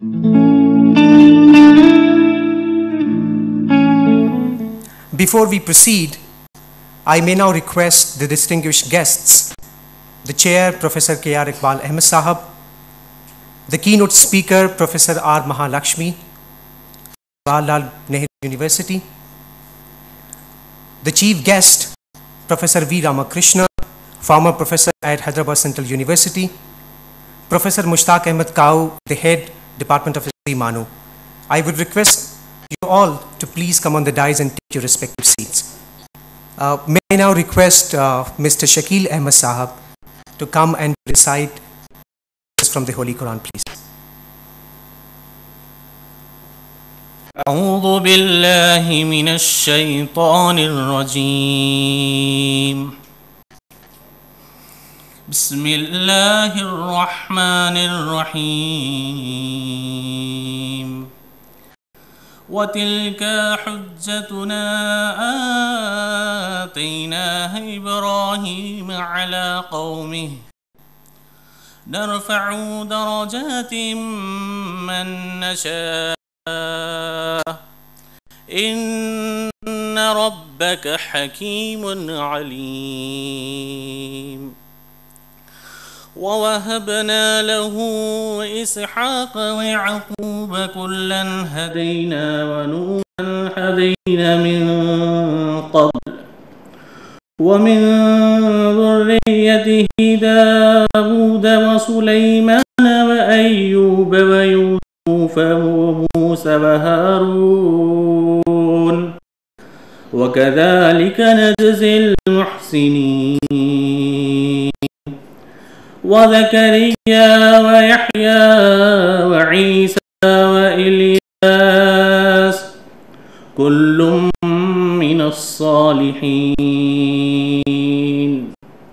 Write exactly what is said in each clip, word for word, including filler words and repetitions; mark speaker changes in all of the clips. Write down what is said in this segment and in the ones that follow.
Speaker 1: Before we proceed, I may now request the distinguished guests, the Chair, Professor K R Iqbal Ahmed Sahab, the keynote speaker, Professor R Mahalakshmi, Jawaharlal Nehru University, the chief guest, Professor V Ramakrishna, former professor at Hyderabad Central University, Professor Mushtaq Ahmed Kau, the head, Department of History, MANUU. I would request you all to please come on the dais and take your respective seats. Uh, may I now request uh, Mister Shakil Ahmed Sahab to come and recite from the Holy Quran, please.
Speaker 2: أعوذ بالله من الشيطان الرجيم بسم الله الرحمن الرحيم وتلك حجتنا آتيناها إبراهيم على قومه نرفع درجات من نشاء إن ربك حكيم عليم ووهبنا له إسحاق ويعقوب كلا هدينا ونوحا هدينا من قبل ومن ذريته داود وسليمان وأيوب ويوسف وموسى وهارون وكذلك نجزي المحسنين وزكريا ويحيى وعيسى وإلياس كل من الصالحين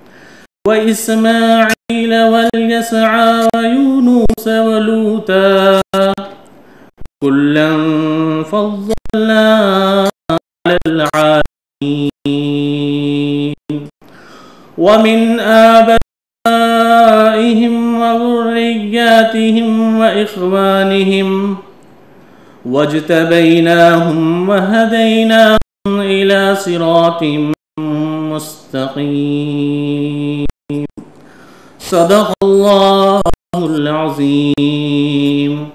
Speaker 2: وإسماعيل واليسع ويونس ولوطا كلا فضلنا على العالمين ومن آبائهم وذرياتهم وإخوانهم واجتبيناهم وهديناهم إلى صراط مستقيم صدق الله العظيم.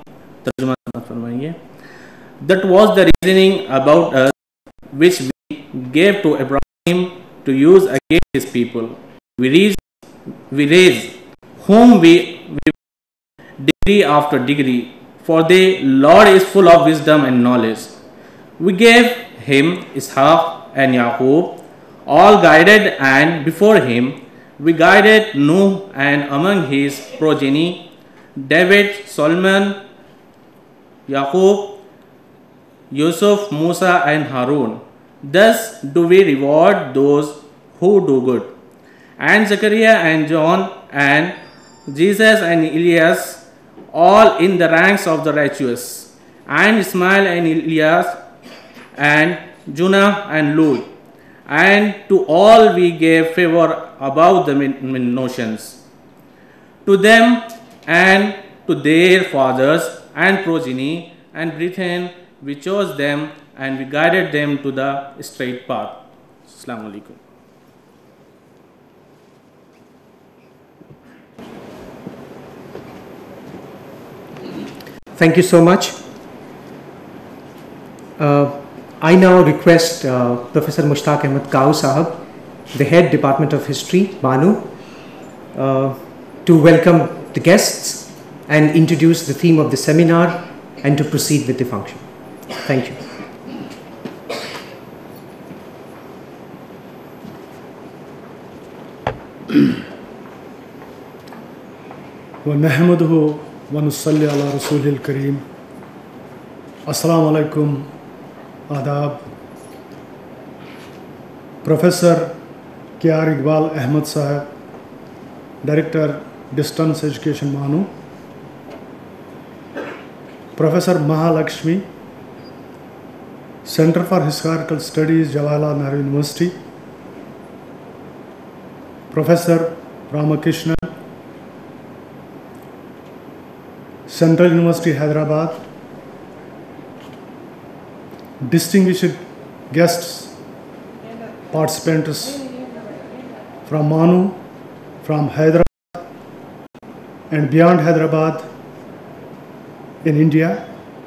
Speaker 2: That was the reasoning about us which we gave to Ibrahim to use against his people. We raised, we raised whom we, we degree after degree, for the Lord is full of wisdom and knowledge. We gave him Ishaq and Yaqub, all guided, and before him we guided Nuh, and among his progeny David, Solomon, Yaqub, Yusuf, Musa, and Harun. Thus do we reward those who do good. And Zechariah and John and Jesus and Elias, all in the ranks of the righteous, and Ismail and Elias and Junah and Lut. And to all we gave favor above the notions. To them and to their fathers and progeny and brethren, we chose them and we guided them to the straight path. Assalamu alaikum.
Speaker 1: Thank you so much. Uh, I now request uh, Professor Mushtaq Ahmed Kau Sahab, the head Department of History, MANUU, uh, to welcome the guests and introduce the theme of the seminar and to proceed with the function. Thank you.
Speaker 3: ونحمده ونصلي على رسوله الكريم. السلام عليكم. Adab. Professor K R Iqbal Ahmed Sahab, Director, Distance Education, MANUU. Professor Mahalakshmi, Center for Historical Studies, Jawaharlal Nehru University. Professor Ramakrishna, Central University, Hyderabad, distinguished guests, participants from MANUU, from Hyderabad and beyond Hyderabad in India,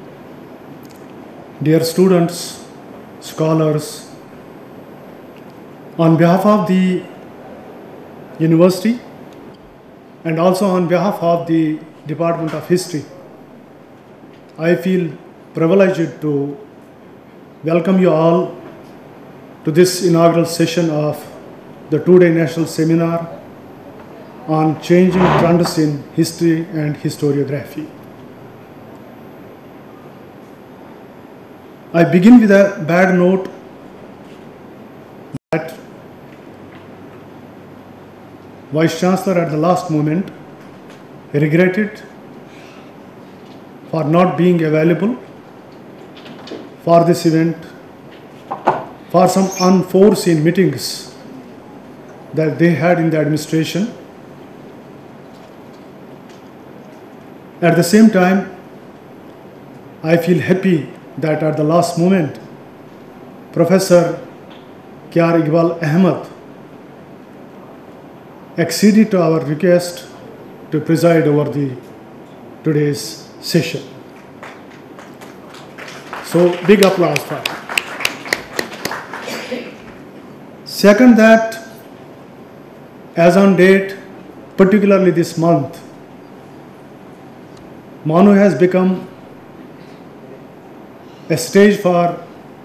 Speaker 3: dear students, scholars, on behalf of the university and also on behalf of the Department of History, I feel privileged to welcome you all to this inaugural session of the two-day national seminar on changing trends in history and historiography. I begin with a bad note that Vice Chancellor at the last moment regretted for not being available for this event, for some unforeseen meetings that they had in the administration. At the same time, I feel happy that at the last moment, Professor Kyar Iqbal Ahmed acceded to our request to preside over the today's session. So big applause for him. Second, that as on date, particularly this month, MANUU has become a stage for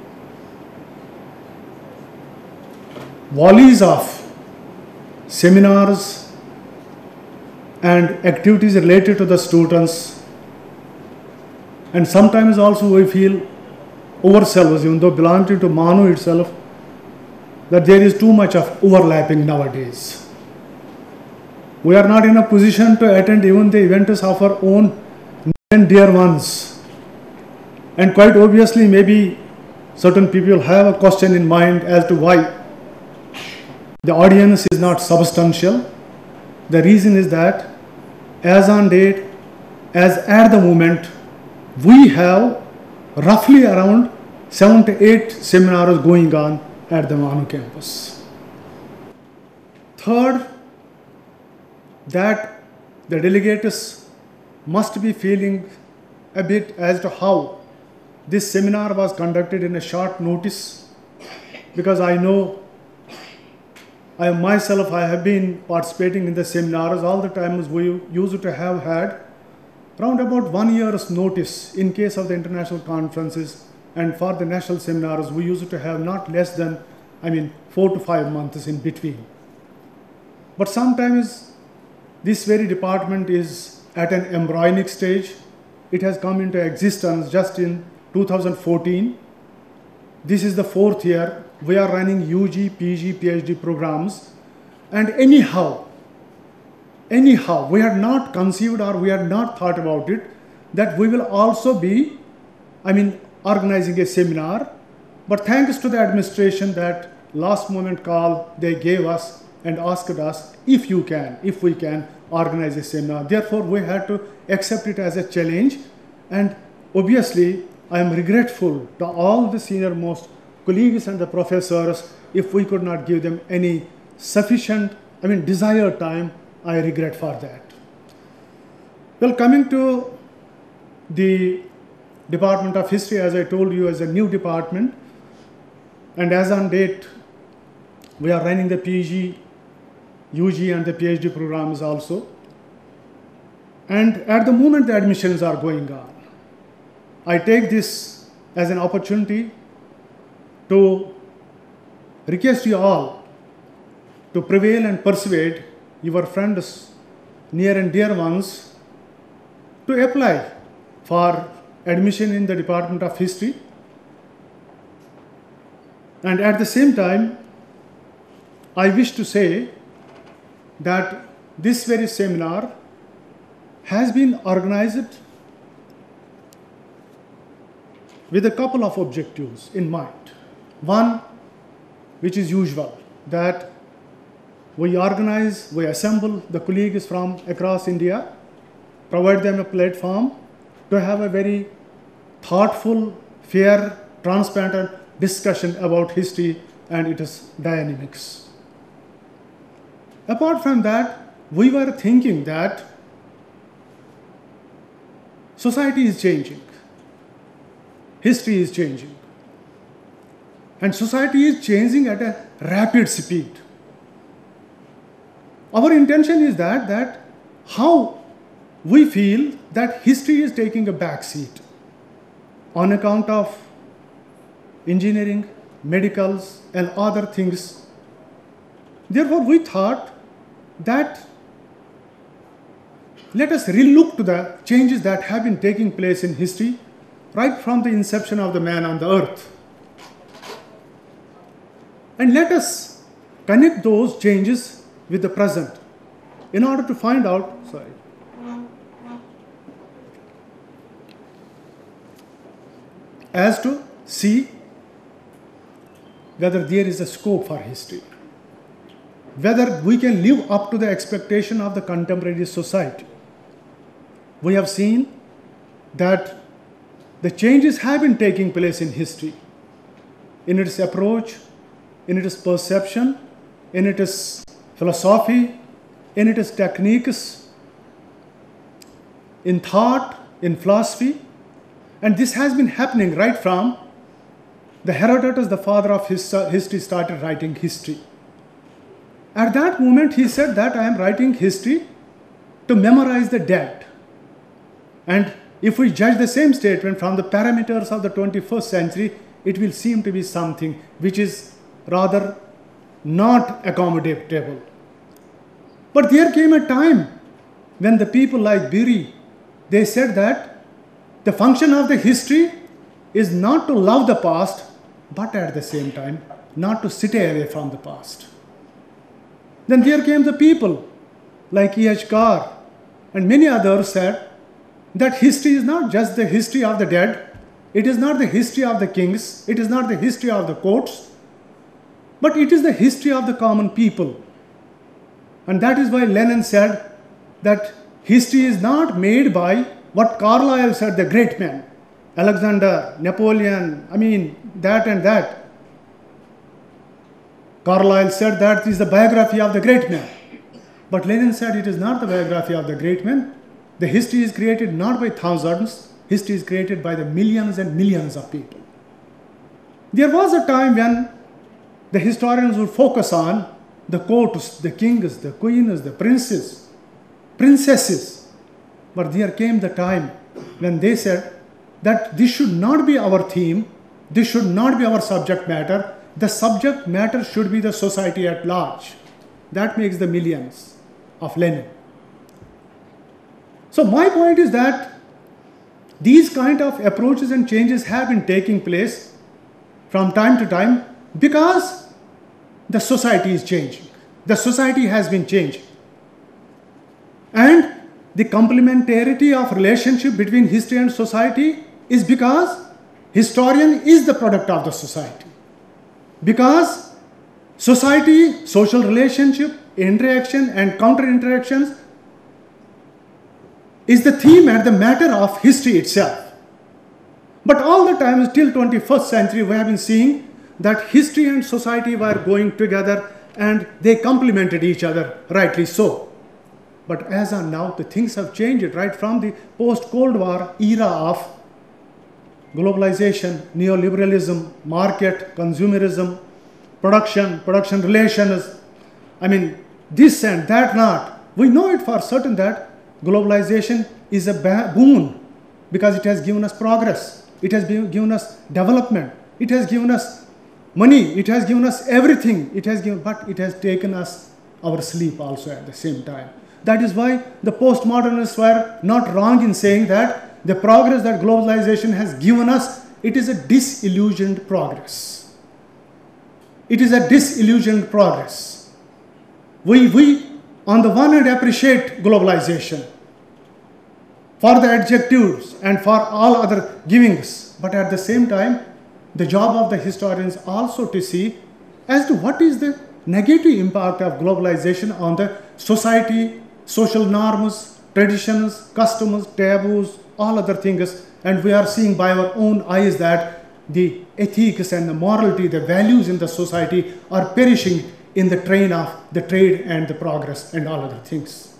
Speaker 3: volleys of seminars and activities related to the students, and sometimes also we feel ourselves, even though belonging to MANUU itself, that there is too much of overlapping nowadays. We are not in a position to attend even the events of our own near and dear ones, and quite obviously maybe certain people have a question in mind as to why the audience is not substantial. The reason is that as on date, as at the moment, we have roughly around seven to eight seminars going on at the MANUU campus. Third, that the delegates must be feeling a bit as to how this seminar was conducted in a short notice, because I know I myself, I have been participating in the seminars all the times. We used to have had around about one year's notice in case of the international conferences, and for the national seminars, we used to have not less than, I mean, four to five months in between. But sometimes this very department is at an embryonic stage. It has come into existence just in two thousand fourteen. This is the fourth year. We are running U G, P G, PhD programs, and anyhow, anyhow, we had not conceived or we had not thought about it that we will also be, I mean, organizing a seminar. But thanks to the administration, that last moment call they gave us and asked us if you can, if we can organize a seminar. Therefore, we had to accept it as a challenge, and obviously, I am regretful to all the senior most colleagues and the professors if we could not give them any sufficient, I mean, desired time. I regret for that. Well, coming to the Department of History, as I told you, as a new department, and as on date, we are running the P G, U G and the PhD programs also. And at the moment, the admissions are going on. I take this as an opportunity to request you all to prevail and persuade your friends, near and dear ones, to apply for admission in the Department of History. And at the same time, I wish to say that this very seminar has been organized with a couple of objectives in mind. One, which is usual, that we organize, we assemble the colleagues from across India provide them a platform to have a very thoughtful, fair, transparent discussion about history and its dynamics. Apart from that, we were thinking that society is changing, history is changing, and society is changing at a rapid speed. Our intention is that, that how we feel that history is taking a back seat on account of engineering, medicals, and other things. Therefore, we thought that let us relook to the changes that have been taking place in history right from the inception of the man on the earth. And let us connect those changes with the present in order to find out, sorry, as to see whether there is a scope for history, whether we can live up to the expectation of the contemporary society. We have seen that the changes have been taking place in history, in its approach, in its perception, in its philosophy, in its techniques, in thought, in philosophy. And this has been happening right from the Herodotus, the father of his, uh, history, started writing history. At that moment, he said that I am writing history to memorize the dead. And if we judge the same statement from the parameters of the twenty-first century, it will seem to be something which is rather not accommodatable. But there came a time when the people like Beery, they said that the function of the history is not to love the past, but at the same time, not to stay away from the past. Then there came the people like E H Carr and many others said that history is not just the history of the dead, it is not the history of the kings, it is not the history of the courts, but it is the history of the common people. And that is why Lenin said that history is not made by what Carlyle said, the great men, Alexander, Napoleon, I mean, that and that. Carlyle said that is the biography of the great men. But Lenin said it is not the biography of the great men. The history is created not by thousands, history is created by the millions and millions of people. There was a time when the historians would focus on the courts, the kings, the queens, the princes, princesses. But there came the time when they said that this should not be our theme, this should not be our subject matter, the subject matter should be the society at large. That makes the millions of Lenin. So my point is that these kind of approaches and changes have been taking place from time to time because the society is changing. The society has been changing. And the complementarity of relationship between history and society is because historian is the product of the society. Because society, social relationship, interaction and counter-interactions is the theme and the matter of history itself. But all the time till twenty-first century we have been seeing that history and society were going together and they complemented each other, rightly so. But as of now, the things have changed right from the post-Cold War era of globalization, neoliberalism, market, consumerism, production, production relations. I mean, this and that not. We know it for certain that globalization is a boon because it has given us progress. It has given us development. It has given us money. It has given us everything. It has given, but it has taken us our sleep also at the same time. That is why the postmodernists were not wrong in saying that the progress that globalization has given us, it is a disillusioned progress. It is a disillusioned progress. We, we on the one hand appreciate globalization for the adjectives and for all other givings, but at the same time, the job of the historians also to see as to what is the negative impact of globalization on the society, social norms, traditions, customs, taboos, all other things, and we are seeing by our own eyes that the ethics and the morality, the values in the society are perishing in the train of the trade and the progress and all other things.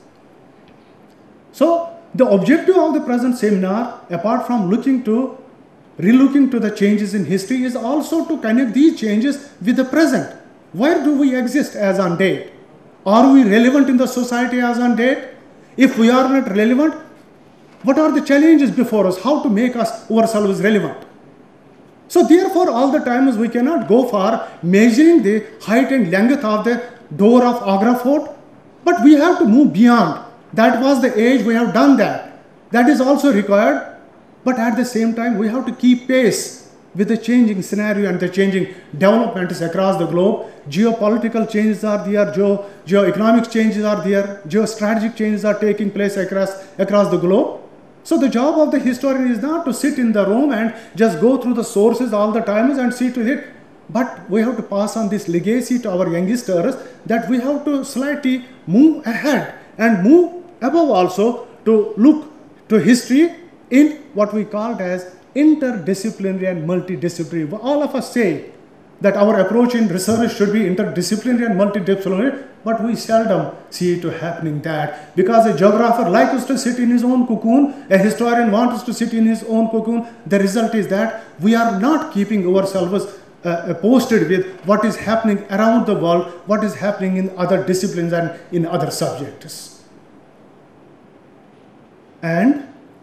Speaker 3: So the objective of the present seminar, apart from looking to, relooking to the changes in history, is also to connect these changes with the present. Where do we exist as on date? Are we relevant in the society as on date? If we are not relevant, what are the challenges before us? How to make us ourselves relevant? So therefore, all the times we cannot go for measuring the height and length of the door of Agra Fort, but we have to move beyond. That was the age, we have done that. That is also required, but at the same time, we have to keep pace with the changing scenario and the changing developments across the globe. Geopolitical changes are there, geo, geo-economic changes are there, geostrategic changes are taking place across, across the globe. So the job of the historian is not to sit in the room and just go through the sources all the times and see to it, but we have to pass on this legacy to our youngsters, that we have to slightly move ahead and move above also to look to history in what we called as interdisciplinary and multidisciplinary. All of us say that our approach in research should be interdisciplinary and multidisciplinary, but we seldom see it happening that, because a geographer likes us to sit in his own cocoon, a historian wants us to sit in his own cocoon. The result is that we are not keeping ourselves uh, posted with what is happening around the world, what is happening in other disciplines and in other subjects. And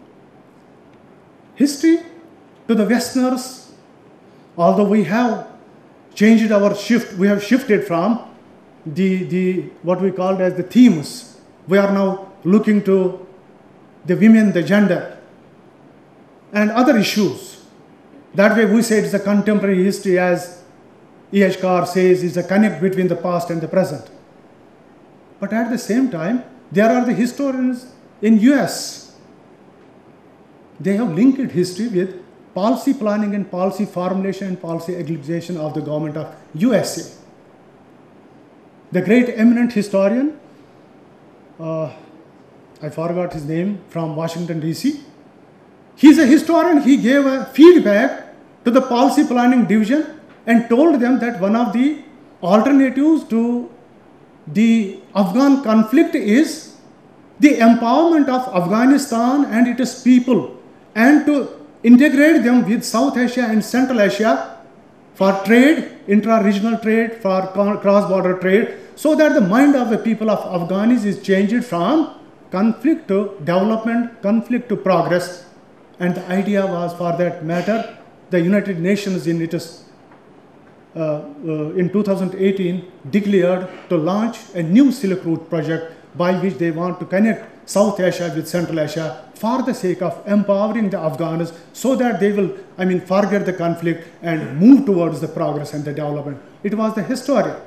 Speaker 3: history to the Westerners, although we have changed our shift, we have shifted from the, the what we called as the themes. We are now looking to the women, the gender, and other issues. That way we say it's a contemporary history, as E H Carr says, is a connect between the past and the present. But at the same time, there are the historians in U S. They have linked history with policy planning and policy formulation and policy execution of the government of U S A. The great eminent historian, uh, I forgot his name, from Washington D C, he's a historian. He gave a feedback to the policy planning division and told them that one of the alternatives to the Afghan conflict is the empowerment of Afghanistan and its people, and to integrate them with South Asia and Central Asia for trade, intra-regional trade, for cross-border trade, so that the mind of the people of Afghanistan is changed from conflict to development, conflict to progress. And the idea was, for that matter, the United Nations in its uh, uh, in two thousand eighteen declared to launch a new Silk Route project by which they want to connect South Asia with Central Asia for the sake of empowering the Afghans, so that they will, I mean, forget the conflict and move towards the progress and the development. It was the historian.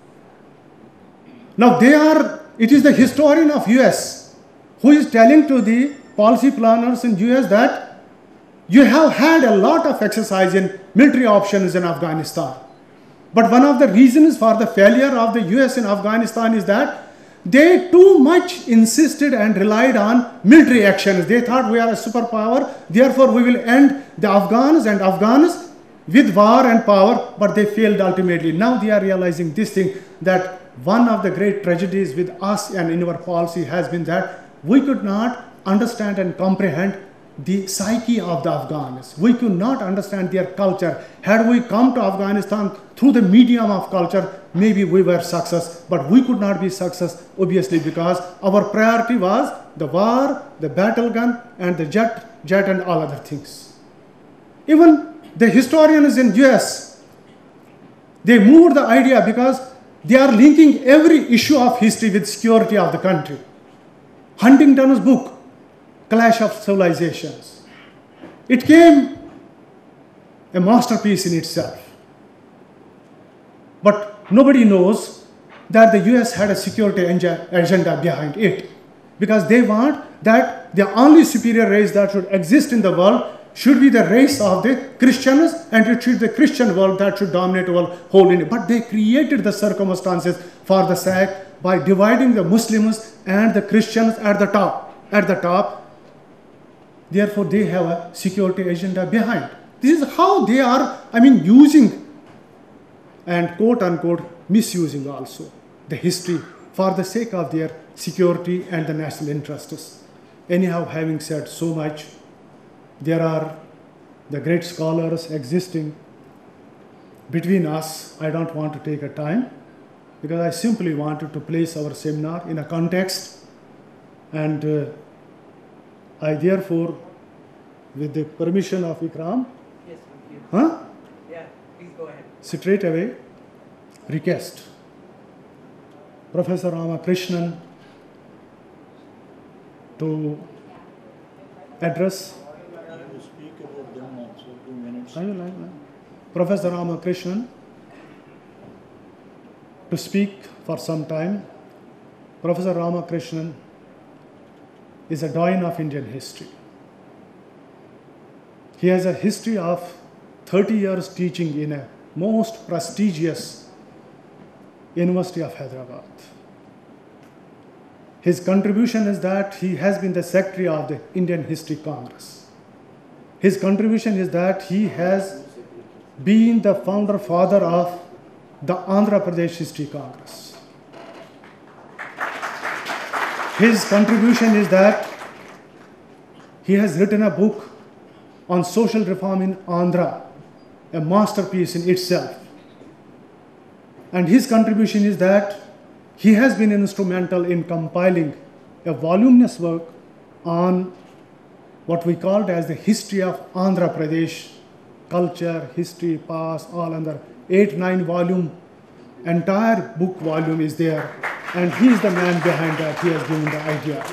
Speaker 3: Now they are, it is the historian of U S who is telling to the policy planners in U S that you have had a lot of exercise in military options in Afghanistan. But one of the reasons for the failure of the U S in Afghanistan is that they too much insisted and relied on military actions. They thought we are a superpower, therefore we will end the Afghans and Afghans with war and power, but they failed ultimately. Now they are realizing this thing, that one of the great tragedies with us and in our policy has been that we could not understand and comprehend the psyche of the Afghans. We could not understand their culture. Had we come to Afghanistan through the medium of culture, maybe we were success, but we could not be success, obviously, because our priority was the war, the battle gun, and the jet, jet and all other things. Even the historians in U S, they moved the idea because they are linking every issue of history with security of the country. Huntington's book, Clash of Civilizations, it came a masterpiece in itself. But nobody knows that the U S had a security agenda behind it, because they want that the only superior race that should exist in the world should be the race of the Christians, and it should be the Christian world that should dominate the whole India. But they created the circumstances for the sake by dividing the Muslims and the Christians at the top at the top. Therefore, they have a security agenda behind. This is how they are, I mean, using and quote unquote misusing also the history for the sake of their security and the national interests. Anyhow, having said so much, there are the great scholars existing between us. I don't want to take a time because I simply wanted to place our seminar in a context, and uh, I therefore, with the permission of Ikram,
Speaker 1: Yes, thank you.
Speaker 3: huh?
Speaker 1: Yeah, please go ahead.
Speaker 3: straight away request Professor Ramakrishnan to address.
Speaker 4: You speak about them also, two minutes.
Speaker 3: I will, I will. Professor Ramakrishnan to speak for some time. Professor Ramakrishnan is a doyen of Indian history. He has a history of thirty years teaching in a most prestigious University of Hyderabad. His contribution is that he has been the secretary of the Indian History Congress. His contribution is that he has been the founder father of the Andhra Pradesh History Congress. His contribution is that he has written a book on social reform in Andhra, a masterpiece in itself. And his contribution is that he has been instrumental in compiling a voluminous work on what we called as the history of Andhra Pradesh, culture, history, past, all under eight, nine volume, entire book volume is there. And he is the man behind that. He has given the idea.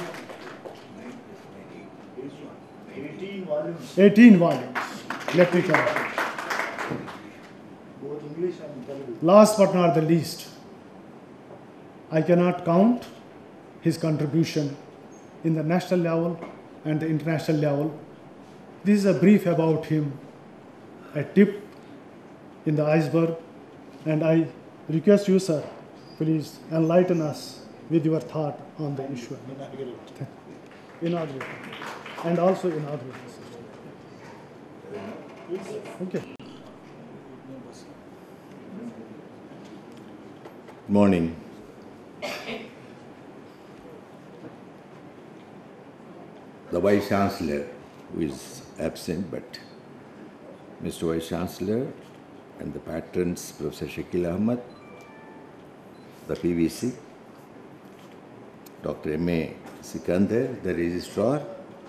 Speaker 4: eighteen volumes,
Speaker 3: eighteen volumes. Let me correct.
Speaker 4: both English and Telugu.
Speaker 3: Last but not the least, I cannot count his contribution in the national level and the international level. This is a brief about him, a tip in the iceberg, and I request you, sir, please enlighten us with your thought on the issue.
Speaker 4: Inaugurate.
Speaker 3: Inaugurate. And also inaugurate. Okay.
Speaker 5: Morning. The Vice Chancellor, who is absent, but Mister Vice Chancellor and the patrons, Professor Shakil Ahmad, the P V C, Doctor M A Sikandar, the Registrar,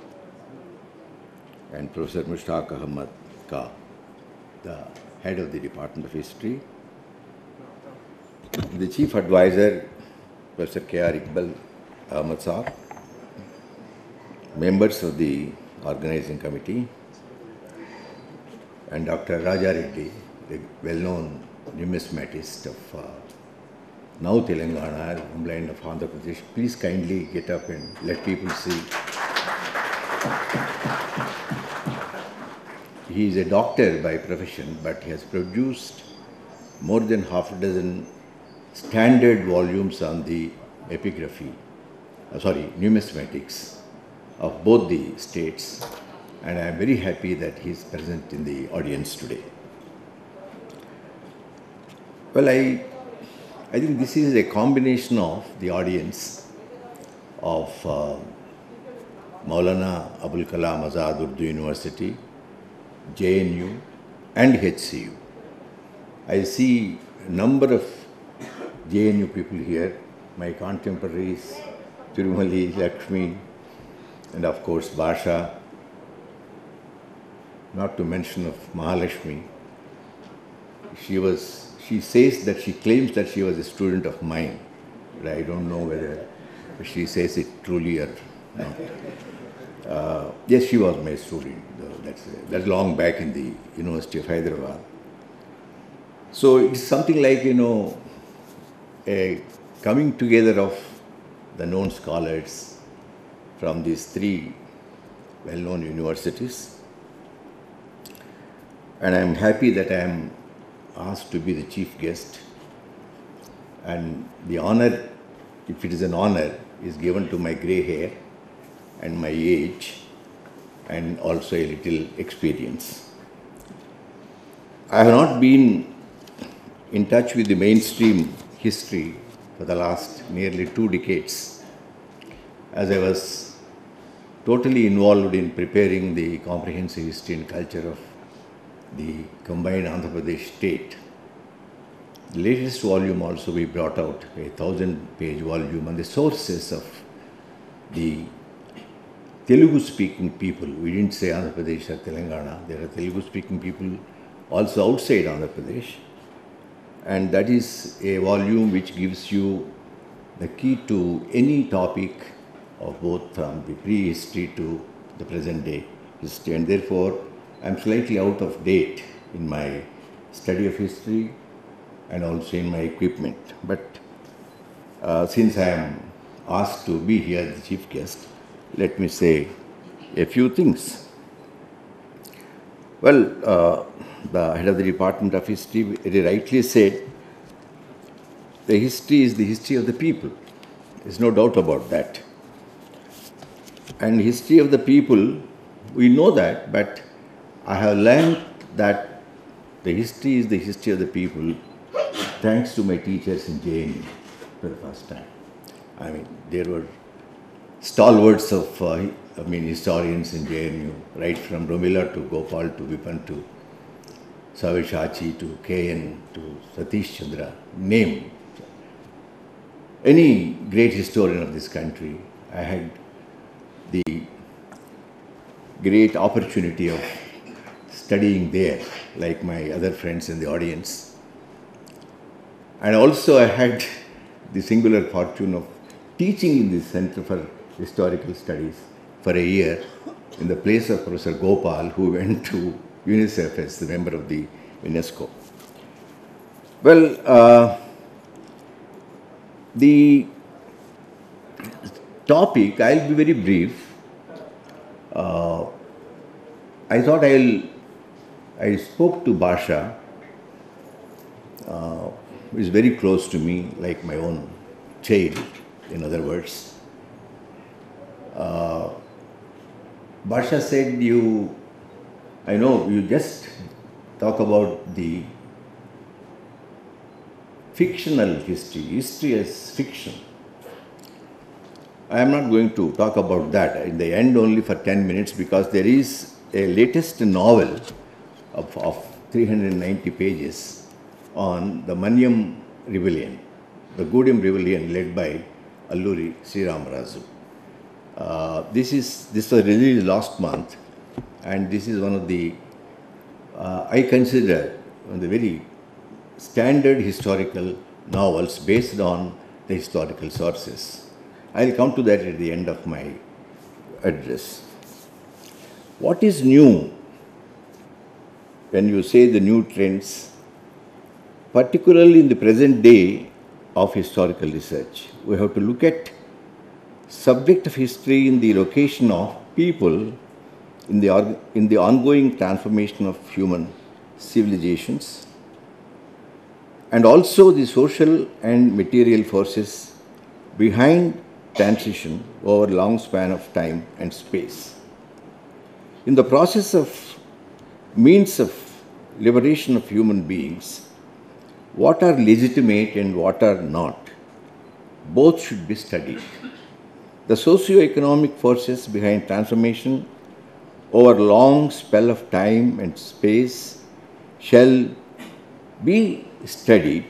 Speaker 5: and Professor Mushtaq Ahmad Ka, the Head of the Department of History, the Chief Advisor, Professor K R Iqbal Ahmad Saab, members of the organizing committee, and Doctor Raja Reddy, the well-known numismatist of uh, now Telangana, homeland of Andhra Pradesh. Please kindly get up and let people see. He is a doctor by profession, but he has produced more than half a dozen standard volumes on the epigraphy, uh, sorry, numismatics of both the states, and I am very happy that he is present in the audience today. Well, I, I think this is a combination of the audience of uh, Maulana Abul Kalam Azad Urdu University, J N U and H C U. I see a number of J N U people here, my contemporaries, Tirumali, Lakshmi, and of course Basha, not to mention of Mahalakshmi. She was, she says that she claims that she was a student of mine, but I don't know whether she says it truly or not. Uh, yes, she was my student. That's, that's long back in the University of Hyderabad. So it's something like, you know, a coming together of the known scholars from these three well-known universities. And I'm happy that I am asked to be the chief guest. And the honor, if it is an honor, is given to my grey hair and my age and also a little experience. I have not been in touch with the mainstream history for the last nearly two decades, as I was totally involved in preparing the comprehensive history and culture of the combined Andhra Pradesh state. The latest volume also we brought out, a thousand page volume on the sources of the Telugu speaking people. We didn't say Andhra Pradesh or Telangana. There are Telugu speaking people also outside Andhra Pradesh. And that is a volume which gives you the key to any topic of both from the prehistory to the present day history. And therefore, I am slightly out of date in my study of history and also in my equipment. But uh, since I am asked to be here as the chief guest, let me say a few things. Well, uh, the head of the Department of History very rightly said, the history is the history of the people. There's no doubt about that. And history of the people, we know that, but I have learned that the history is the history of the people thanks to my teachers in J N U for the first time. I mean, there were stalwarts of, uh, I mean, historians in J N U, right from Romila to Gopal to Vipan to Savishachi to K N to Satish Chandra, name any great historian of this country. I had the great opportunity of studying there, like my other friends in the audience. And also I had the singular fortune of teaching in the Center for Historical Studies for a year in the place of Professor Gopal, who went to UNICEF as the member of the UNESCO. Well, uh, the topic, I'll be very brief. Uh, I thought I'll, I spoke to Basha, uh, who is very close to me, like my own child, in other words. Uh, Basha said, you, I know you just talk about the fictional history, history as fiction. I am not going to talk about that in the end only for ten minutes, because there is a latest novel of, of three hundred ninety pages on the MANUU rebellion, the Gudem rebellion led by Alluri Sri Ramaraju. Uh, this is this was released last month, and this is one of the uh, I consider one of the very standard historical novels based on the historical sources. I will come to that at the end of my address. What is new when you say the new trends, particularly in the present day of historical research? We have to look at subject of history in the location of people in the, in the ongoing transformation of human civilizations, and also the social and material forces behind transition over a long span of time and space. In the process of means of liberation of human beings, what are legitimate and what are not, both should be studied. The socio-economic forces behind transformation over a long spell of time and space shall be studied,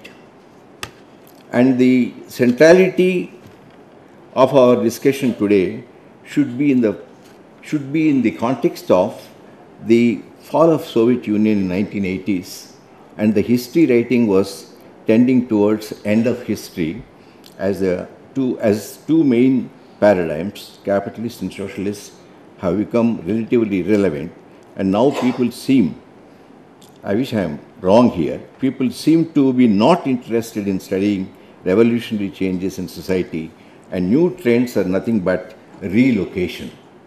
Speaker 5: and the centrality of our discussion today should be in the should be in the context of the fall of Soviet Union in nineteen eighties, and the history writing was tending towards end of history as a two as two main paradigms, capitalist and socialist, have become relatively irrelevant, and now people seem, I wish I am wrong here, people seem to be not interested in studying revolutionary changes in society, and new trends are nothing but relocation.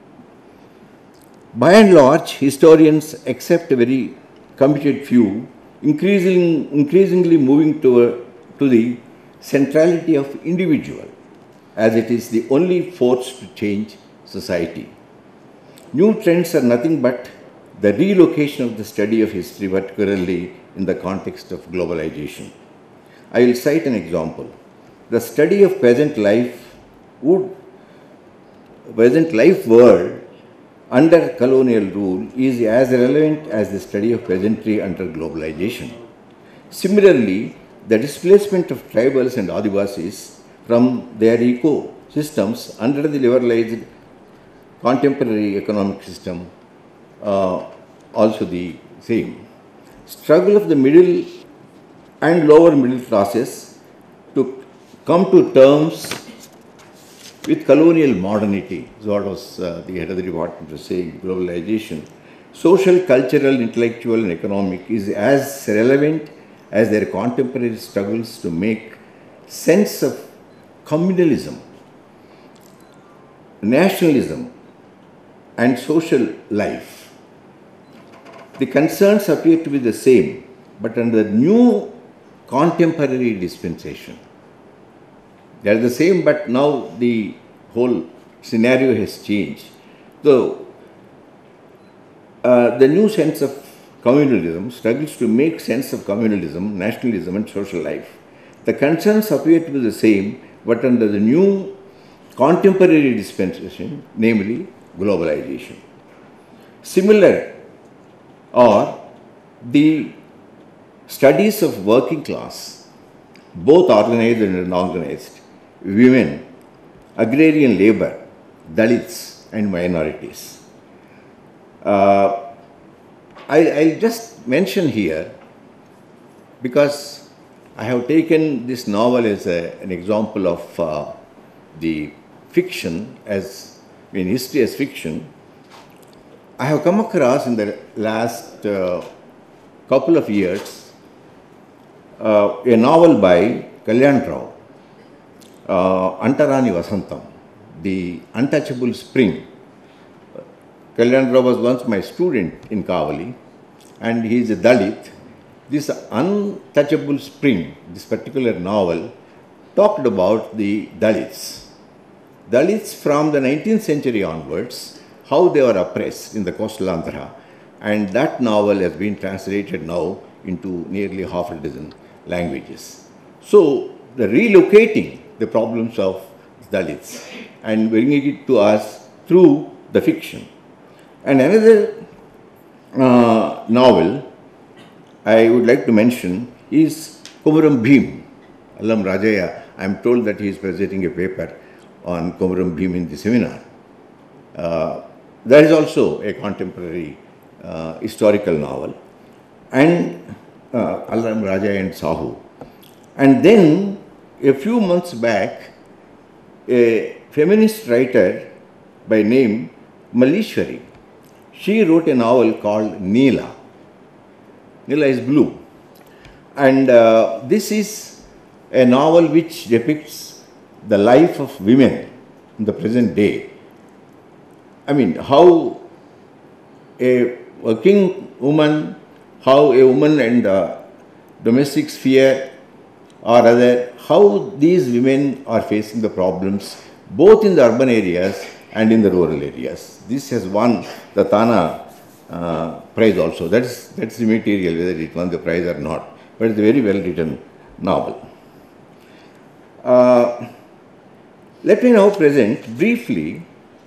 Speaker 5: By and large, historians, except a very committed few, increasing, increasingly moving to, a, to the centrality of individual, as it is the only force to change society. New trends are nothing but the relocation of the study of history, particularly in the context of globalization. I will cite an example. The study of peasant life would, peasant life world under colonial rule is as relevant as the study of peasantry under globalization. Similarly, the displacement of tribals and Adivasis from their ecosystems under the liberalized contemporary economic system uh, also the same. Struggle of the middle and lower middle classes to come to terms with colonial modernity, is what was uh, the head of the department was saying, globalization. Social, cultural, intellectual and economic is as relevant as their contemporary struggles to make sense of communalism, nationalism and social life. The concerns appear to be the same, but under the new contemporary dispensation. They are the same, but now the whole scenario has changed. So, uh, the new sense of communalism struggles to make sense of communalism, nationalism and social life. The concerns appear to be the same, but under the new contemporary dispensation, namely globalization. Similar are the studies of working class, both organized and unorganized, women, agrarian labor, Dalits and minorities. Uh, I, I'll just mention here, because I have taken this novel as a, an example of uh, the fiction, as I mean history as fiction. I have come across in the last uh, couple of years uh, a novel by Kalyan Rao, uh, Antarani Vasantam, The Untouchable Spring. Kalyan Rao was once my student in Kavali, and he is a Dalit. This Untouchable Spring, this particular novel, talked about the Dalits. Dalits from the nineteenth century onwards, how they were oppressed in the coastal Andhra, and that novel has been translated now into nearly half a dozen languages. So, the relocating the problems of Dalits and bringing it to us through the fiction. And another uh, novel I would like to mention is Komaram Bhim, Allam Rajaya. I am told that he is presenting a paper on Komaram Bhim in the seminar. Uh, that is also a contemporary uh, historical novel. And uh, Allam Rajaya and Sahu. And then a few months back, a feminist writer by name Malishwari, she wrote a novel called Neela. Neela is blue. And uh, this is a novel which depicts the life of women in the present day. I mean, how a working woman, how a woman in the domestic sphere or other, how these women are facing the problems both in the urban areas and in the rural areas. This has won the Tana uh, prize also. That's, that's the material, whether it won the prize or not. But it's a very well written novel. Uh, let me now present briefly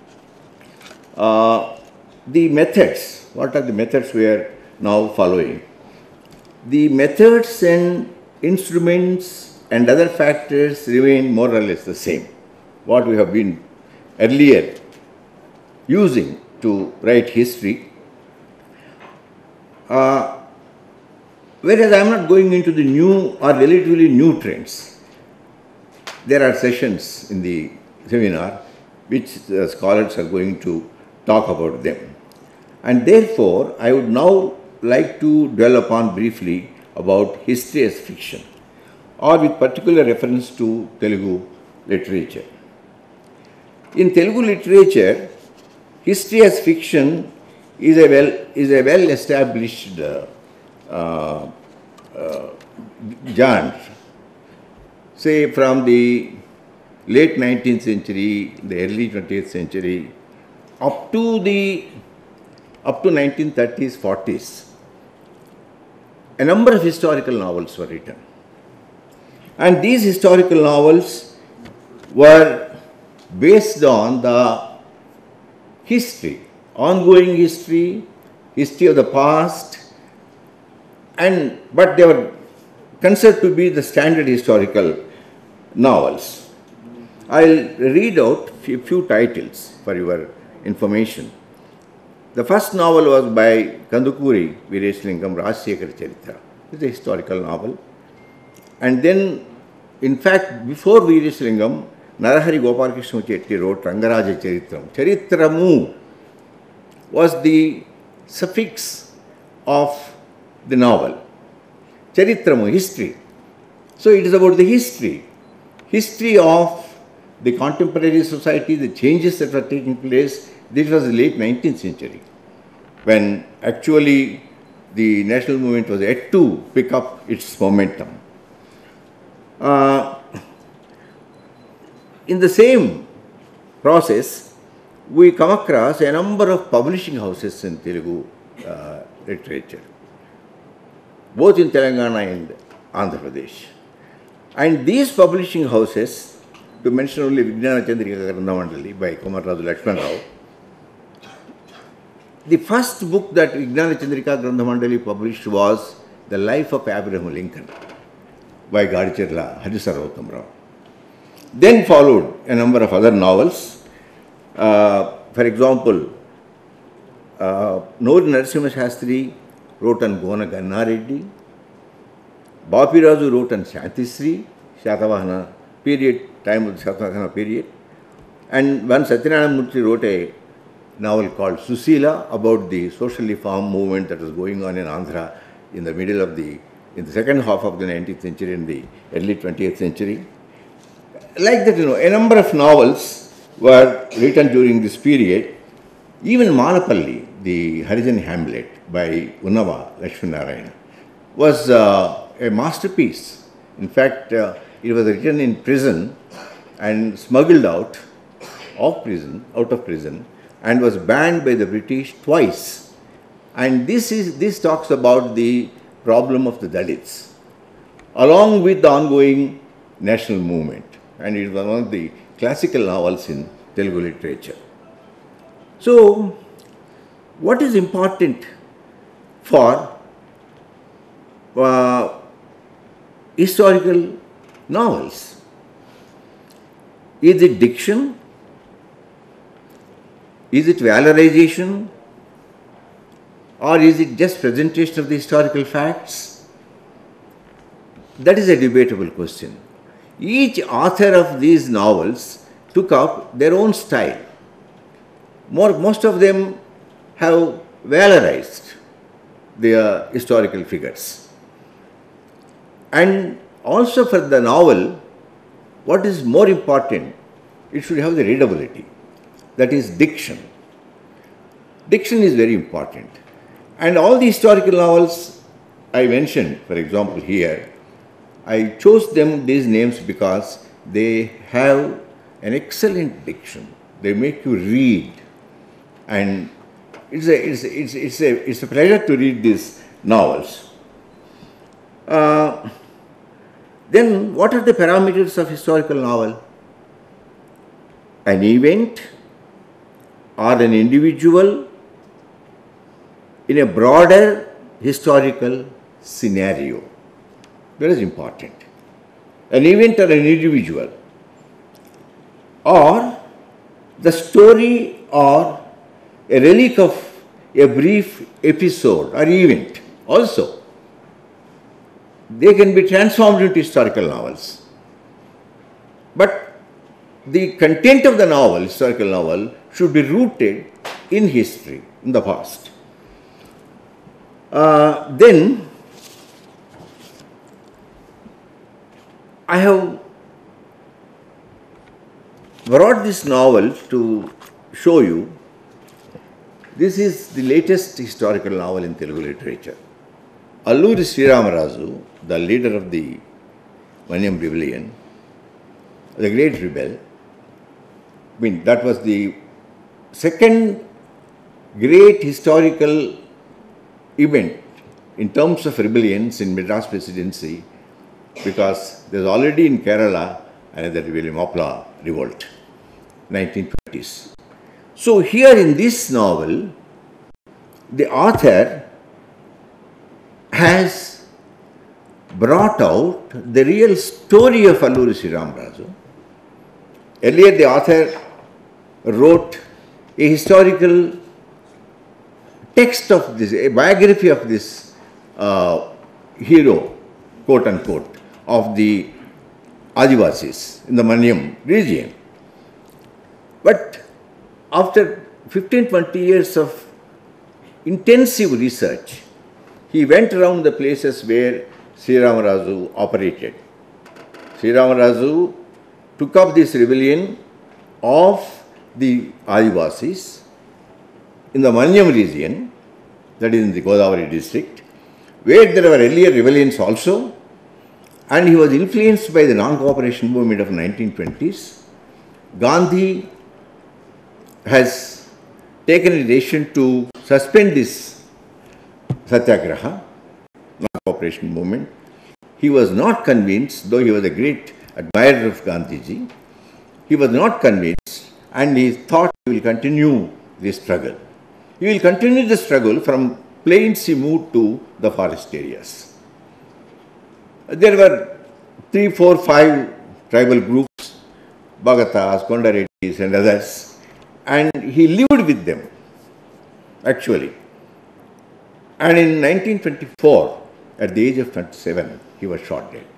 Speaker 5: uh, the methods. What are the methods we are now following? The methods and instruments and other factors remain more or less the same. What we have been earlier using to write history. Uh, whereas I am not going into the new or relatively new trends. There are sessions in the seminar which the scholars are going to talk about them. And therefore, I would now like to dwell upon briefly about history as fiction, or with particular reference to Telugu literature. In Telugu literature, history as fiction is a well is a well established uh, uh, uh, genre. Say from the late nineteenth century, the early twentieth century, up to the up to nineteen thirties, forties, a number of historical novels were written. And these historical novels were based on the history, ongoing history, history of the past, and but they were considered to be the standard historical novels. I'll read out a few titles for your information. The first novel was by Kandukuri Veeresalingam, Rajshekhara Charitra. It's a historical novel. And then, in fact, before Veeresalingam, Narahari Gopalakrishna Chetty wrote Rangaraja Charitram. Charitramu was the suffix of the novel. Charitramu, history. So it is about the history. History of the contemporary society, the changes that were taking place. This was the late nineteenth century, when actually the national movement was yet to pick up its momentum. Uh, in the same process, we come across a number of publishing houses in Telugu uh, literature, both in Telangana and Andhra Pradesh. And these publishing houses, to mention only Vijnana Chandrika Grandhamandali by Komarraju Lakshman Rao, the first book that Vijnana Chandrika Grandhamandali published was The Life of Abraham Lincoln by Gadicherla Hajisarvottam Rao. Then followed a number of other novels. Uh, for example, uh, Nori Narasimha Shastri wrote on Gona Gannareddy. Bapiraju wrote on Shantisri, Shatavahana period, time of the Shatavahana period. And one Satyanarayana Murthy wrote a novel called Susila about the social reform movement that was going on in Andhra in the middle of the, in the second half of the nineteenth century and the early twentieth century. Like that, you know, a number of novels were written during this period. Even Malapalli, the Harijan Hamlet by Unnava Lakshminarayana, was uh, a masterpiece. In fact, uh, it was written in prison and smuggled out of prison, out of prison, and was banned by the British twice. And this is this talks about the problem of the Dalits, along with the ongoing national movement. And it was one of the classical novels in Telugu literature. So, what is important for uh, historical novels? Is it diction? Is it valorization? Or is it just presentation of the historical facts? That is a debatable question. Each author of these novels took up their own style. More, most of them have valorized their historical figures. And also for the novel, what is more important, it should have the readability. That is diction. Diction is very important. And all the historical novels I mentioned, for example, here, I chose them these names because they have an excellent diction. They make you read. And it's a, it's, it's, it's a, it's a pleasure to read these novels. Uh, then what are the parameters of historical novel? An event or an individual in a broader historical scenario. That is important. An event or an individual, or the story or a relic of a brief episode or event also. They can be transformed into historical novels. But the content of the novel, historical novel, should be rooted in history, in the past. Uh, then, I have brought this novel to show you. This is the latest historical novel in Telugu literature. Alluri Sriramarazu, the leader of the Manyam rebellion, the great rebel, I mean, that was the second great historical event in terms of rebellions in Madras Presidency, because there's already in Kerala another rebellion, Mapla revolt, nineteen twenties. So here in this novel, the author has brought out the real story of Alluri Sri Ramaraju. Earlier the author wrote a historical text of this, a biography of this uh, hero, quote unquote, of the Adivasis in the Manyam region. But after fifteen to twenty years of intensive research, he went around the places where Sri Ramaraju operated. Sri Ramaraju took up this rebellion of the Adivasis in the Manyam region, that is in the Godavari district, where there were earlier rebellions also, and he was influenced by the non-cooperation movement of nineteen twenties. Gandhi has taken a decision to suspend this satyagraha, non-cooperation movement. He was not convinced, though he was a great admirer of Gandhiji, he was not convinced, and he thought he will continue the struggle. He will continue the struggle from plains he moved to the forest areas. There were three, four, five tribal groups, Bagatas, Kondareddis and others, and he lived with them, actually. And in nineteen twenty-four, at the age of twenty-seven, he was shot dead.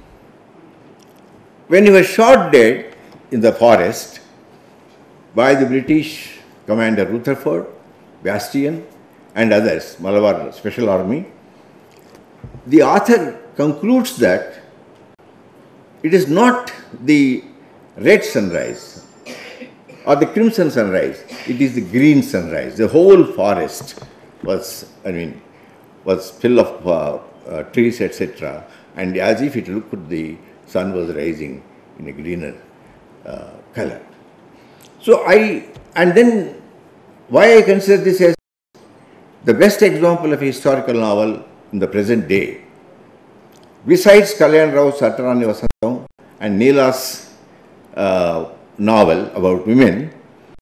Speaker 5: When he was shot dead in the forest by the British commander Rutherford, Bastian and others, Malabar Special Army, the author concludes that it is not the red sunrise or the crimson sunrise, it is the green sunrise. The whole forest was, I mean, was full of uh, uh, trees, et cetera, and as if it looked, the sun was rising in a greener uh, color. So I, and then why I consider this as the best example of a historical novel in the present day, besides Kalyan Rao's Satarani Vasantam and Neela's uh, novel about women,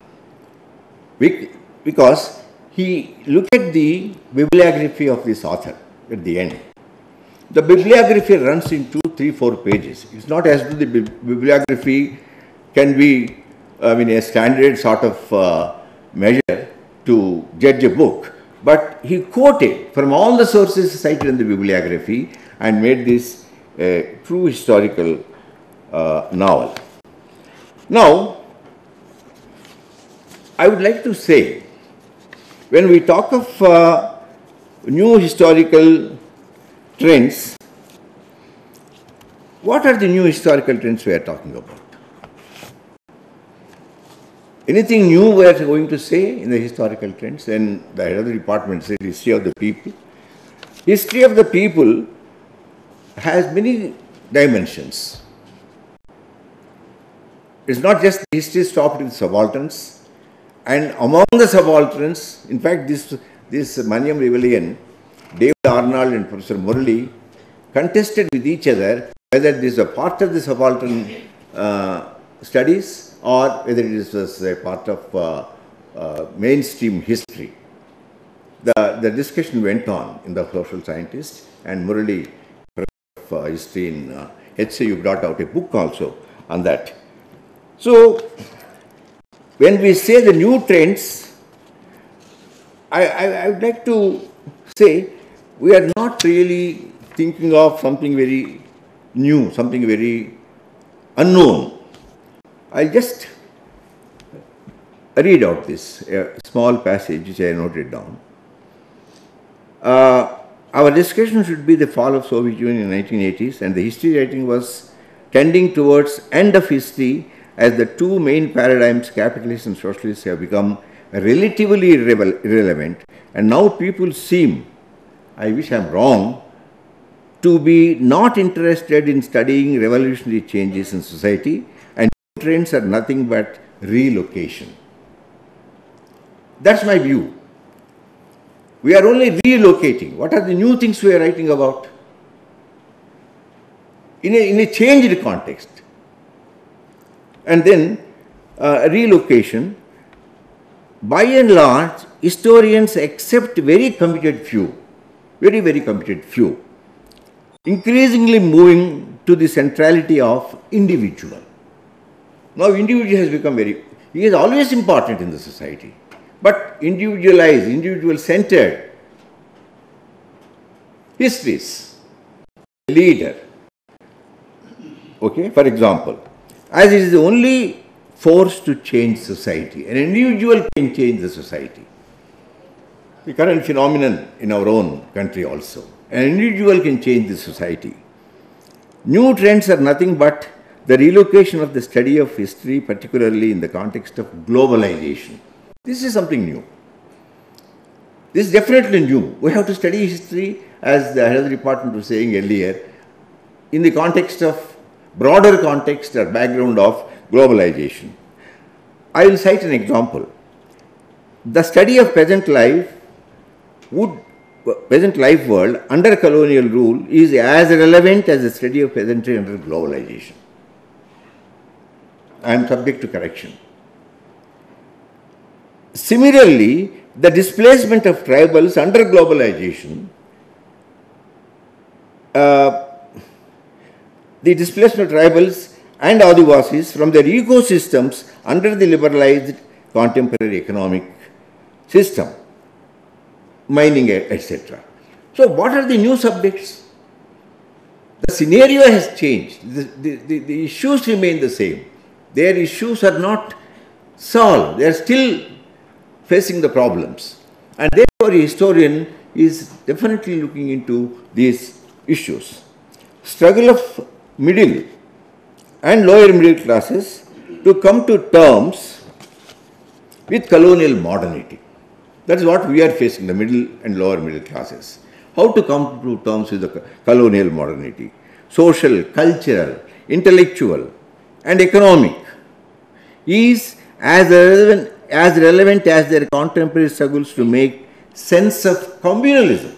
Speaker 5: because he looked at the bibliography of this author at the end. The bibliography runs in two, three, four pages. It's not as though the bibliography can be, I mean, a standard sort of uh, measure to judge a book. But he quoted from all the sources cited in the bibliography and made this a true historical uh, novel. Now, I would like to say, when we talk of uh, new historical trends, what are the new historical trends we are talking about? Anything new we are going to say in the historical trends? Then the head of the department said history of the people. History of the people has many dimensions. It's not just the history stopped with subalterns, and among the subalterns, in fact, this, this Manyam rebellion, David Arnold and Professor Murali contested with each other whether this is a part of the subaltern uh, studies or whether it was a part of uh, uh, mainstream history. The, the discussion went on in the social scientists, and Murali, professor of uh, history in uh, H C U, brought out a book also on that. So, when we say the new trends, I, I, I would like to say we are not really thinking of something very new, something very unknown. I'll just read out this a small passage which I noted down. Uh, our discussion should be the fall of Soviet Union in the nineteen eighties, and the history writing was tending towards end of history as the two main paradigms, capitalists and socialists, have become relatively irrelevant, and now people seem, I wish I am wrong, to be not interested in studying revolutionary changes in society, and trends are nothing but relocation. That's my view. We are only relocating. What are the new things we are writing about? In a, in a changed context. And then uh, relocation. By and large, historians accept very committed few, very, very committed few, increasingly moving to the centrality of individual. Now individual has become very, he is always important in the society, but individualized, individual-centered histories, leader. Okay, for example, as it is the only force to change society, an individual can change the society. The current phenomenon in our own country also. An individual can change the society. New trends are nothing but the relocation of the study of history, particularly in the context of globalization. This is something new. This is definitely new. We have to study history, as the head of the department was saying earlier, in the context of, broader context or background of globalization. I will cite an example. The study of peasant life would, peasant life world under colonial rule is as relevant as the study of peasantry under globalization. I am subject to correction. Similarly, the displacement of tribals under globalization, uh, the displacement of tribals and Adivasis from their ecosystems under the liberalized contemporary economic system, mining, et cetera. So what are the new subjects? The scenario has changed. The, the, the, the issues remain the same. Their issues are not solved. They are still facing the problems. And therefore, a historian is definitely looking into these issues. Struggle of middle and lower middle classes to come to terms with colonial modernity. That is what we are facing, the middle and lower middle classes. How to come to terms with the colonial modernity. Social, cultural, intellectual and economic is as relevant, as relevant as their contemporary struggles to make sense of communalism.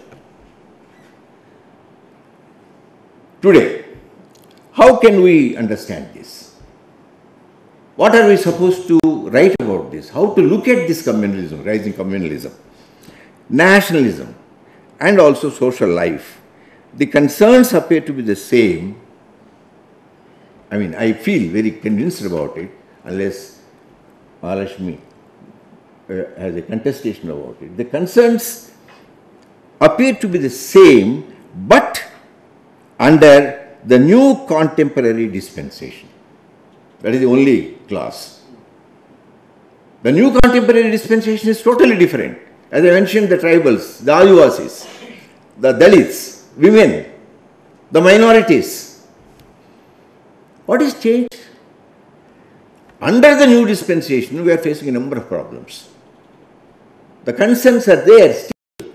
Speaker 5: Today, how can we understand this? What are we supposed to write about this? How to look at this communalism, rising communalism, nationalism, and also social life? The concerns appear to be the same. I mean, I feel very convinced about it, unless Mahalakshmi uh, has a contestation about it. The concerns appear to be the same, but under the new contemporary dispensation. That is the only clause. The new contemporary dispensation is totally different. As I mentioned, the tribals, the Adivasis, the Dalits, women, the minorities. What is changed? Under the new dispensation, we are facing a number of problems. The concerns are there still.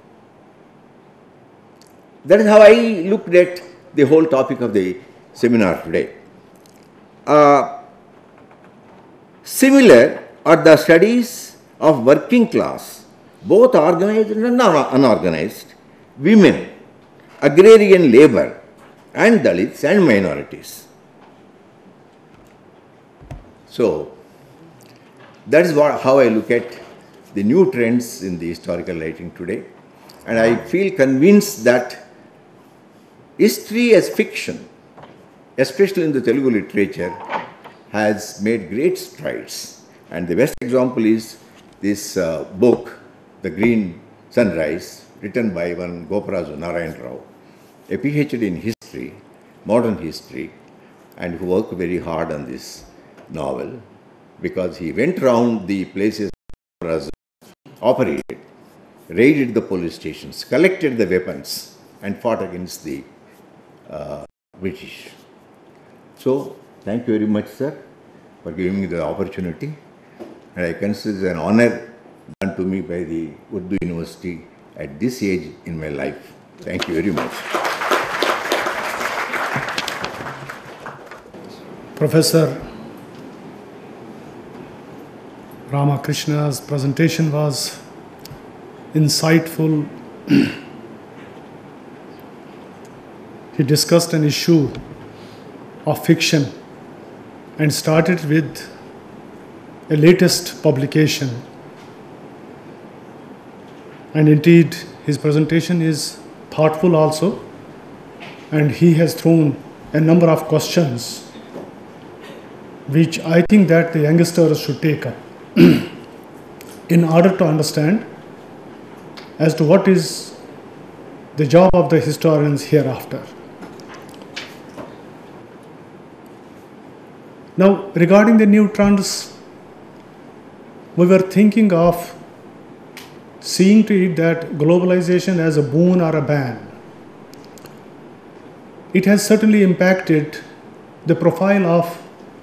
Speaker 5: That is how I looked at the whole topic of the seminar today. Uh, similar are the studies of working class, both organized and unorganized, women, agrarian labor, and Dalits and minorities. So, that is what, how I look at the new trends in the historical writing today. And I feel convinced that history as fiction, especially in the Telugu literature, has made great strides. And the best example is this uh, book, The Green Sunrise, written by one Goparazu Narayan Rao, a PhD in history, modern history, and who worked very hard on this novel because he went around the places Goparazu operated, raided the police stations, collected the weapons, and fought against the uh, British. So, thank you very much, sir, for giving me the opportunity. And I consider it an honor done to me by the Urdu University at this age in my life. Thank you very much.
Speaker 3: Professor Ramakrishna's presentation was insightful. He discussed an issue of fiction and started with a latest publication. And indeed, his presentation is thoughtful also, and he has thrown a number of questions which I think that the youngsters should take up in order to understand as to what is the job of the historians hereafter. Now, regarding the new trends, we were thinking of seeing to it that globalization as a boon or a ban. It has certainly impacted the profile of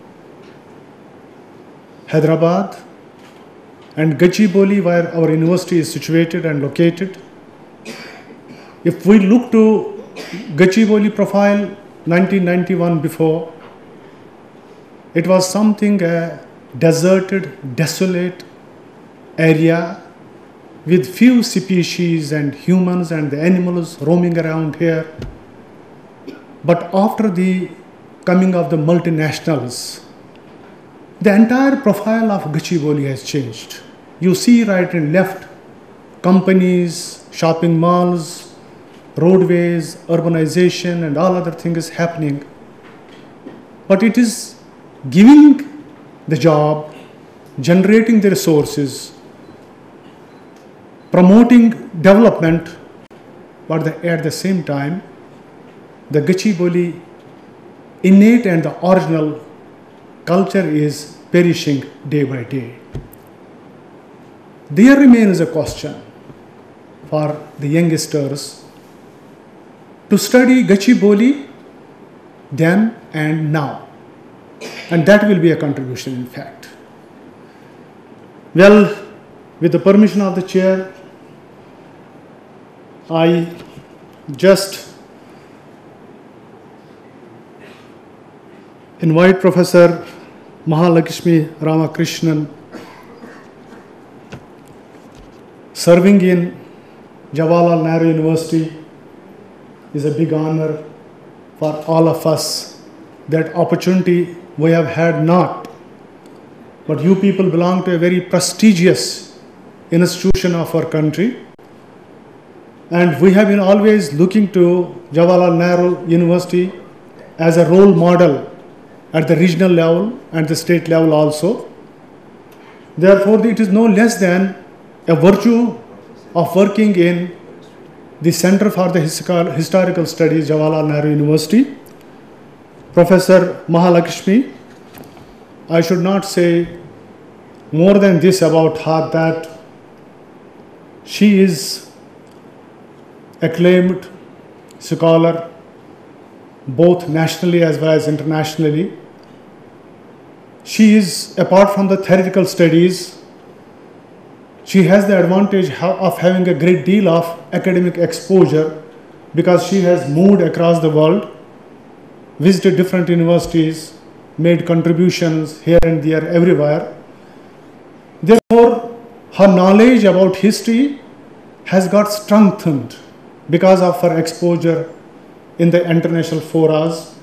Speaker 3: Hyderabad and Gachibowli, where our university is situated and located. If we look to Gachibowli profile nineteen ninety-one before, it was something a deserted, desolate area with few species and humans and the animals roaming around here. But after the coming of the multinationals, the entire profile of Gachibowli has changed. You see right and left, companies, shopping malls, roadways, urbanization and all other things happening. But it is giving the job, generating the resources, promoting development, but the, at the same time, the Gachibowli innate and the original culture is perishing day by day. There remains a question for the youngsters to study Gachibowli then and now, and that will be a contribution in fact. Well, with the permission of the chair, I just invite Professor Mahalakshmi Ramakrishnan, serving in Jawaharlal Nehru University is a big honor for all of us. That opportunity we have had not, but you people belong to a very prestigious institution of our country, and we have been always looking to Jawaharlal Nehru University as a role model at the regional level and the state level also. Therefore, it is no less than a virtue of working in the Center for the Historical Studies, Jawaharlal Nehru University. Professor Mahalakshmi, I should not say more than this about her, that she is acclaimed scholar both nationally as well as internationally. She is, apart from the theoretical studies, she has the advantage of having a great deal of academic exposure because she has moved across the world, visited different universities, made contributions here and there, everywhere. Therefore, her knowledge about history has got strengthened because of her exposure in the international forums.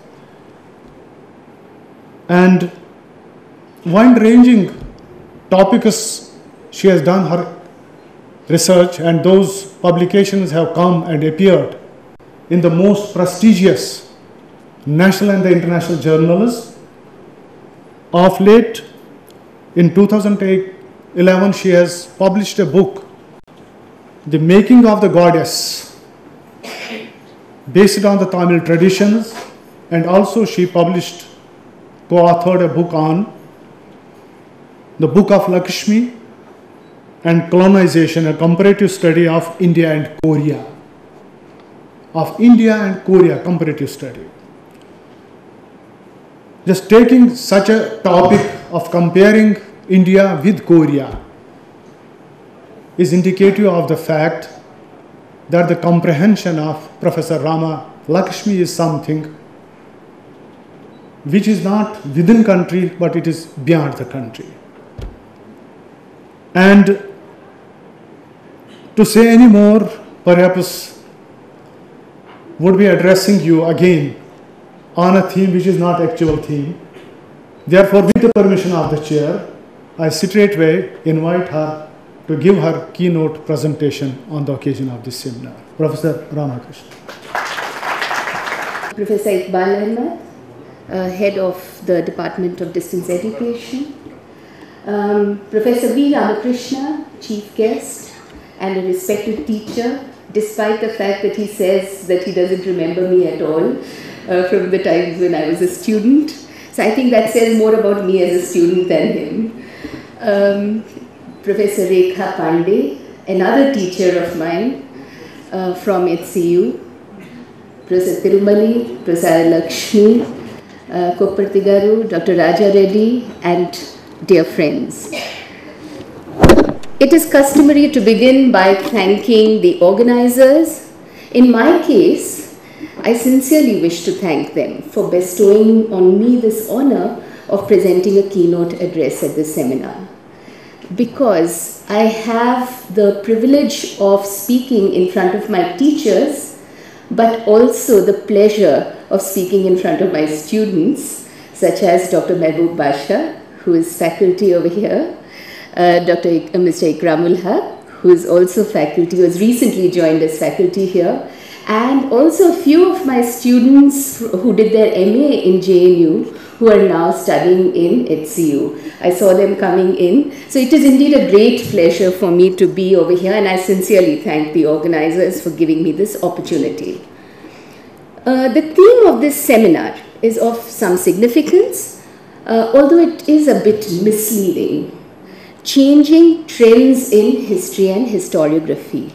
Speaker 3: And wide-ranging topics she has done her research, and those publications have come and appeared in the most prestigious national and the international journals. Of late, in two thousand eleven, she has published a book, The Making of the Goddess, based on the Tamil traditions, and also she published, co-authored a book on the Book of Lakshmi and Colonization, a comparative study of India and Korea. Of India and Korea, comparative study. Just taking such a topic of comparing India with Korea is indicative of the fact that the comprehension of Professor Rama Lakshmi is something which is not within country, but it is beyond the country. And to say any more, perhaps would be addressing you again on a theme which is not actual theme. Therefore, with the permission of the chair, I straightway invite her to give her keynote presentation on the occasion of this seminar. Professor Ramakrishna.
Speaker 6: Professor Iqbal Ahmed, uh, Head of the Department of Distance Education. Um, Professor V. Ramakrishna, Chief Guest and a respected teacher, despite the fact that he says that he doesn't remember me at all uh, from the times when I was a student. So I think that says more about me as a student than him. Um, Professor Rekha Pandey, another teacher of mine uh, from H C U. Professor Tirumali, Professor Lakshmi, uh, Koppartigaru, Doctor Raja Reddy, and dear friends. It is customary to begin by thanking the organizers. In my case, I sincerely wish to thank them for bestowing on me this honor of presenting a keynote address at this seminar, because I have the privilege of speaking in front of my teachers, but also the pleasure of speaking in front of my students, such as Doctor Mehboob Basha, who is faculty over here, uh, Doctor Ik- uh, Mister Ikramul Haq, who is also faculty, who has recently joined as faculty here, and also a few of my students who did their M A in J N U, who are now studying in H C U. I saw them coming in. So it is indeed a great pleasure for me to be over here, and I sincerely thank the organizers for giving me this opportunity. Uh, the theme of this seminar is of some significance, uh, although it is a bit misleading. Changing trends in history and historiography.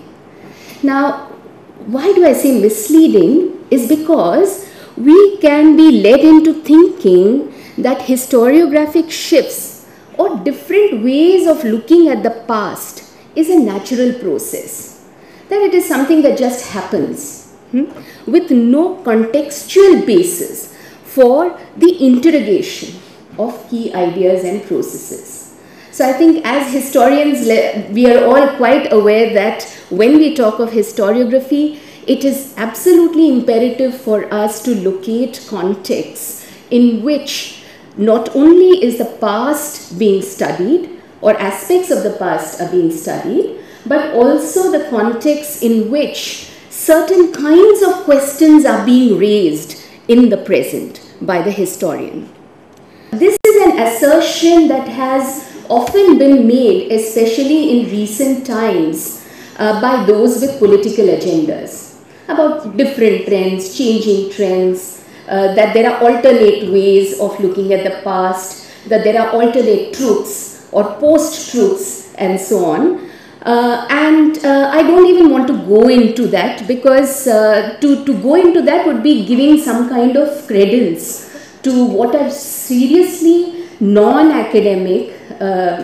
Speaker 6: Now, why do I say misleading? Is because we can be led into thinking that historiographic shifts or different ways of looking at the past is a natural process, that it is something that just happens hmm, with no contextual basis for the interrogation of key ideas and processes. So I think as historians, we are all quite aware that when we talk of historiography, it is absolutely imperative for us to locate contexts in which not only is the past being studied or aspects of the past are being studied, but also the context in which certain kinds of questions are being raised in the present by the historian. This is an assertion that has often been made, especially in recent times, uh, by those with political agendas, about different trends, changing trends, uh, that there are alternate ways of looking at the past, that there are alternate truths or post-truths and so on. Uh, and uh, I don't even want to go into that, because uh, to, to go into that would be giving some kind of credence to what are seriously non-academic uh,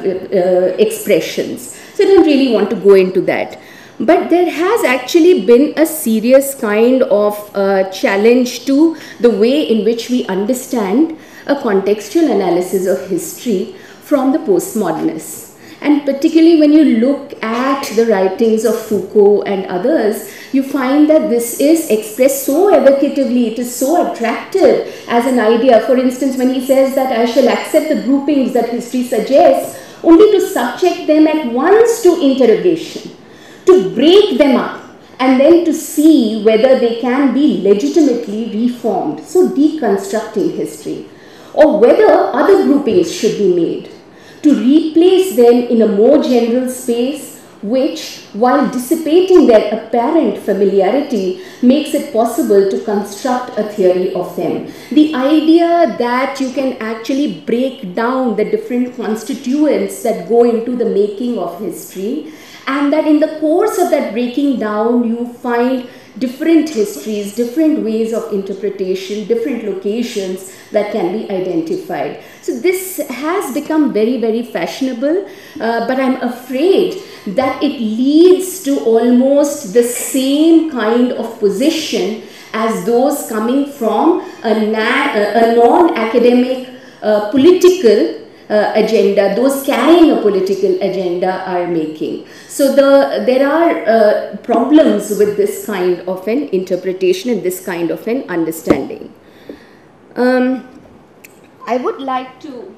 Speaker 6: uh, expressions. So I don't really want to go into that. But there has actually been a serious kind of uh, challenge to the way in which we understand a contextual analysis of history from the postmodernists. And particularly when you look at the writings of Foucault and others, you find that this is expressed so evocatively, it is so attractive as an idea. For instance, when he says that I shall accept the groupings that history suggests, only to subject them at once to interrogation, to break them up, and then to see whether they can be legitimately reformed, so deconstructing history, or whether other groupings should be made, to replace them in a more general space which, while dissipating their apparent familiarity, makes it possible to construct a theory of them. The idea that you can actually break down the different constituents that go into the making of history, and that in the course of that breaking down you find different histories, different ways of interpretation, different locations that can be identified. So this has become very, very fashionable, uh, but I'm afraid that it leads to almost the same kind of position as those coming from a, a non-academic uh, political uh, agenda, those carrying a political agenda are making. So the, there are uh, problems with this kind of an interpretation and this kind of an understanding. Um, I would like to,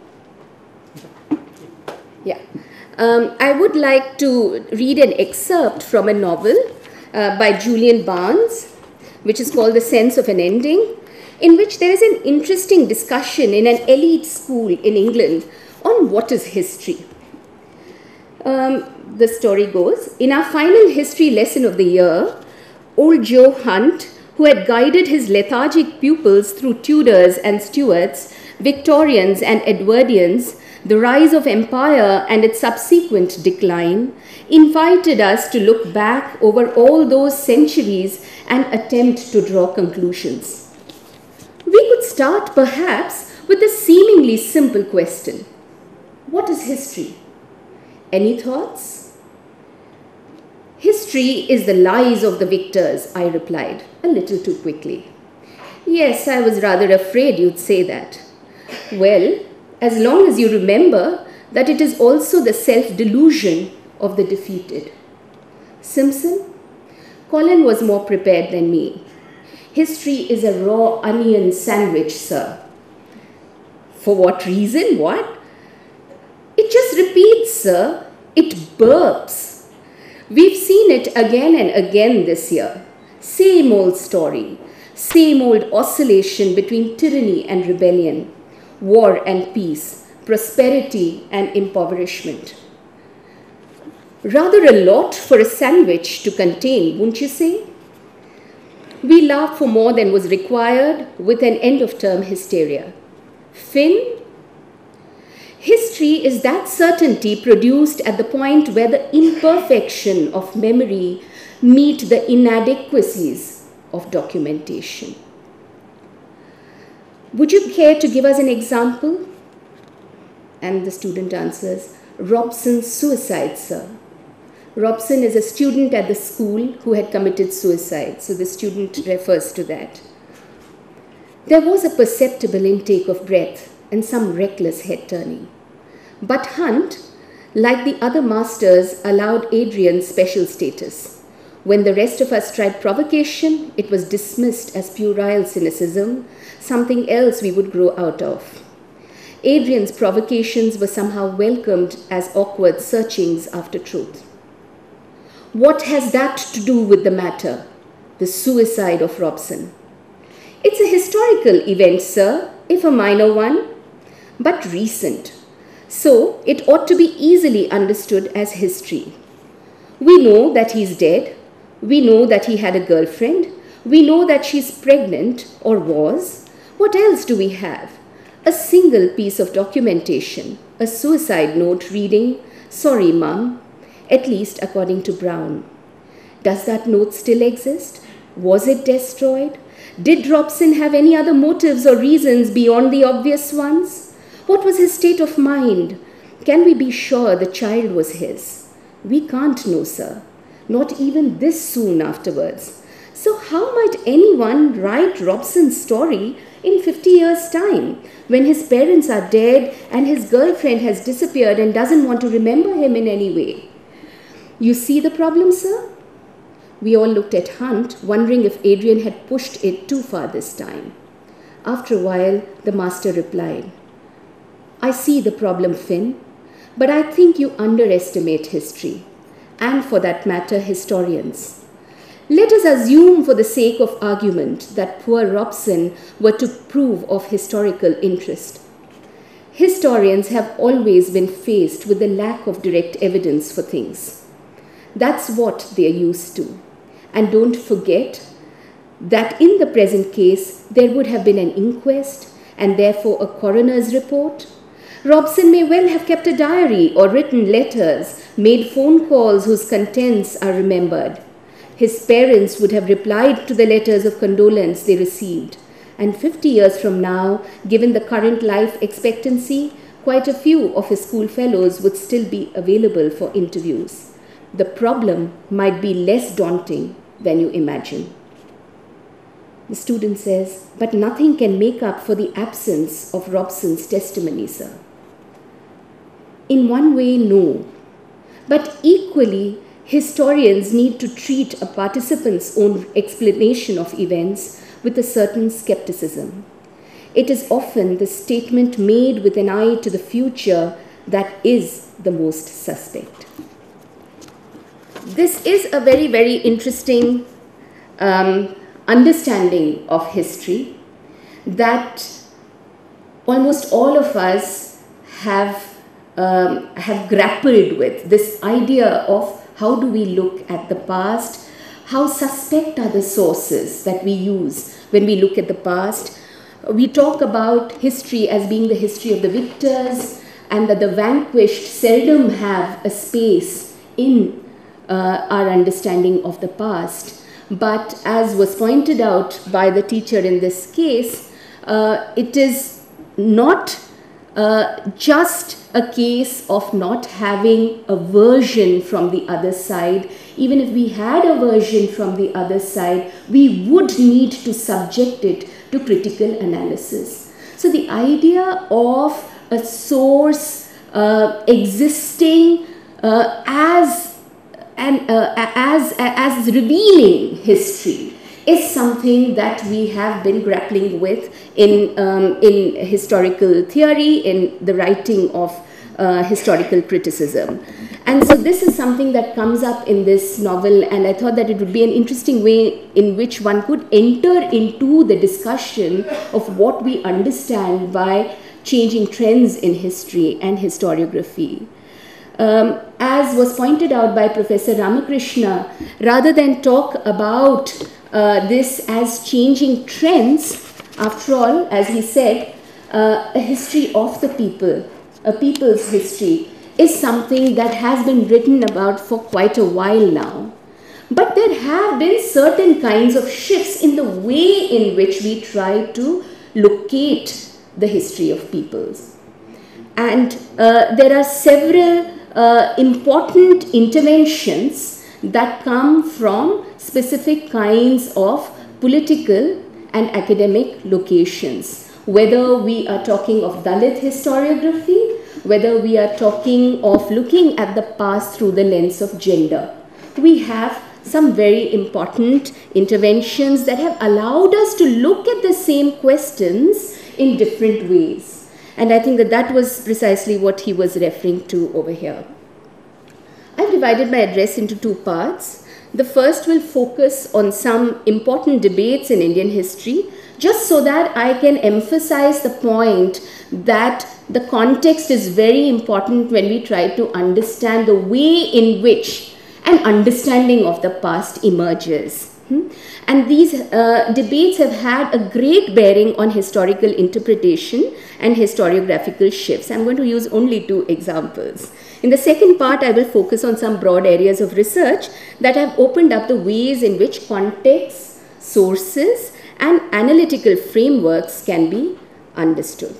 Speaker 6: yeah, um, I would like to read an excerpt from a novel uh, by Julian Barnes, which is called The Sense of an Ending, in which there is an interesting discussion in an elite school in England on what is history. Um, the story goes, in our final history lesson of the year, old Joe Hunt, who had guided his lethargic pupils through Tudors and Stuarts, Victorians and Edwardians, the rise of empire and its subsequent decline, invited us to look back over all those centuries and attempt to draw conclusions. We could start perhaps with a seemingly simple question. What is history? Any thoughts? History is the lies of the victors, I replied, a little too quickly. Yes, I was rather afraid you'd say that. Well, as long as you remember that it is also the self-delusion of the defeated. Simpson? Colin was more prepared than me. History is a raw onion sandwich, sir. For what reason? What? It just repeats, sir. It burps. We've seen it again and again this year. Same old story. Same old oscillation between tyranny and rebellion, war and peace, prosperity and impoverishment. Rather a lot for a sandwich to contain, wouldn't you say? We laughed for more than was required with an end-of-term hysteria. Finn? History is that certainty produced at the point where the imperfection of memory meet the inadequacies of documentation. Would you care to give us an example? And the student answers, Robson's suicide, sir. Robson is a student at the school who had committed suicide, so the student refers to that. There was a perceptible intake of breath and some reckless head turning. But Hunt, like the other masters, allowed Adrian special status. When the rest of us tried provocation, it was dismissed as puerile cynicism, something else we would grow out of. Adrian's provocations were somehow welcomed as awkward searchings after truth. What has that to do with the matter? The suicide of Robson. It's a historical event, sir, if a minor one, but recent. So it ought to be easily understood as history. We know that he's dead. We know that he had a girlfriend. We know that she's pregnant, or was. What else do we have? A single piece of documentation, a suicide note reading, "Sorry, Mum," at least according to Brown. Does that note still exist? Was it destroyed? Did Robson have any other motives or reasons beyond the obvious ones? What was his state of mind? Can we be sure the child was his? We can't know, sir, not even this soon afterwards. So how might anyone write Robson's story in fifty years' time, when his parents are dead and his girlfriend has disappeared and doesn't want to remember him in any way? You see the problem, sir? We all looked at Hunt, wondering if Adrian had pushed it too far this time. After a while, the master replied, I see the problem, Finn, but I think you underestimate history, and for that matter, historians. Let us assume for the sake of argument that poor Robson were to prove of historical interest. Historians have always been faced with the lack of direct evidence for things. That's what they are used to. And don't forget that in the present case, there would have been an inquest and therefore a coroner's report. Robson may well have kept a diary or written letters, made phone calls whose contents are remembered. His parents would have replied to the letters of condolence they received. And fifty years from now, given the current life expectancy, quite a few of his school fellows would still be available for interviews. The problem might be less daunting than you imagine. The student says, but nothing can make up for the absence of Robson's testimony, sir. In one way, no. But equally, historians need to treat a participant's own explanation of events with a certain skepticism. It is often the statement made with an eye to the future that is the most suspect. This is a very, very interesting um, understanding of history that almost all of us have, um, have grappled with. This idea of how do we look at the past, how suspect are the sources that we use when we look at the past. We talk about history as being the history of the victors, and that the vanquished seldom have a space in uh, our understanding of the past. But as was pointed out by the teacher in this case, uh, it is not uh, just a case of not having a version from the other side. Even if we had a version from the other side, we would need to subject it to critical analysis. So the idea of a source uh, existing uh, as, an, uh, as, as revealing history is something that we have been grappling with in, um, in historical theory, in the writing of uh, historical criticism. And so this is something that comes up in this novel, and I thought that it would be an interesting way in which one could enter into the discussion of what we understand by changing trends in history and historiography. Um, as was pointed out by Professor Ramakrishna, rather than talk about uh, this as changing trends, after all, as he said, uh, a history of the people, a people's history, is something that has been written about for quite a while now. But there have been certain kinds of shifts in the way in which we try to locate the history of peoples. And uh, there are several uh, important interventions that come from specific kinds of political and academic locations. Whether we are talking of Dalit historiography, whether we are talking of looking at the past through the lens of gender, we have some very important interventions that have allowed us to look at the same questions in different ways. And I think that that was precisely what he was referring to over here. I've divided my address into two parts. The first will focus on some important debates in Indian history, just so that I can emphasize the point that the context is very important when we try to understand the way in which an understanding of the past emerges. And these uh, debates have had a great bearing on historical interpretation and historiographical shifts. I'm going to use only two examples. In the second part, I will focus on some broad areas of research that have opened up the ways in which contexts, sources, and analytical frameworks can be understood.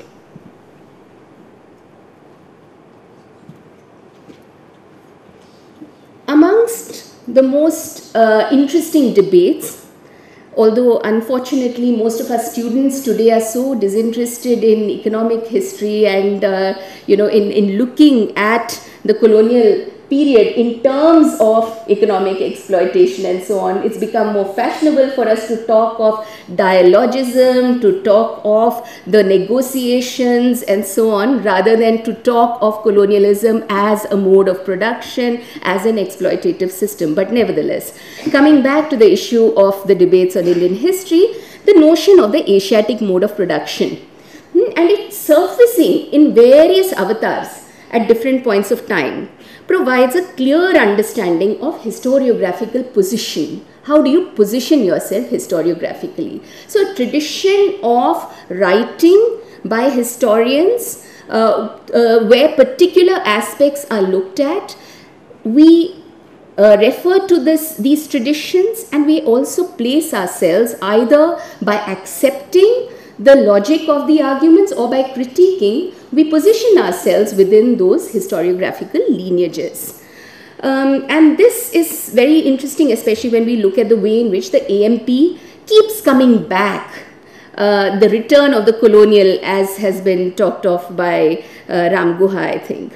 Speaker 6: Amongst the most uh, interesting debates, although unfortunately most of our students today are so disinterested in economic history and uh, you know in, in looking at the colonial period in terms of economic exploitation and so on, it's become more fashionable for us to talk of dialogism, to talk of the negotiations and so on, rather than to talk of colonialism as a mode of production, as an exploitative system. But nevertheless, coming back to the issue of the debates on Indian history, the notion of the Asiatic mode of production, and it's surfacing in various avatars at different points of time, provides a clear understanding of historiographical position. How do you position yourself historiographically? So a tradition of writing by historians uh, uh, where particular aspects are looked at. We uh, refer to this, these traditions, and we also place ourselves either by accepting the logic of the arguments or by critiquing. We position ourselves within those historiographical lineages. Um, and this is very interesting, especially when we look at the way in which the A M P keeps coming back. Uh, the return of the colonial, as has been talked of by uh, Ram Guha, I think.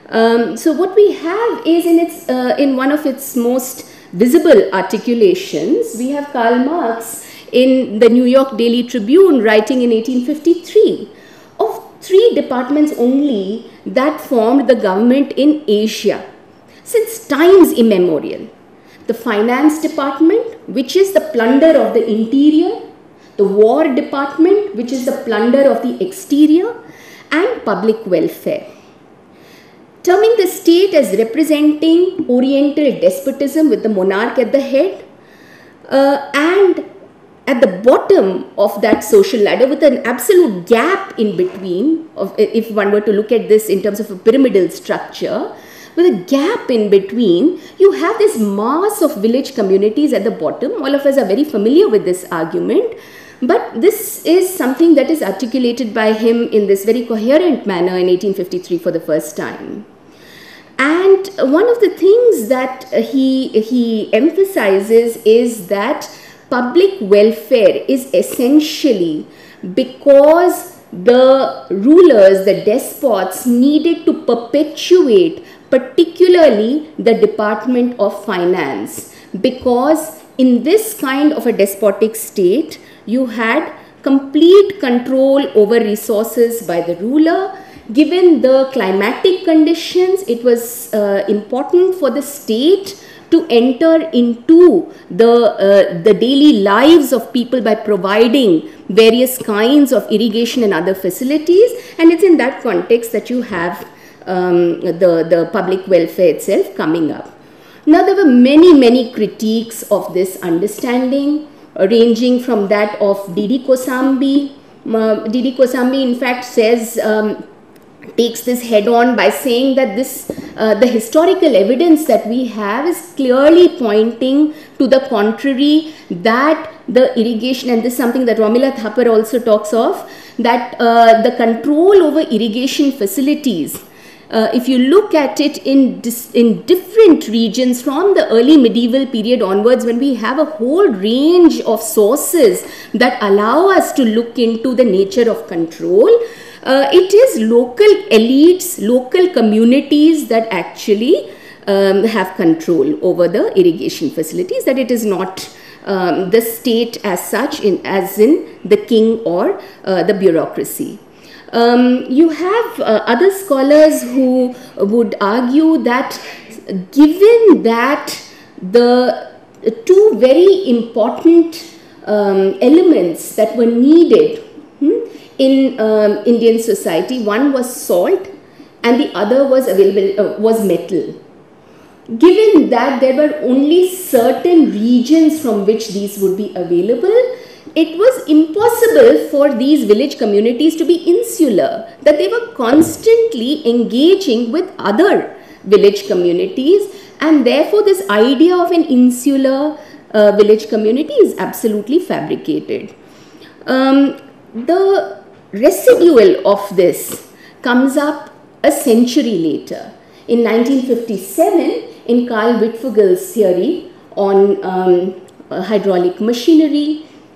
Speaker 6: Um, so what we have is in its uh, in one of its most visible articulations, we have Karl Marx in the New York Daily Tribune writing in eighteen fifty-three of three departments only that formed the government in Asia since times immemorial. The finance department, which is the plunder of the interior, the war department, which is the plunder of the exterior, and public welfare. Terming the state as representing oriental despotism with the monarch at the head, uh, and at the bottom of that social ladder with an absolute gap in between, of, if one were to look at this in terms of a pyramidal structure, with a gap in between, you have this mass of village communities at the bottom. All of us are very familiar with this argument, but this is something that is articulated by him in this very coherent manner in eighteen fifty-three for the first time. And one of the things that he, he emphasizes is that public welfare is essentially because the rulers, the despots, needed to perpetuate particularly the Department of Finance, because in this kind of a despotic state, you had complete control over resources by the ruler. Given the climatic conditions, it was uh, important for the state to enter into the, uh, the daily lives of people by providing various kinds of irrigation and other facilities, and it's in that context that you have um, the, the public welfare itself coming up. Now, there were many, many critiques of this understanding, uh, ranging from that of Didi Kosambi. Uh, Didi Kosambi, in fact, says, um, takes this head on by saying that this, uh, the historical evidence that we have is clearly pointing to the contrary, that the irrigation, and this is something that Romila Thapar also talks of, that uh, the control over irrigation facilities, uh, if you look at it in, in different regions from the early medieval period onwards, when we have a whole range of sources that allow us to look into the nature of control, Uh, it is local elites, local communities that actually um, have control over the irrigation facilities, that it is not um, the state as such, in, as in the king or uh, the bureaucracy. Um, you have uh, other scholars who would argue that given that the two very important um, elements that were needed hmm, in um, Indian society, one was salt and the other was available uh, was metal. Given that there were only certain regions from which these would be available, it was impossible for these village communities to be insular, that they were constantly engaging with other village communities, and therefore this idea of an insular uh, village community is absolutely fabricated. Um, the residual of this comes up a century later. In nineteen fifty-seven, in Carl Wittfugl's theory on um, uh, hydraulic machinery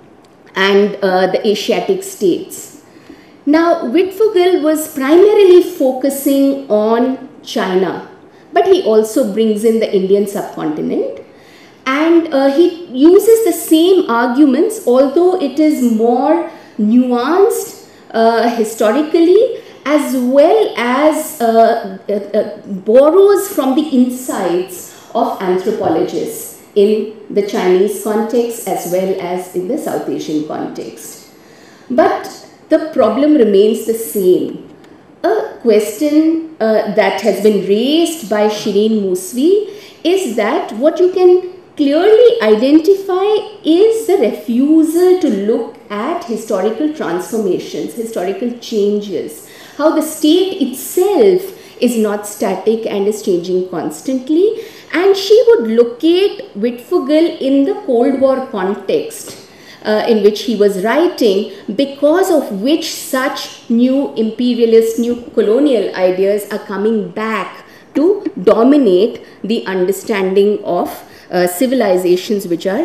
Speaker 6: and uh, the Asiatic states. Now, Wittfugl was primarily focusing on China, but he also brings in the Indian subcontinent, and uh, he uses the same arguments, although it is more nuanced Uh, historically, as well as uh, uh, uh, borrows from the insights of anthropologists in the Chinese context as well as in the South Asian context. But the problem remains the same. A question uh, that has been raised by Shireen Musvi is that what you can clearly identify is the refusal to look at historical transformations, historical changes, how the state itself is not static and is changing constantly. And she would locate Wittfugl in the Cold War context uh, in which he was writing, because of which such new imperialist, new colonial ideas are coming back to dominate the understanding of Uh, civilizations which are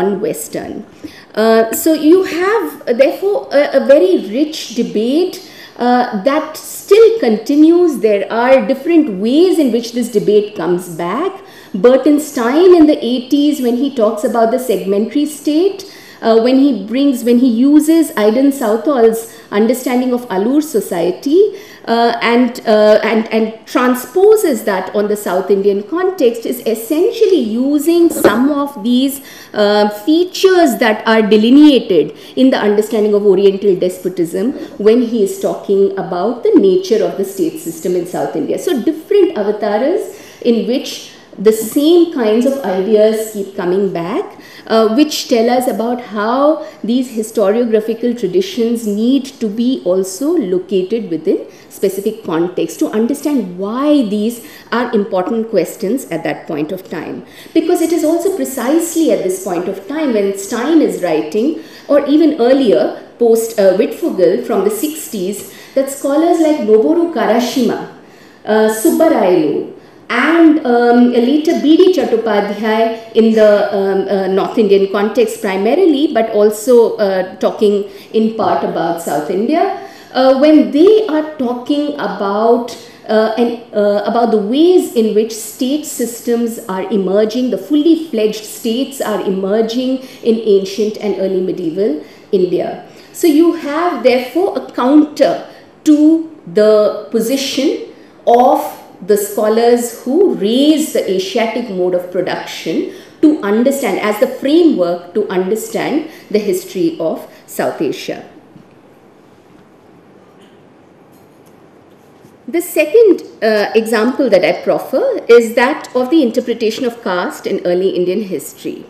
Speaker 6: non-Western. Uh, so you have uh, therefore a, a very rich debate uh, that still continues. There are different ways in which this debate comes back. Burton Stein in the eighties, when he talks about the segmentary state, uh, when he brings, when he uses Aidan Southall's understanding of Alur society uh, and, uh, and, and transposes that on the South Indian context, is essentially using some of these uh, features that are delineated in the understanding of Oriental despotism when he is talking about the nature of the state system in South India. So different avatars in which the same kinds of ideas keep coming back, uh, which tell us about how these historiographical traditions need to be also located within specific context to understand why these are important questions at that point of time. Because it is also precisely at this point of time when Stein is writing, or even earlier, post uh, Wittfogel from the sixties, that scholars like Noboru Karashima, uh, Subbarayulu, and um, later B D Chattopadhyay in the um, uh, North Indian context primarily, but also uh, talking in part about South India, uh, when they are talking about uh, and, uh, about the ways in which state systems are emerging, the fully fledged states are emerging in ancient and early medieval India. So you have therefore a counter to the position of the scholars who raise the Asiatic mode of production to understand, as the framework to understand the history of South Asia. The second uh, example that I proffer is that of the interpretation of caste in early Indian history.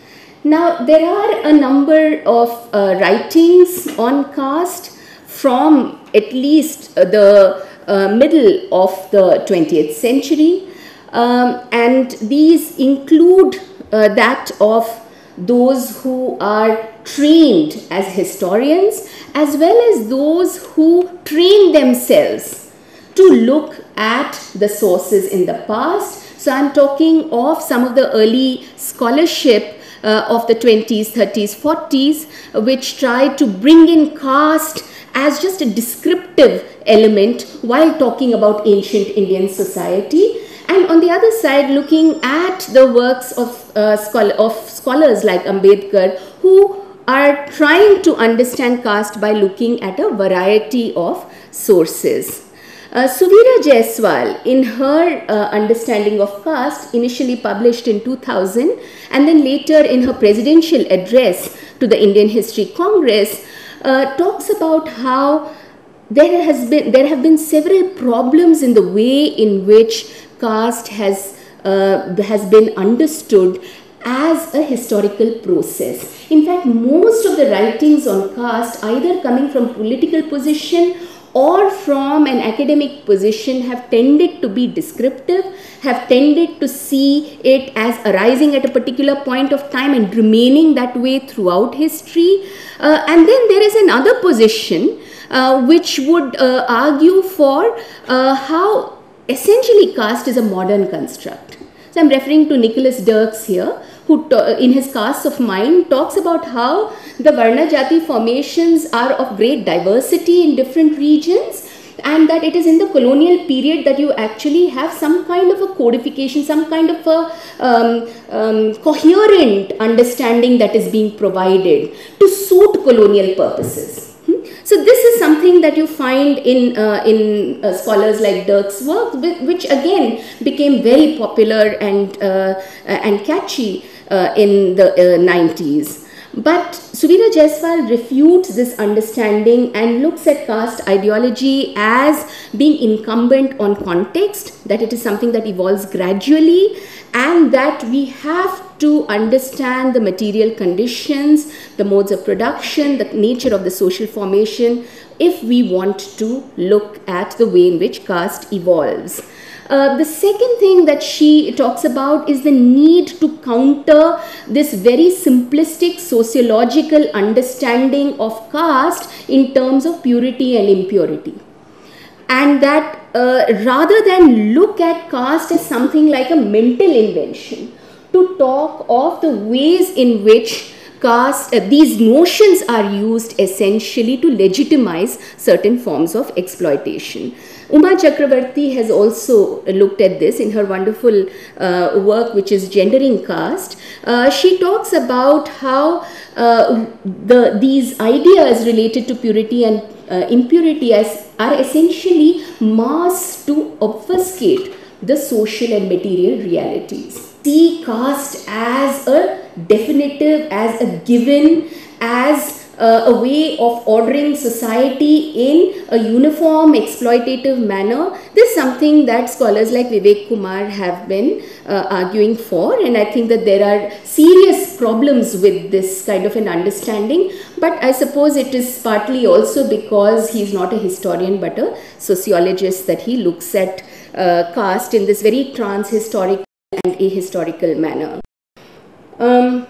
Speaker 6: Now, there are a number of uh, writings on caste from at least uh, the Uh, middle of the twentieth century, um, and these include uh, that of those who are trained as historians, as well as those who train themselves to look at the sources in the past. So I'm talking of some of the early scholarship uh, of the twenties, thirties, forties, which tried to bring in caste as just a descriptive element while talking about ancient Indian society, and on the other side looking at the works of, uh, scholar, of scholars like Ambedkar, who are trying to understand caste by looking at a variety of sources. Uh, Suvira Jaiswal, in her uh, understanding of caste, initially published in two thousand and then later in her presidential address to the Indian History Congress, uh, talks about how there has been there have been several problems in the way in which caste has uh, has been understood as a historical process. In fact, most of the writings on caste, either coming from political position or from an academic position, have tended to be descriptive, have tended to see it as arising at a particular point of time and remaining that way throughout history. Uh, and then there is another position Uh, which would uh, argue for uh, how essentially caste is a modern construct. So I'm referring to Nicholas Dirks here, who in his Castes of Mind talks about how the Varna Jati formations are of great diversity in different regions, and that it is in the colonial period that you actually have some kind of a codification, some kind of a um, um, coherent understanding that is being provided to suit colonial purposes. So this is something that you find in, uh, in uh, scholars like Dirk's work, which again became very popular and, uh, and catchy uh, in the uh, nineties. But Suvira Jaiswal refutes this understanding and looks at caste ideology as being incumbent on context, that it is something that evolves gradually, and that we have to understand the material conditions, the modes of production, the nature of the social formation, if we want to look at the way in which caste evolves. Uh, the second thing that she talks about is the need to counter this very simplistic sociological understanding of caste in terms of purity and impurity. And that uh, rather than look at caste as something like a mental invention, to talk of the ways in which caste, uh, these notions are used essentially to legitimize certain forms of exploitation. Uma Chakravarti has also looked at this in her wonderful uh, work, which is Gendering Caste. Uh, she talks about how uh, the, these ideas related to purity and uh, impurity as, are essentially masked to obfuscate the social and material realities. See caste as a definitive, as a given, as uh, a way of ordering society in a uniform exploitative manner. This is something that scholars like Vivek Kumar have been uh, arguing for, and I think that there are serious problems with this kind of an understanding, but I suppose it is partly also because he is not a historian but a sociologist that he looks at uh, caste in this very trans-historical and ahistorical manner. Um,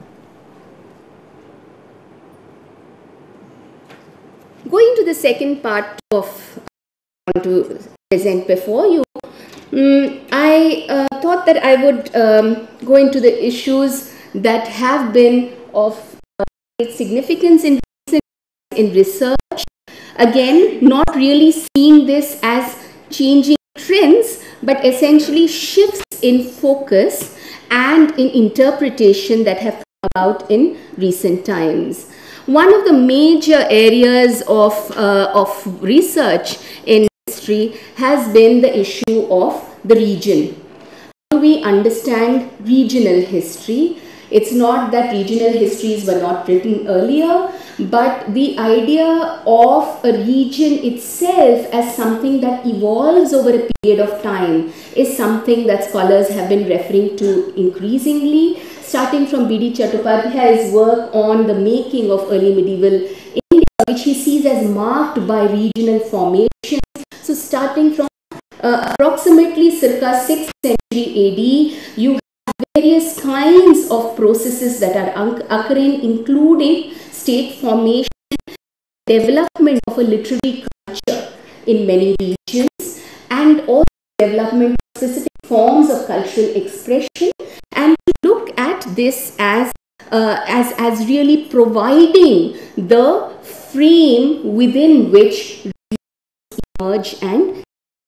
Speaker 6: going to the second part of I want to present before you, um, I uh, thought that I would um, go into the issues that have been of uh, great significance in, in research. Again, not really seeing this as changing trends, but essentially shifts in focus and in interpretation that have come about in recent times. One of the major areas of, uh, of research in history has been the issue of the region. How do we understand regional history? It's not that regional histories were not written earlier, but the idea of a region itself as something that evolves over a period of time is something that scholars have been referring to increasingly, starting from B D Chattopadhyay's work on the making of early medieval India, which he sees as marked by regional formations. So starting from uh, approximately circa sixth century A D, you have various kinds of processes that are occurring, including state formation, development of a literary culture in many regions, and also development of specific forms of cultural expression. And we look at this as, uh, as, as really providing the frame within which regions emerge. And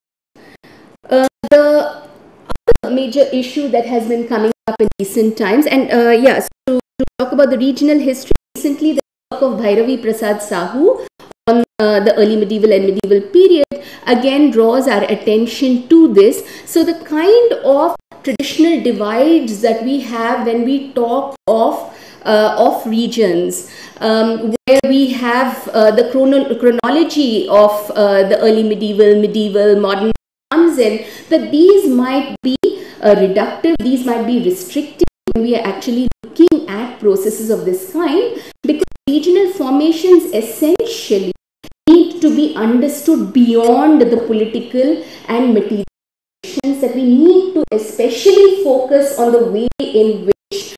Speaker 6: uh, the other major issue that has been coming up in recent times, and uh, yes, yeah, so to, to talk about the regional history, recently the work of Bhairavi Prasad Sahu on uh, the early medieval and medieval period again draws our attention to this. So the kind of traditional divides that we have when we talk of uh, of regions, um, where we have uh, the chrono chronology of uh, the early medieval, medieval, modern comes in, that these might be uh, reductive, these might be restrictive when we are actually looking at processes of this kind, because regional formations essentially need to be understood beyond the political and material conditions, that we need to especially focus on the way in which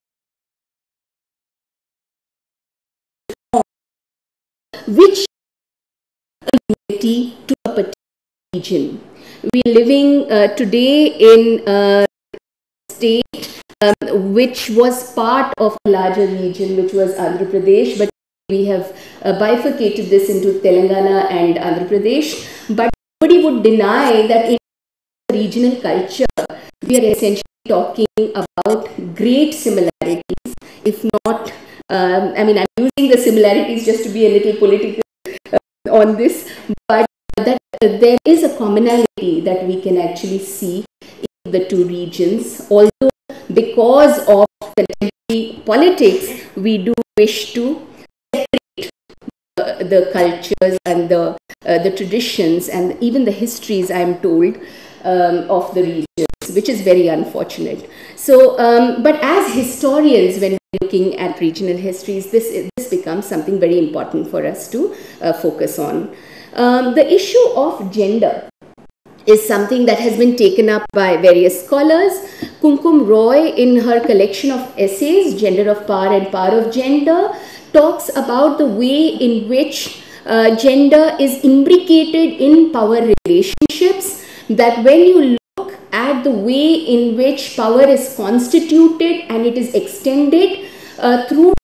Speaker 6: which unity to a particular region. We are living uh, today in a state um, which was part of a larger region, which was Andhra Pradesh, but we have uh, bifurcated this into Telangana and Andhra Pradesh. But nobody would deny that in regional culture, we are essentially talking about great similarities, if not, um, I mean, I'm using the similarities just to be a little political uh, on this, but that uh, there is a commonality that we can actually see in the two regions, although because of contemporary politics, we do wish to separate uh, the cultures and the, uh, the traditions and even the histories, I am told, um, of the regions, which is very unfortunate. So, um, but as historians, when we're looking at regional histories, this, this becomes something very important for us to uh, focus on. Um, the issue of gender is something that has been taken up by various scholars. Kumkum Roy, in her collection of essays, Gender of Power and Power of Gender, talks about the way in which uh, gender is imbricated in power relationships, that when you look at the way in which power is constituted and it is extended uh, through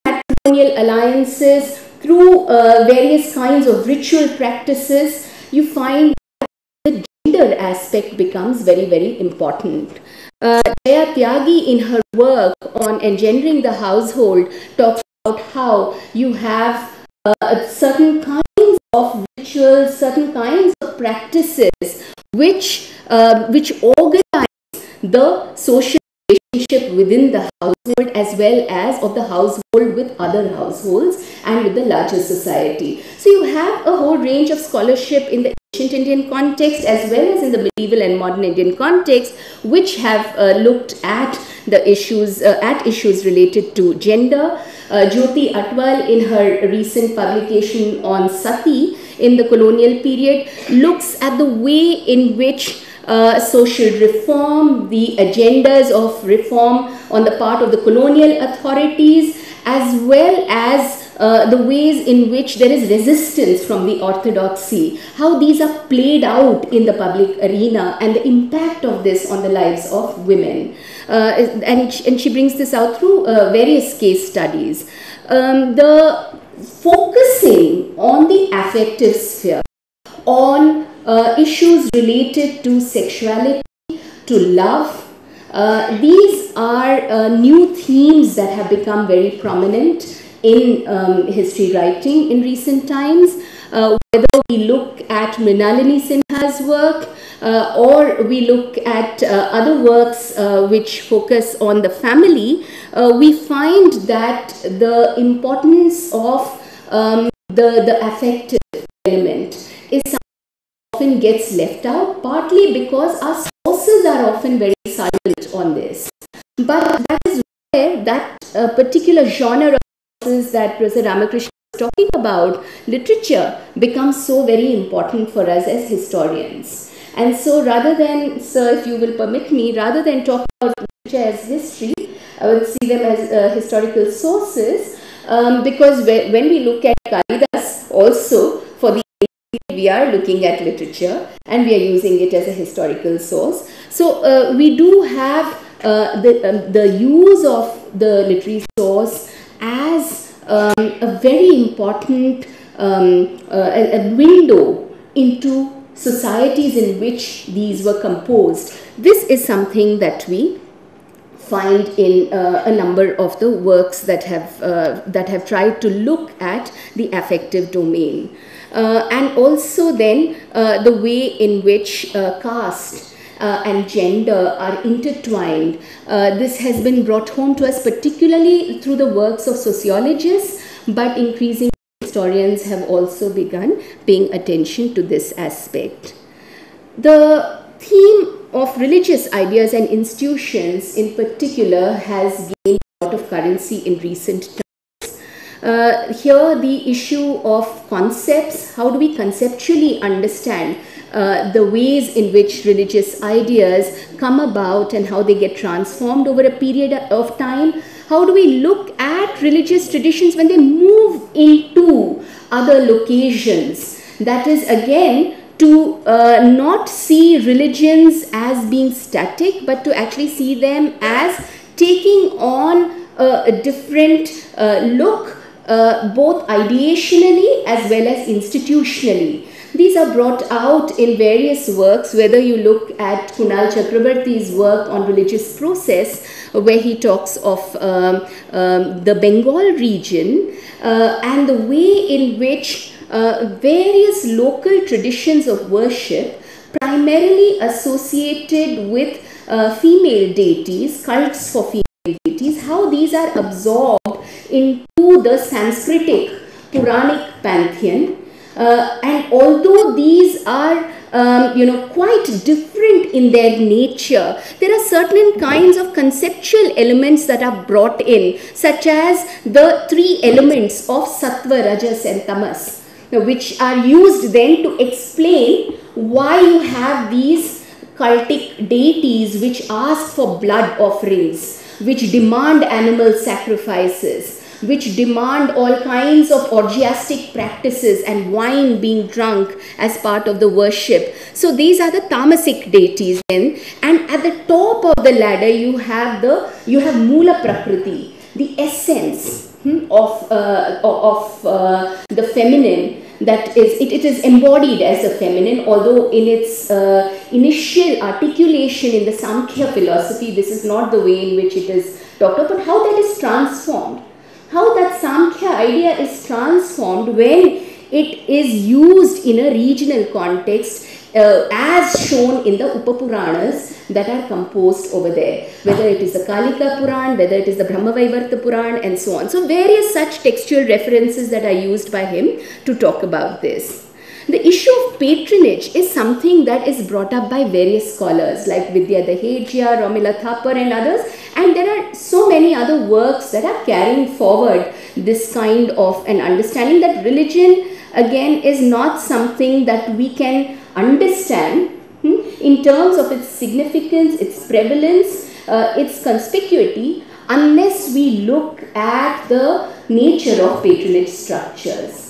Speaker 6: colonial alliances, through uh, various kinds of ritual practices, you find that the gender aspect becomes very, very important. Uh, Jaya Tyagi, in her work on engendering the household, talks about how you have uh, certain kinds of rituals, certain kinds of practices which, uh, which organize the social relationship within the household as well as of the household with other households and with the larger society. So you have a whole range of scholarship in the ancient Indian context as well as in the medieval and modern Indian context, which have uh, looked at the issues, uh, at issues related to gender. Uh, Jyoti Atwal, in her recent publication on Sati in the colonial period, looks at the way in which Uh, social reform, the agendas of reform on the part of the colonial authorities, as well as uh, the ways in which there is resistance from the orthodoxy, how these are played out in the public arena and the impact of this on the lives of women. Uh, and, and she brings this out through uh, various case studies. Um, the focusing on the affective sphere, on Uh, issues related to sexuality, to love. Uh, these are uh, new themes that have become very prominent in um, history writing in recent times. Uh, whether we look at Mrinalini Sinha's work uh, or we look at uh, other works uh, which focus on the family, uh, we find that the importance of um, the, the affective element is something often gets left out, partly because our sources are often very silent on this. But that is where that uh, particular genre of sources that Professor Ramakrishna is talking about, literature, becomes so very important for us as historians. And so rather than, sir, if you will permit me, rather than talk about literature as history, I would see them as uh, historical sources, um, because when we look at Kalidas also, for the we are looking at literature and we are using it as a historical source. So uh, we do have uh, the, um, the use of the literary source as um, a very important um, uh, a, a window into societies in which these were composed. This is something that we find in uh, a number of the works that have, uh, that have tried to look at the affective domain. Uh, and also then uh, the way in which uh, caste uh, and gender are intertwined. Uh, this has been brought home to us particularly through the works of sociologists, but increasing historians have also begun paying attention to this aspect. The theme of religious ideas and institutions in particular has gained a lot of currency in recent times. Uh, here the issue of concepts, how do we conceptually understand uh, the ways in which religious ideas come about and how they get transformed over a period of time. How do we look at religious traditions when they move into other locations? That is again to uh, not see religions as being static, but to actually see them as taking on uh, a different uh, look, Uh, both ideationally as well as institutionally. These are brought out in various works, whether you look at Kunal Chakrabarty's work on religious process, where he talks of um, um, the Bengal region uh, and the way in which uh, various local traditions of worship, primarily associated with uh, female deities, cults for female deities, how these are absorbed into the Sanskritic Puranic pantheon, uh, and although these are um, you know quite different in their nature, there are certain kinds of conceptual elements that are brought in, such as the three elements of Sattva, Rajas and Tamas, which are used then to explain why you have these cultic deities which ask for blood offerings, which demand animal sacrifices, which demand all kinds of orgiastic practices and wine being drunk as part of the worship. So these are the tamasic deities then, and at the top of the ladder you have the you have Mula Prakriti, the essence, hmm, of, uh, of uh, the feminine, that is, it, it is embodied as a feminine, although in its uh, initial articulation in the Samkhya philosophy, this is not the way in which it is talked about, how that is transformed. How that Samkhya idea is transformed when it is used in a regional context, uh, as shown in the Upapuranas that are composed over there, whether it is the Kalika Puran, whether it is the Brahmavaivarta Puran, and so on. So various such textual references that are used by him to talk about this. The issue of patronage is something that is brought up by various scholars like Vidya Dahejia, Romila Thapar and others, and there are so many other works that are carrying forward this kind of an understanding that religion again is not something that we can understand hmm, in terms of its significance, its prevalence, uh, its conspicuity, unless we look at the nature of patronage structures.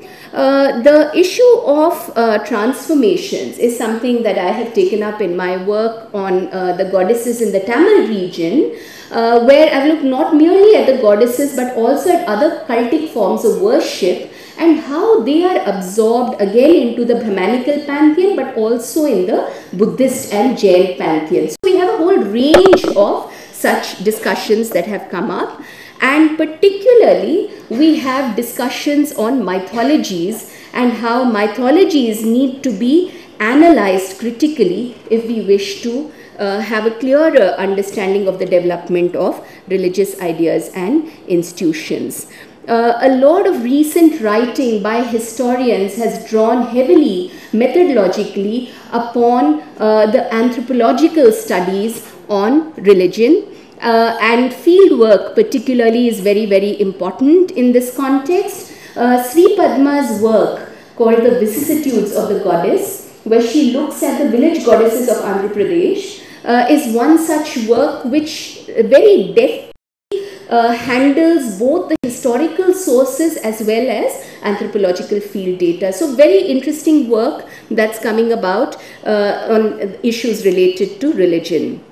Speaker 6: Uh, the issue of uh, transformations is something that I have taken up in my work on uh, the goddesses in the Tamil region, uh, where I've looked not merely at the goddesses but also at other cultic forms of worship and how they are absorbed again into the Brahmanical pantheon but also in the Buddhist and Jain pantheon. So we have a whole range of such discussions that have come up. And particularly, we have discussions on mythologies and how mythologies need to be analyzed critically if we wish to uh, have a clearer understanding of the development of religious ideas and institutions. Uh, a lot of recent writing by historians has drawn heavily methodologically upon uh, the anthropological studies on religion. Uh, and field work particularly is very, very important in this context. Uh, Sri Padma's work called The Vicissitudes of the Goddess, where she looks at the village goddesses of Andhra Pradesh, uh, is one such work which very deftly uh, handles both the historical sources as well as anthropological field data. So very interesting work that's coming about uh, on issues related to religion.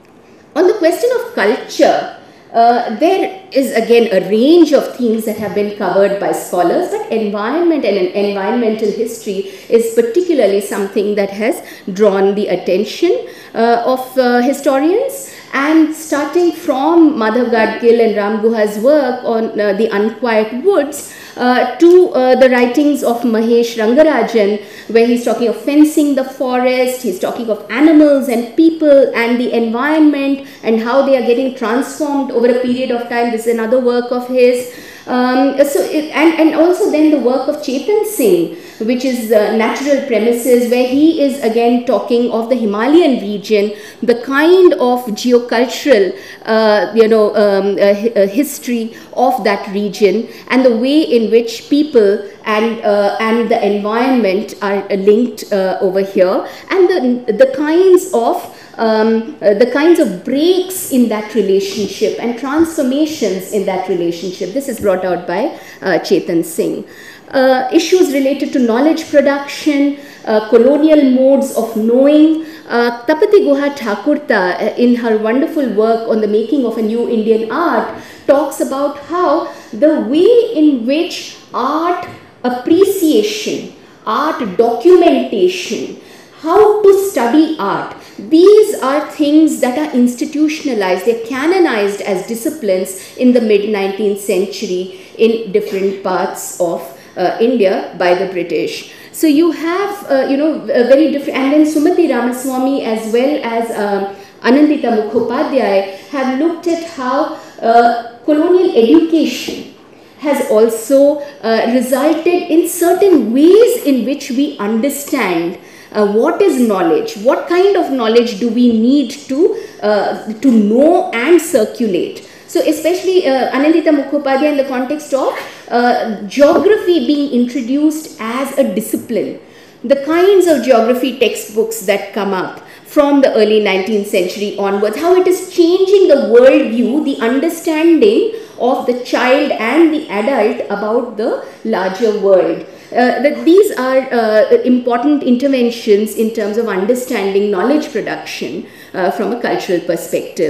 Speaker 6: On the question of culture, uh, there is again a range of themes that have been covered by scholars, but environment and environmental history is particularly something that has drawn the attention uh, of uh, historians. And starting from Madhav Gadgil and Ram Guha's work on uh, the unquiet woods uh, to uh, the writings of Mahesh Rangarajan, where he's talking of fencing the forest, he's talking of animals and people and the environment and how they are getting transformed over a period of time. This is another work of his. Um, so it, and, and also then the work of Chetan Singh, which is uh, natural premises, where he is again talking of the Himalayan region, the kind of geocultural uh, you know, um, uh, history of that region and the way in which people and, uh, and the environment are linked uh, over here, and the, the kinds of Um, uh, the kinds of breaks in that relationship and transformations in that relationship. This is brought out by uh, Chetan Singh. Uh, issues related to knowledge production, uh, colonial modes of knowing. Uh, Tapati Guha Thakurta, uh, in her wonderful work on the making of a new Indian art, talks about how the way in which art appreciation, art documentation, how to study art, these are things that are institutionalized, they're canonized as disciplines in the mid nineteenth century in different parts of uh, India by the British. So you have, uh, you know, a very different, and then Sumati Ramaswamy as well as uh, Anandita Mukhopadhyay have looked at how uh, colonial education has also uh, resulted in certain ways in which we understand Uh, what is knowledge, what kind of knowledge do we need to, uh, to know and circulate. So especially uh, Anandita Mukhopadhyay in the context of uh, geography being introduced as a discipline. The kinds of geography textbooks that come up from the early nineteenth century onwards, how it is changing the worldview, the understanding of the child and the adult about the larger world. Uh, that these are uh, important interventions in terms of understanding knowledge production uh, from a cultural perspective.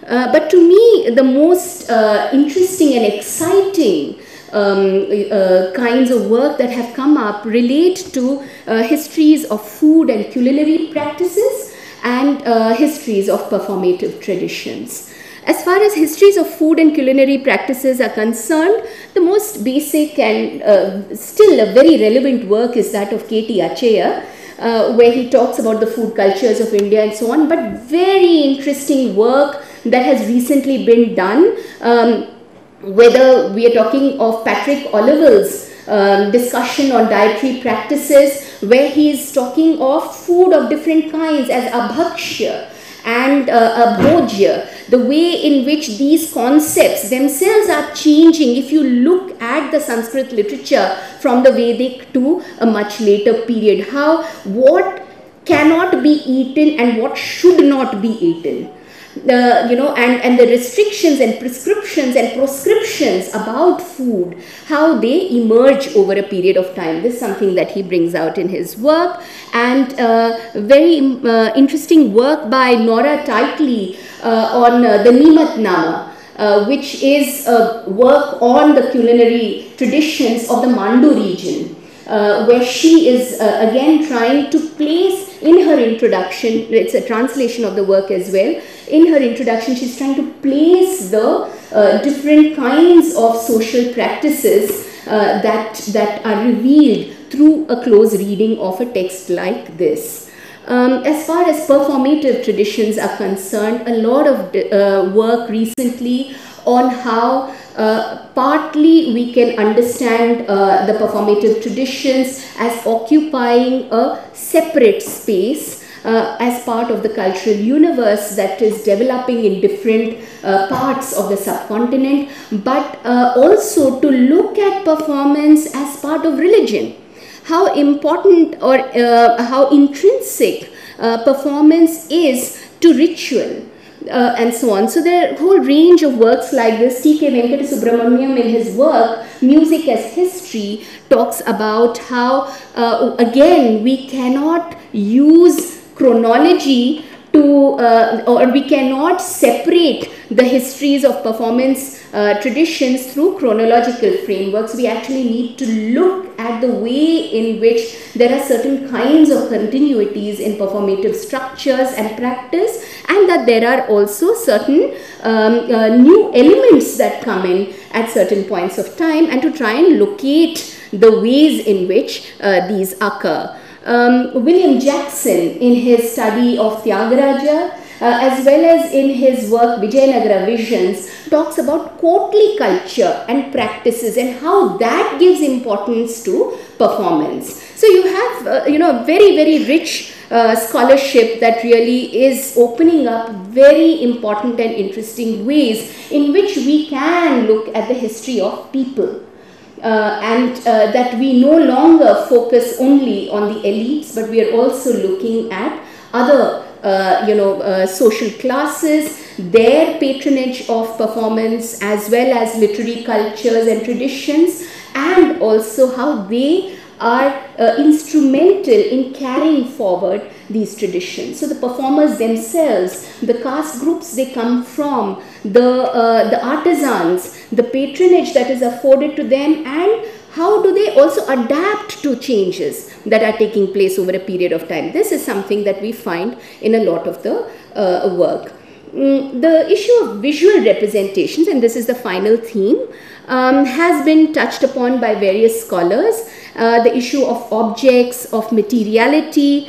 Speaker 6: Uh, but to me, the most uh, interesting and exciting um, uh, kinds of work that have come up relate to uh, histories of food and culinary practices and uh, histories of performative traditions. As far as histories of food and culinary practices are concerned, the most basic and uh, still a very relevant work is that of K T Acheya, uh, where he talks about the food cultures of India and so on, but very interesting work that has recently been done, um, whether we are talking of Patrick Oliver's um, discussion on dietary practices, where he is talking of food of different kinds as abhakshya and uh, abhojya, the way in which these concepts themselves are changing if you look at the Sanskrit literature from the Vedic to a much later period, how what cannot be eaten and what should not be eaten. Uh, you know, and, and the restrictions and prescriptions and proscriptions about food, how they emerge over a period of time. This is something that he brings out in his work. And uh, very uh, interesting work by Nora Titley uh, on uh, the Nimat Nama, uh, which is a work on the culinary traditions of the Mandu region. Uh, where she is uh, again trying to place in her introduction, it's a translation of the work as well, in her introduction she's trying to place the uh, different kinds of social practices uh, that, that are revealed through a close reading of a text like this. Um, as far as performative traditions are concerned, a lot of uh, work recently on how uh, partly we can understand uh, the performative traditions as occupying a separate space uh, as part of the cultural universe that is developing in different uh, parts of the subcontinent, but uh, also to look at performance as part of religion. How important or uh, how intrinsic uh, performance is to ritual. Uh, and so on. So there are a whole range of works like this. T K Venkata Subramaniam in his work, Music as History, talks about how, uh, again, we cannot use chronology to, uh, or we cannot separate the histories of performance uh, traditions through chronological frameworks. We actually need to look at the way in which there are certain kinds of continuities in performative structures and practice, and that there are also certain um, uh, new elements that come in at certain points of time, and to try and locate the ways in which uh, these occur. Um, William Jackson, in his study of Tyagaraja, uh, as well as in his work Vijayanagara Visions, talks about courtly culture and practices and how that gives importance to performance. So you have, uh, you know, very, very rich uh, scholarship that really is opening up very important and interesting ways in which we can look at the history of people. Uh, and uh, that we no longer focus only on the elites, but we are also looking at other, uh, you know, uh, social classes, their patronage of performance, as well as literary cultures and traditions, and also how they are uh, instrumental in carrying forward these traditions. So the performers themselves, the caste groups they come from, the, uh, the artisans, the patronage that is afforded to them, and how do they also adapt to changes that are taking place over a period of time. This is something that we find in a lot of the uh, work. Mm, the issue of visual representations, and this is the final theme, um, has been touched upon by various scholars. Uh, the issue of objects, of materiality,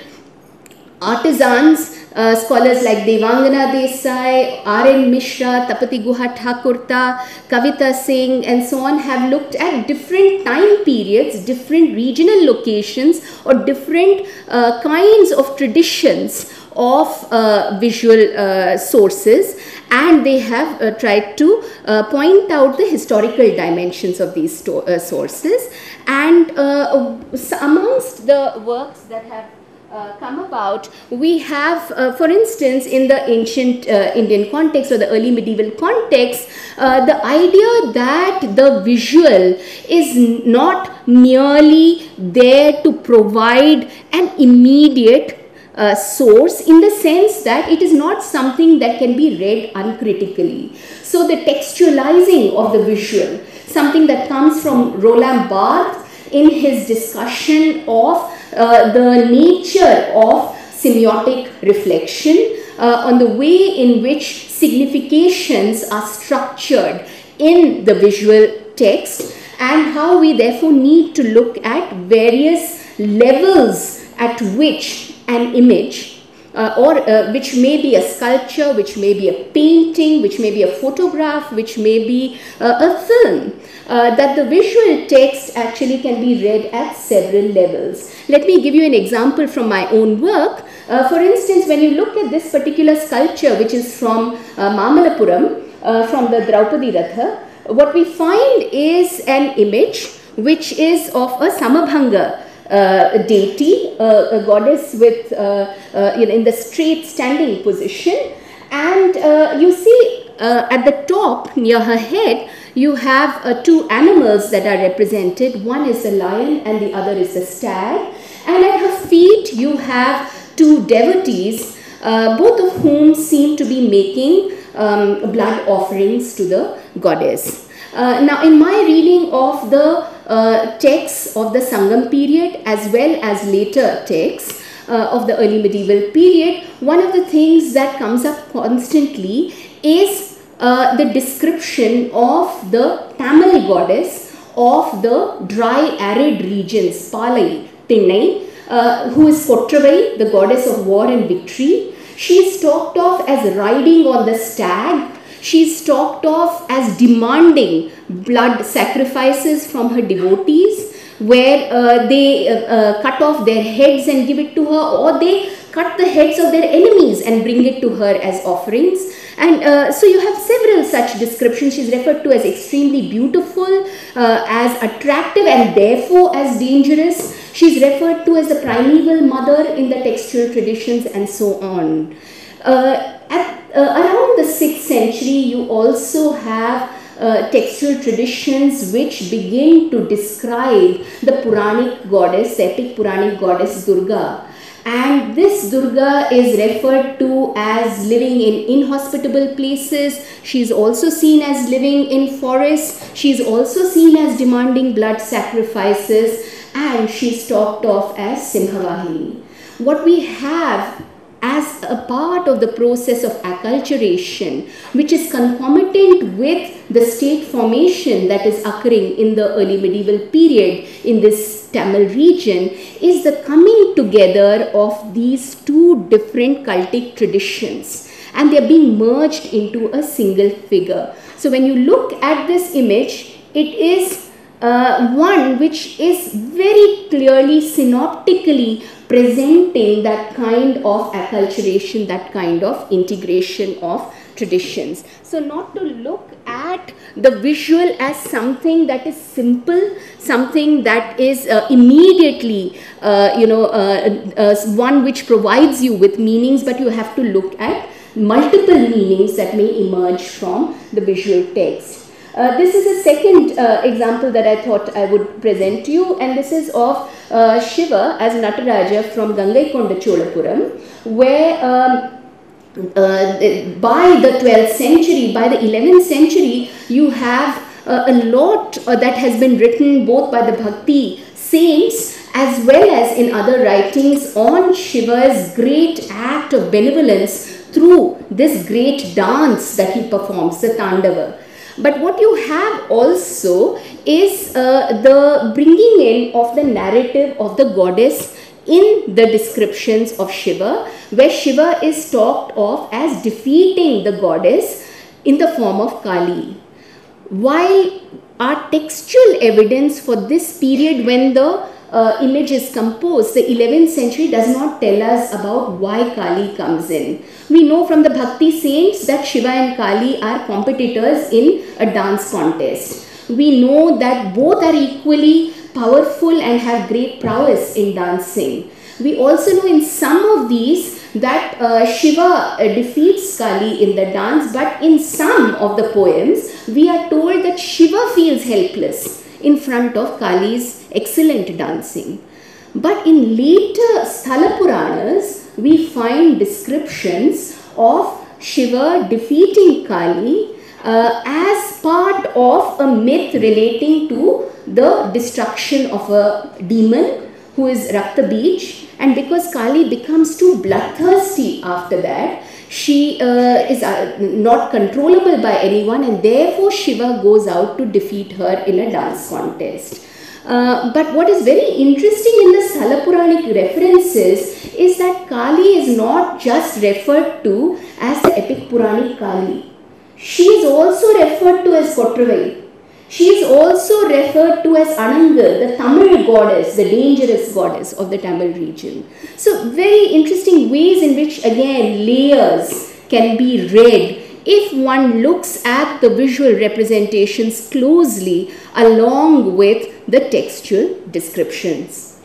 Speaker 6: artisans, uh, scholars like Devangana Desai, R N Mishra, Tapati Guha Thakurta, Kavita Singh, and so on, have looked at different time periods, different regional locations, or different uh, kinds of traditions of uh, visual uh, sources, and they have uh, tried to uh, point out the historical dimensions of these uh, sources. And uh, amongst the works that have uh, come about, we have, uh, for instance, in the ancient uh, Indian context or the early medieval context, uh, the idea that the visual is not merely there to provide an immediate uh, source in the sense that it is not something that can be read uncritically. So the textualizing of the visual, something that comes from Roland Barthes in his discussion of uh, the nature of semiotic reflection, uh, on the way in which significations are structured in the visual text, and how we therefore need to look at various levels at which an image uh, or uh, which may be a sculpture, which may be a painting, which may be a photograph, which may be uh, a film, uh, that the visual text actually can be read at several levels. Let me give you an example from my own work. Uh, for instance, when you look at this particular sculpture, which is from uh, Mamalapuram, uh, from the Draupadi Ratha, what we find is an image which is of a Samabhanga uh, deity, uh, a goddess with, uh, uh, you know, in the straight standing position, and uh, you see uh, at the top near her head you have uh, two animals that are represented. One is the lion and the other is the stag, and at her feet you have two devotees, uh, both of whom seem to be making um, blood offerings to the goddess. Uh, now, in my reading of the uh, texts of the Sangam period as well as later texts uh, of the early medieval period, one of the things that comes up constantly is uh, the description of the Tamil goddess of the dry arid regions, Palai, Tinnai, uh, who is Kottravai, the goddess of war and victory. She is talked of as riding on the stag. She is talked of as demanding blood sacrifices from her devotees, where uh, they uh, uh, cut off their heads and give it to her, or they cut the heads of their enemies and bring it to her as offerings. And uh, so you have several such descriptions. She is referred to as extremely beautiful, uh, as attractive, and therefore as dangerous. She is referred to as the primeval mother in the textual traditions, and so on. Uh, at, uh, around the sixth century, you also have uh, textual traditions which begin to describe the Puranic goddess, the epic Puranic goddess Durga. And this Durga is referred to as living in inhospitable places. She is also seen as living in forests. She is also seen as demanding blood sacrifices, and she is talked of as Simhavahini. What we have as a part of the process of acculturation, which is concomitant with the state formation that is occurring in the early medieval period in this Tamil region, is the coming together of these two different cultic traditions, and they are being merged into a single figure. So when you look at this image, it is uh, one which is very clearly synoptically presenting that kind of acculturation, that kind of integration of traditions. So not to look at the visual as something that is simple, something that is uh, immediately, uh, you know, uh, uh, one which provides you with meanings, but you have to look at multiple meanings that may emerge from the visual text. Uh, this is a second uh, example that I thought I would present to you, and this is of uh, Shiva as Nataraja from Gangaikonda Cholapuram, where um, uh, by the twelfth century, by the eleventh century, you have uh, a lot uh, that has been written both by the Bhakti saints as well as in other writings on Shiva's great act of benevolence through this great dance that he performs, the Tandava. But what you have also is uh, the bringing in of the narrative of the goddess in the descriptions of Shiva, where Shiva is talked of as defeating the goddess in the form of Kali. While our textual evidence for this period when the uh, image is composed, the eleventh century, does not tell us about why Kali comes in. We know from the Bhakti saints that Shiva and Kali are competitors in a dance contest. We know that both are equally powerful and have great prowess in dancing. We also know in some of these that uh, Shiva uh, defeats Kali in the dance, but in some of the poems we are told that Shiva feels helpless in front of Kali's excellent dancing. But in later Sthala Puranas, we find descriptions of Shiva defeating Kali uh, as part of a myth relating to the destruction of a demon who is Rakta Bij, and because Kali becomes too bloodthirsty after that, she uh, is uh, not controllable by anyone, and therefore Shiva goes out to defeat her in a dance contest. Uh, but what is very interesting in the Sthala Puranic references is that Kali is not just referred to as the epic Puranic Kali. She is also referred to as Kotravai. She is also referred to as Anangal, the Tamil goddess, the dangerous goddess of the Tamil region. So very interesting ways in which again layers can be read if one looks at the visual representations closely along with the textual descriptions.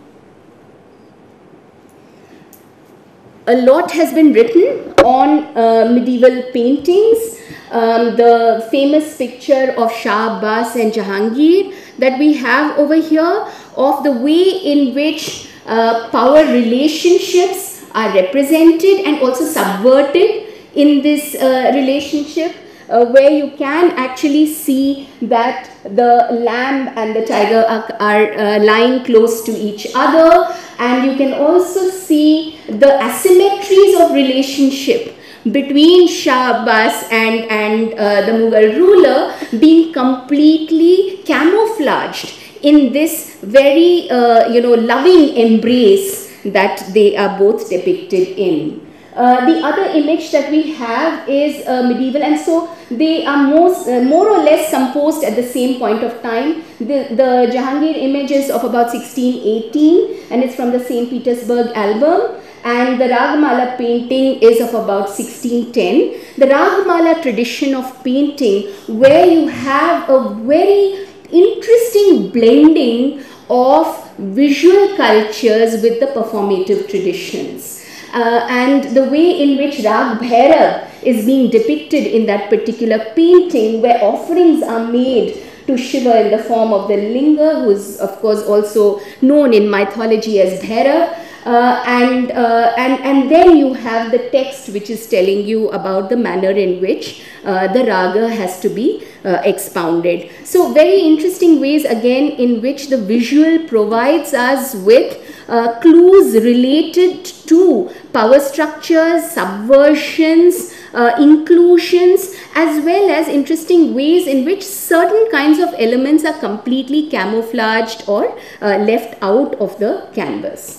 Speaker 6: A lot has been written on uh, medieval paintings. Um, the famous picture of Shah Abbas and Jahangir that we have over here, of the way in which uh, power relationships are represented and also subverted in this uh, relationship, uh, where you can actually see that the lamb and the tiger are, are uh, lying close to each other, and you can also see the asymmetries of relationship between Shah Abbas and, and uh, the Mughal ruler being completely camouflaged in this very uh, you know loving embrace that they are both depicted in. Uh, the other image that we have is uh, medieval, and so they are most, uh, more or less composed at the same point of time. The, the Jahangir image is of about sixteen eighteen, and it's from the Saint Petersburg album. And the Ragamala painting is of about sixteen ten. The Ragamala tradition of painting, where you have a very interesting blending of visual cultures with the performative traditions. Uh, and the way in which Rag Bhairav is being depicted in that particular painting, where offerings are made to Shiva in the form of the Linga, who is of course also known in mythology as Bhairav. Uh, and, uh, and, and then you have the text which is telling you about the manner in which uh, the raga has to be uh, expounded. So very interesting ways again in which the visual provides us with uh, clues related to power structures, subversions, uh, inclusions, as well as interesting ways in which certain kinds of elements are completely camouflaged or uh, left out of the canvas.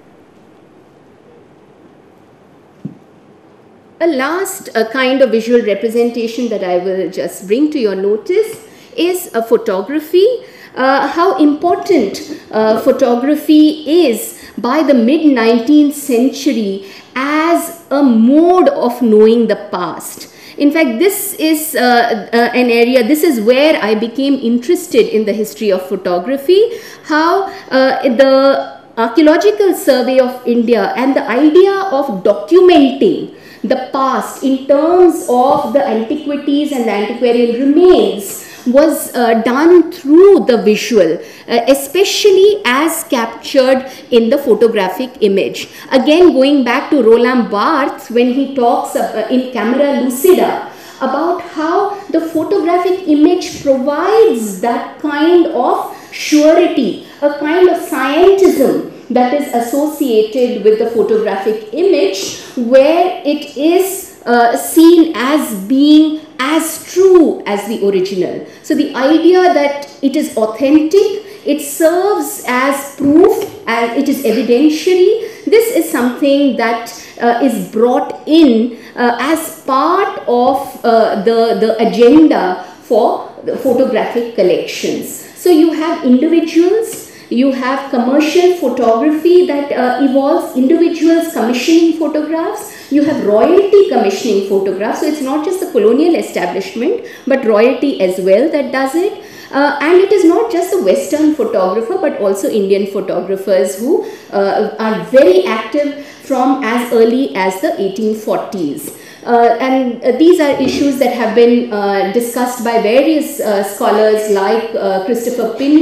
Speaker 6: A last uh, kind of visual representation that I will just bring to your notice is a photography. Uh, how important uh, photography is by the mid nineteenth century as a mode of knowing the past. In fact, this is uh, uh, an area, this is where I became interested in the history of photography, how uh, the Archaeological Survey of India and the idea of documenting the past in terms of the antiquities and the antiquarian remains was uh, done through the visual, uh, especially as captured in the photographic image. Again, going back to Roland Barthes when he talks uh, in Camera Lucida about how the photographic image provides that kind of surety, a kind of scientism that is associated with the photographic image, where it is uh, seen as being as true as the original. So the idea that it is authentic, it serves as proof and it is evidentiary. This is something that uh, is brought in uh, as part of uh, the, the agenda for the photographic collections. So you have individuals, you have commercial photography that uh, evolves, individuals commissioning photographs, you have royalty commissioning photographs, so it's not just the colonial establishment but royalty as well that does it. Uh, and it is not just the Western photographer but also Indian photographers who uh, are very active from as early as the eighteen forties. Uh, and uh, these are issues that have been uh, discussed by various uh, scholars like uh, Christopher Pinney,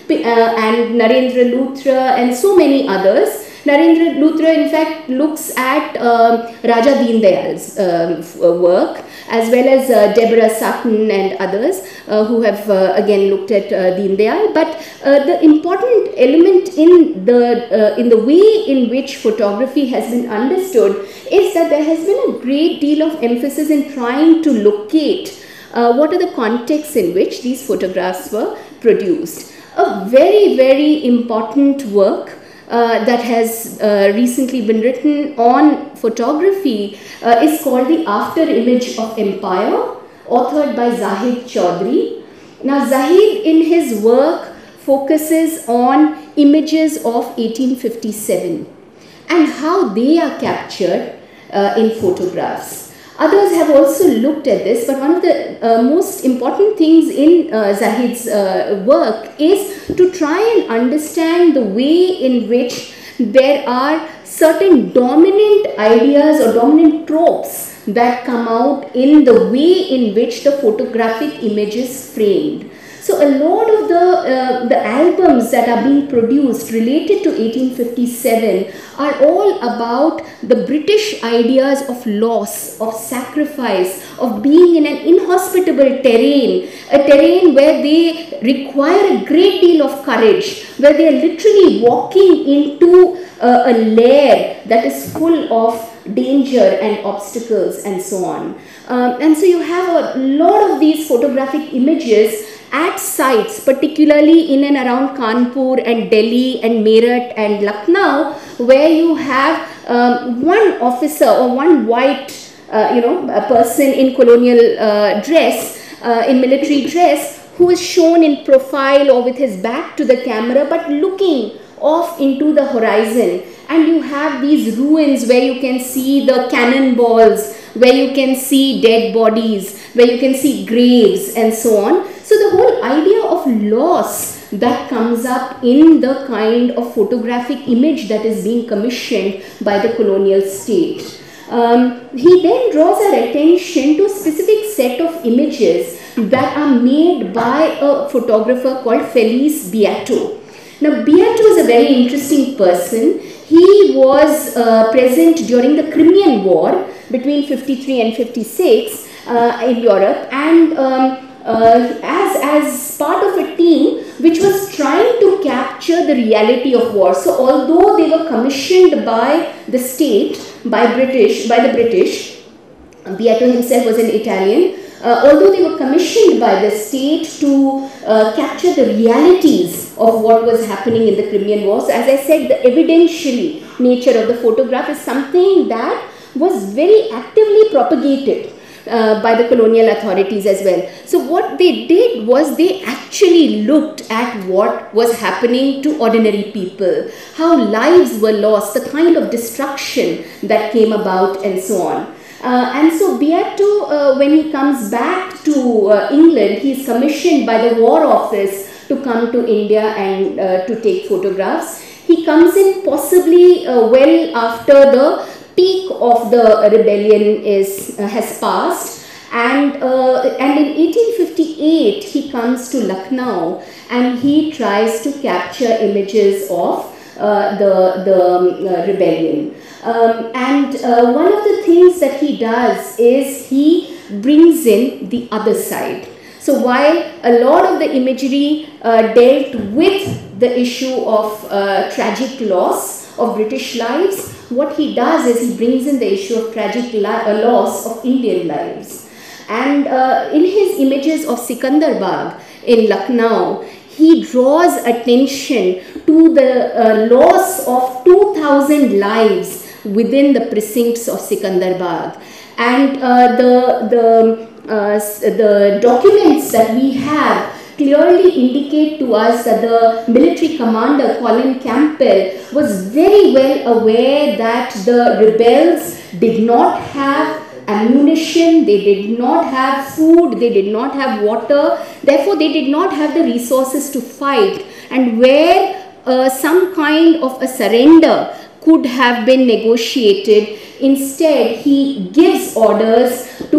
Speaker 6: P- uh, and Narendra Luthra and so many others. Narendra Luthra, in fact, looks at uh, Raja Deen Dayal's uh, f- uh, work, as well as uh, Deborah Sutton and others uh, who have uh, again looked at uh, Deen Dayal. But uh, the important element in the uh, in the way in which photography has been understood is that there has been a great deal of emphasis in trying to locate uh, what are the contexts in which these photographs were produced. A very, very important work Uh, that has uh, recently been written on photography uh, is called The After Image of Empire, authored by Zahid Chaudhry. Now, Zahid in his work focuses on images of eighteen fifty-seven and how they are captured uh, in photographs. Others have also looked at this, but one of the uh, most important things in uh, Zahid's uh, work is to try and understand the way in which there are certain dominant ideas or dominant tropes that come out in the way in which the photographic image is framed. So a lot of the, uh, the albums that are being produced related to eighteen fifty-seven are all about the British ideas of loss, of sacrifice, of being in an inhospitable terrain, a terrain where they require a great deal of courage, where they are literally walking into uh, a lair that is full of danger and obstacles and so on. Um, and so you have a lot of these photographic images at sites, particularly in and around Kanpur and Delhi and Meerut and Lucknow, where you have um, one officer or one white, uh, you know, a person in colonial uh, dress, uh, in military dress, who is shown in profile or with his back to the camera, but looking off into the horizon. And you have these ruins where you can see the cannonballs, where you can see dead bodies, where you can see graves and so on. So the whole idea of loss that comes up in the kind of photographic image that is being commissioned by the colonial state. Um, he then draws our attention to a specific set of images that are made by a photographer called Felice Beato. Now, Beato is a very interesting person. He was uh, present during the Crimean War between fifty-three and fifty-six uh, in Europe, and um, uh, as, as part of a team which was trying to capture the reality of war. So although they were commissioned by the state, by British, by the British, Beato himself was an Italian, uh, although they were commissioned by the state to uh, capture the realities of what was happening in the Crimean War. So as I said, the evidentiary nature of the photograph is something that was very actively propagated uh, by the colonial authorities as well. So what they did was they actually looked at what was happening to ordinary people, how lives were lost, the kind of destruction that came about and so on. Uh, and so Beato, uh, when he comes back to uh, England, he is commissioned by the War Office to come to India and uh, to take photographs. He comes in possibly uh, well after the peak of the rebellion is uh, has passed, and uh, and in eighteen fifty-eight he comes to Lucknow and he tries to capture images of uh, the the um, uh, rebellion. Um, and uh, one of the things that he does is he brings in the other side. So while a lot of the imagery uh, dealt with the issue of uh, tragic loss of British lives, what he does is he brings in the issue of tragic uh, loss of Indian lives. And uh, in his images of Sikandar Bagh in Lucknow, he draws attention to the uh, loss of two thousand lives within the precincts of Sikandar Bagh. And uh, the, the, uh, the documents that we have clearly indicate to us that the military commander, Colin Campbell, was very well aware that the rebels did not have ammunition, they did not have food, they did not have water, therefore they did not have the resources to fight. And where uh, some kind of a surrender could have been negotiated, instead he gives orders to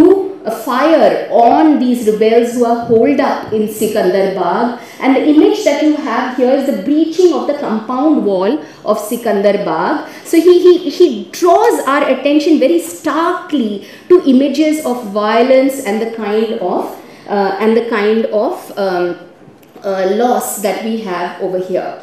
Speaker 6: a fire on these rebels who are holed up in Sikandar Bagh. And the image that you have here is the breaching of the compound wall of Sikandar Bagh. So he, he, he draws our attention very starkly to images of violence and the kind of uh, and the kind of um, uh, loss that we have over here.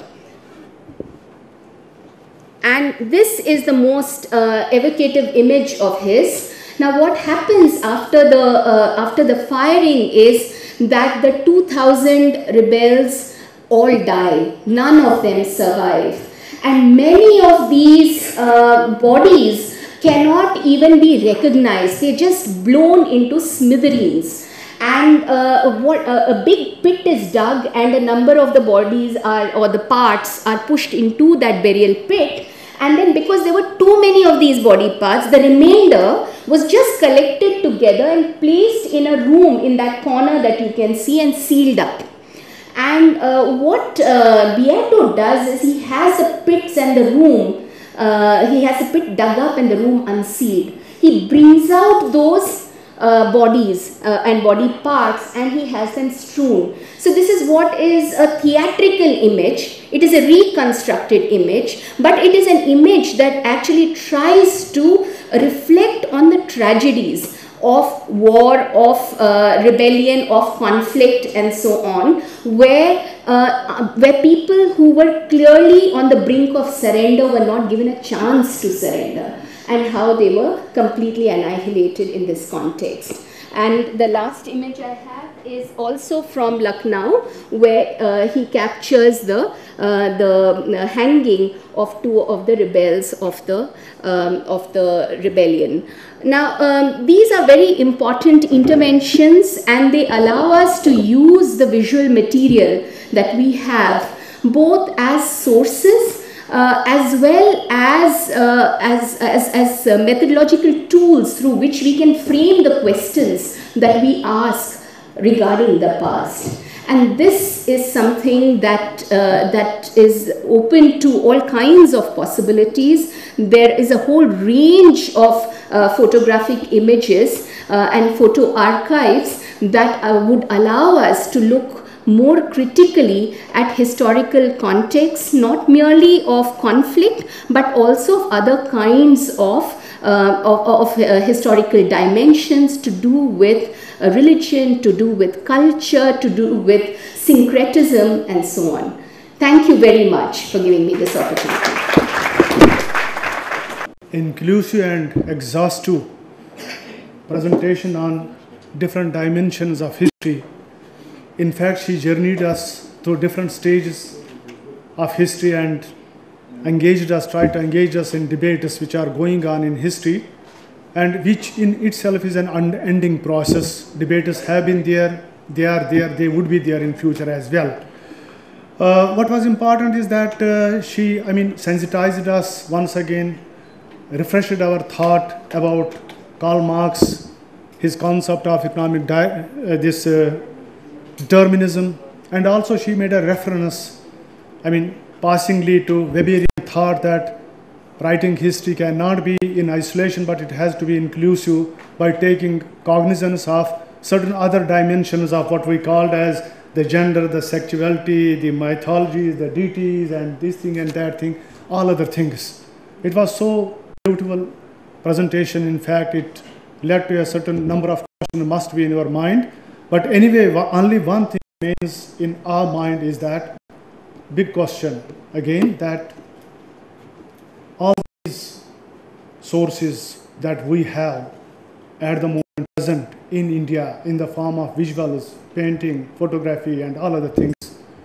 Speaker 6: And this is the most uh, evocative image of his. Now what happens after the, uh, after the firing is that the two thousand rebels all die. None of them survive. And many of these uh, bodies cannot even be recognized. They're just blown into smithereens. And uh, what, uh, a big pit is dug and a number of the bodies are, or the parts are pushed into that burial pit. And then because there were too many of these body parts, the remainder was just collected together and placed in a room in that corner that you can see and sealed up. And uh, what uh, Beato does is he has the pits and the room, uh, he has a pit dug up and the room unsealed. He brings out those uh, bodies uh, and body parts and he has them strewn. So this is what is a theatrical image. It is a reconstructed image, but it is an image that actually tries to reflect on the tragedies of war, of uh, rebellion, of conflict and so on, where, uh, where people who were clearly on the brink of surrender were not given a chance to surrender, and how they were completely annihilated in this context. And the last image I have is also from Lucknow, where uh, he captures the, uh, the uh, hanging of two of the rebels of the, um, of the rebellion. Now, um, these are very important interventions and they allow us to use the visual material that we have both as sources Uh, as well as, uh, as, as, as uh, methodological tools through which we can frame the questions that we ask regarding the past. And this is something that, uh, that is open to all kinds of possibilities. There is a whole range of uh, photographic images uh, and photo archives that uh, would allow us to look more critically at historical contexts, not merely of conflict, but also of other kinds of, uh, of, of uh, historical dimensions to do with uh, religion, to do with culture, to do with syncretism, and so on. Thank you very much for giving me this opportunity.
Speaker 3: Inclusive and exhaustive presentation on different dimensions of history. In fact, she journeyed us through different stages of history and engaged us, tried to engage us in debates which are going on in history, and which in itself is an unending process. Debates have been there, they are there, they would be there in future as well. Uh, what was important is that uh, she, I mean, sensitized us once again, refreshed our thought about Karl Marx, his concept of economic, di uh, this uh, determinism, and also she made a reference, I mean, passingly to Weberian thought that writing history cannot be in isolation, but it has to be inclusive by taking cognizance of certain other dimensions of what we called as the gender, the sexuality, the mythologies, the deities, and this thing and that thing, all other things. It was so beautiful presentation. In fact, it led to a certain number of questions must be in your mind. But anyway, only one thing remains in our mind is that big question again, that all these sources that we have at the moment present in India in the form of visuals, painting, photography, and all other things,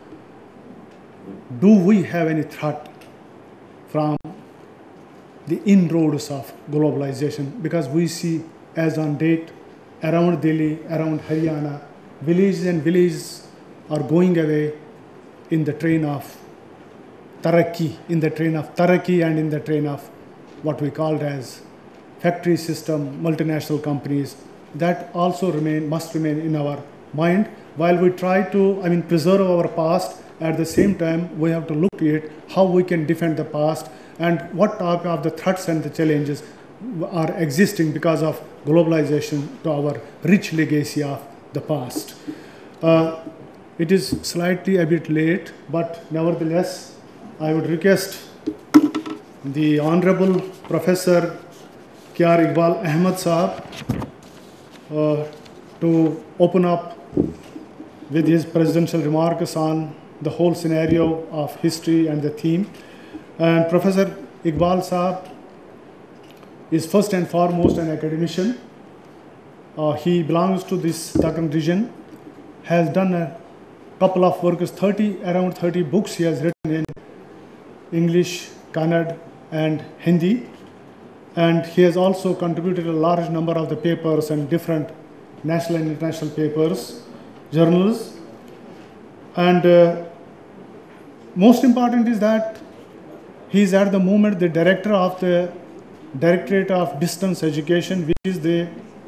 Speaker 3: do we have any threat from the inroads of globalization? Because we see, as on date, around Delhi, around Haryana, villages and villages are going away in the train of Taraqi, in the train of Taraqi and in the train of what we called as factory system, multinational companies. That also remain, must remain in our mind while we try to, I mean, preserve our past. At the same time, we have to look at how we can defend the past and what type of the threats and the challenges are existing because of globalization to our rich legacy of the past. Uh, it is slightly a bit late, but nevertheless, I would request the Honorable Professor Kyar Iqbal Ahmed Saab uh, to open up with his presidential remarks on the whole scenario of history and the theme. And Professor Iqbal Saab is first and foremost an academician. Uh, he belongs to this Deccan region, has done a couple of works, thirty, around thirty books he has written in English, Kannada and Hindi. And he has also contributed a large number of the papers and different national and international papers, journals. And uh, most important is that he is at the moment the director of the Directorate of Distance Education, which is the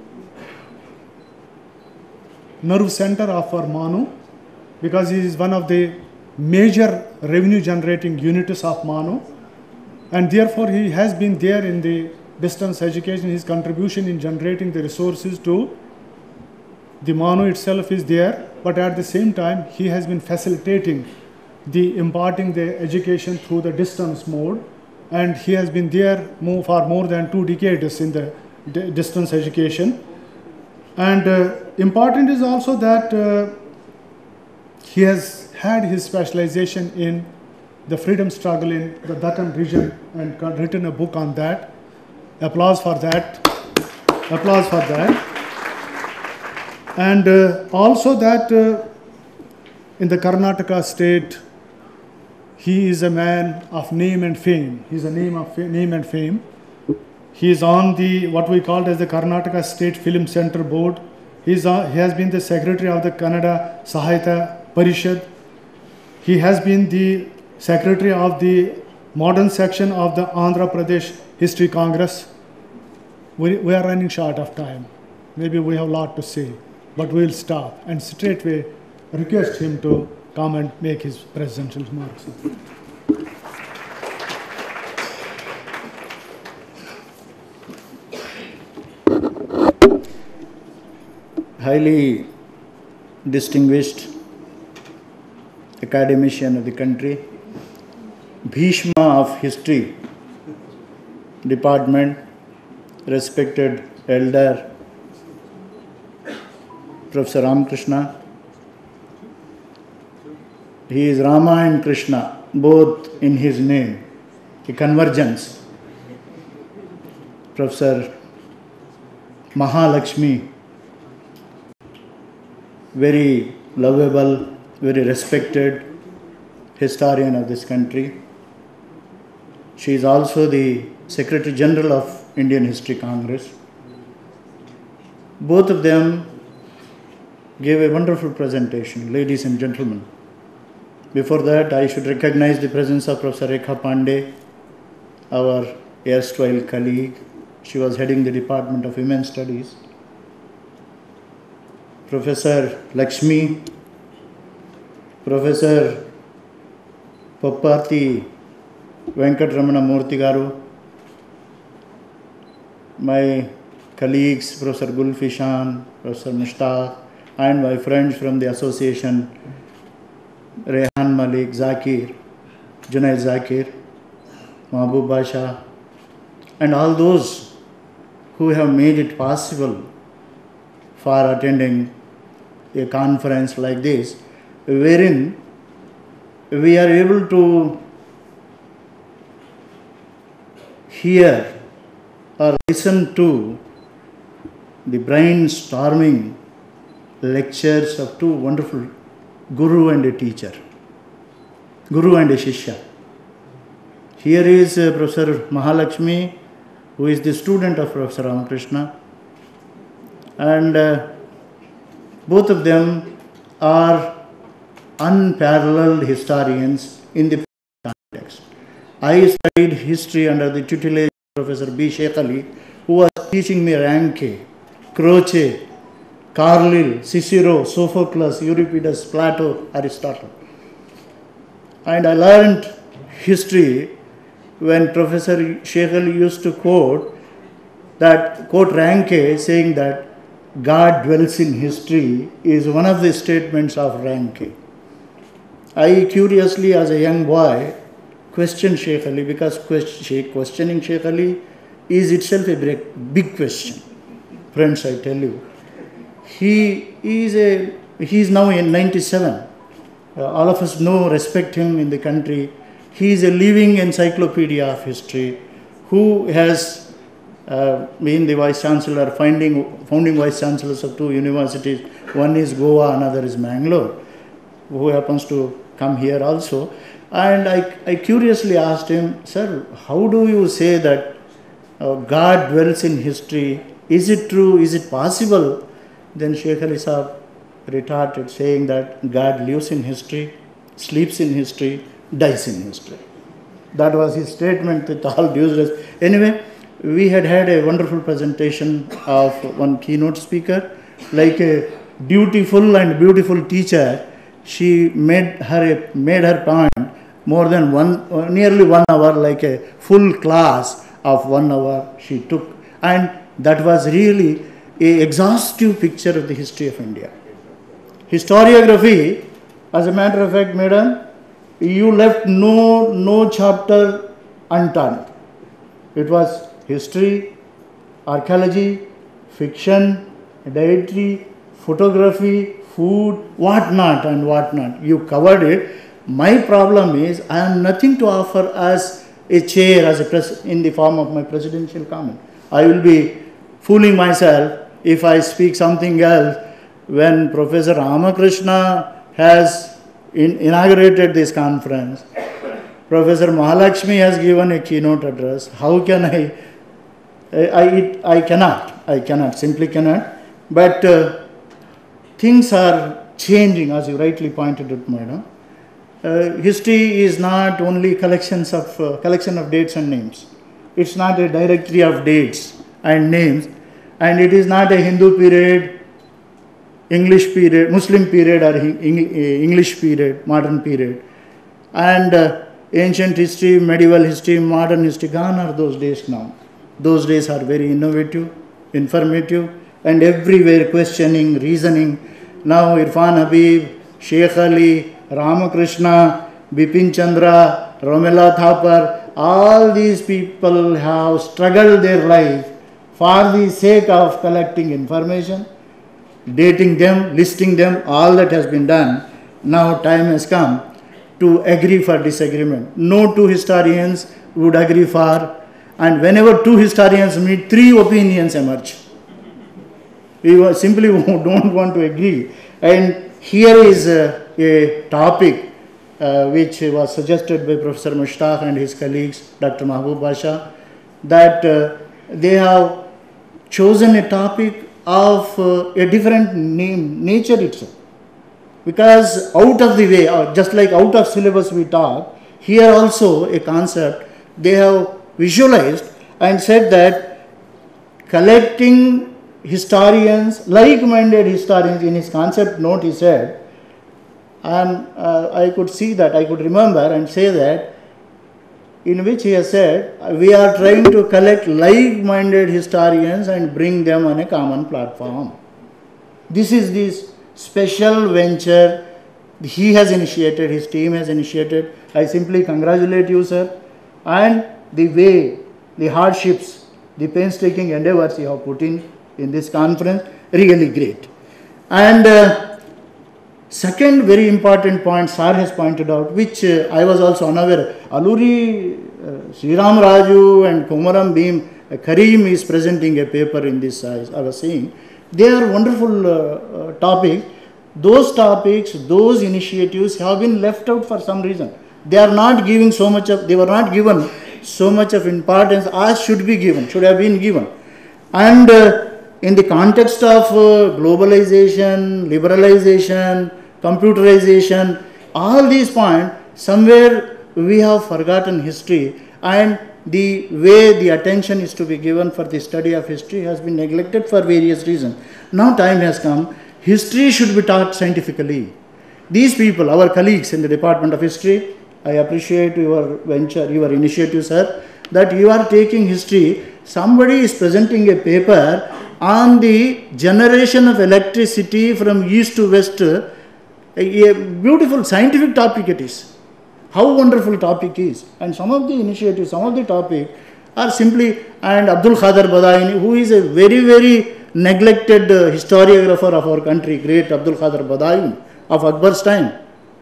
Speaker 3: nerve center of our MANUU, because he is one of the major revenue generating units of MANUU, and therefore he has been there in the distance education. His contribution in generating the resources to the MANUU itself is there, but at the same time he has been facilitating the imparting the education through the distance mode, and he has been there more, for more than two decades in the distance education. And uh, important is also that uh, he has had his specialization in the freedom struggle in the Deccan region and written a book on that. Applause for that. Applause for that. And uh, also that uh, in the Karnataka state, he is a man of name and fame. He is a name of name and fame. He is on the what we call as the Karnataka State Film Center Board. He, is on, he has been the secretary of the Kannada Sahayata Parishad. He has been the secretary of the modern section of the Andhra Pradesh History Congress. We, we are running short of time. Maybe we have a lot to say, but we will stop and straightway request him to come and make his presidential remarks.
Speaker 7: Highly distinguished academician of the country, Bhishma of History Department, respected elder Professor Ramakrishna. He is Rama and Krishna, both in his name, a convergence. Professor Mahalakshmi, very lovable, very respected historian of this country. She is also the Secretary General of Indian History Congress. Both of them gave a wonderful presentation, ladies and gentlemen. Before that, I should recognize the presence of Professor Rekha Pandey, our erstwhile colleague. She was heading the Department of Women's Studies. Professor Lakshmi, Professor Papparthi Venkatramana Murthy Garu, my colleagues, Professor Gulfishan, Professor Mushtaq, and my friends from the association, Rehan Malik, Zakir, Junaid Zakir, Mahbub Basha, and all those who have made it possible for attending a conference like this, wherein we are able to hear or listen to the brainstorming lectures of two wonderful Guru and a teacher, Guru and a Shishya. Here is uh, Professor Mahalakshmi, who is the student of Professor Ramakrishna, and uh, both of them are unparalleled historians in the context. I studied history under the tutelage of Professor B. Sheikh Ali, who was teaching me Ranke, Croce, Carlyle, Cicero, Sophocles, Euripides, Plato, Aristotle. And I learned history when Professor Sheikh Ali used to quote that quote Ranke saying that God dwells in history is one of the statements of Ranke. I curiously, as a young boy, questioned Sheikh Ali because questioning Sheikh Ali is itself a big question. Friends, I tell you, he is a he is now in ninety-seven. Uh, all of us know, respect him in the country. He is a living encyclopedia of history, who has uh, been the vice chancellor, finding, founding vice chancellors of two universities. One is Goa, another is Mangalore, who happens to come here also. And I, I curiously asked him, sir, how do you say that uh, God dwells in history? Is it true? Is it possible? Then Sheikh Ali Sahab retorted saying that God lives in history, sleeps in history, dies in history. That was his statement with all due respect. Anyway, we had had a wonderful presentation of one keynote speaker. Like a dutiful and beautiful teacher, she made her, made her point more than one, nearly one hour, like a full class of one hour she took. And that was really an exhaustive picture of the history of India. Historiography, as a matter of fact, madam, you left no, no chapter unturned. It was history, archaeology, fiction, dietary, photography, food, what not and what not. You covered it. My problem is I have nothing to offer as a chair, as a pres in the form of my presidential comment. I will be fooling myself if I speak something else when Professor Ramakrishna has in, inaugurated this conference. Professor Mahalakshmi has given a keynote address. How can I? I, I, it, I cannot. I cannot. Simply cannot. But uh, things are changing, as you rightly pointed out, madam. Uh, history is not only collections of uh, collection of dates and names. It's not a directory of dates and names, and it is not a Hindu period, English period, Muslim period, or English period, modern period. And uh, ancient history, medieval history, modern history, gone are those days now. Those days are very innovative, informative, and everywhere questioning, reasoning. Now Irfan Habib, Sheikh Ali, Ramakrishna, Bipin Chandra, Romila Thapar, all these people have struggled their life for the sake of collecting information, dating them, listing them, all that has been done. Now time has come to agree for disagreement. No two historians would agree for, and whenever two historians meet, three opinions emerge. We simply don't want to agree. And here is a, a topic uh, which was suggested by Professor Mushtaq and his colleagues, Doctor Mahbub Basha, that uh, they have chosen a topic of uh, a different name, nature itself. Because out of the way, uh, just like out of syllabus we talk, here also a concept they have visualized and said that collecting historians, like-minded historians, in his concept note he said, and uh, I could see that, I could remember and say that, in which he has said, we are trying to collect like-minded historians and bring them on a common platform. This is this special venture he has initiated, his team has initiated. I simply congratulate you, sir, and the way, the hardships, the painstaking endeavors you have put in in this conference, really great. And uh, second very important point Sir has pointed out, which uh, I was also unaware. Aluri, uh, Sriram Raju and Komaram Bhim, uh, Kareem is presenting a paper in this size, I was saying. They are wonderful uh, uh, topics. Those topics, those initiatives have been left out for some reason. They are not giving so much of, they were not given so much of importance as should be given, should have been given. And uh, in the context of uh, globalization, liberalization, computerization, all these points, somewhere we have forgotten history, and the way the attention is to be given for the study of history has been neglected for various reasons. Now time has come, history should be taught scientifically. These people, our colleagues in the Department of History, I appreciate your venture, your initiative, sir, that you are taking history somebody is presenting a paper on the generation of electricity from east to west, a, a beautiful scientific topic it is. How wonderful topic is. And some of the initiatives, some of the topic are simply, and Abdul Khadir Badaini, who is a very, very neglected uh, historiographer of our country, great Abdul Khadir Badaini of Akbar's time,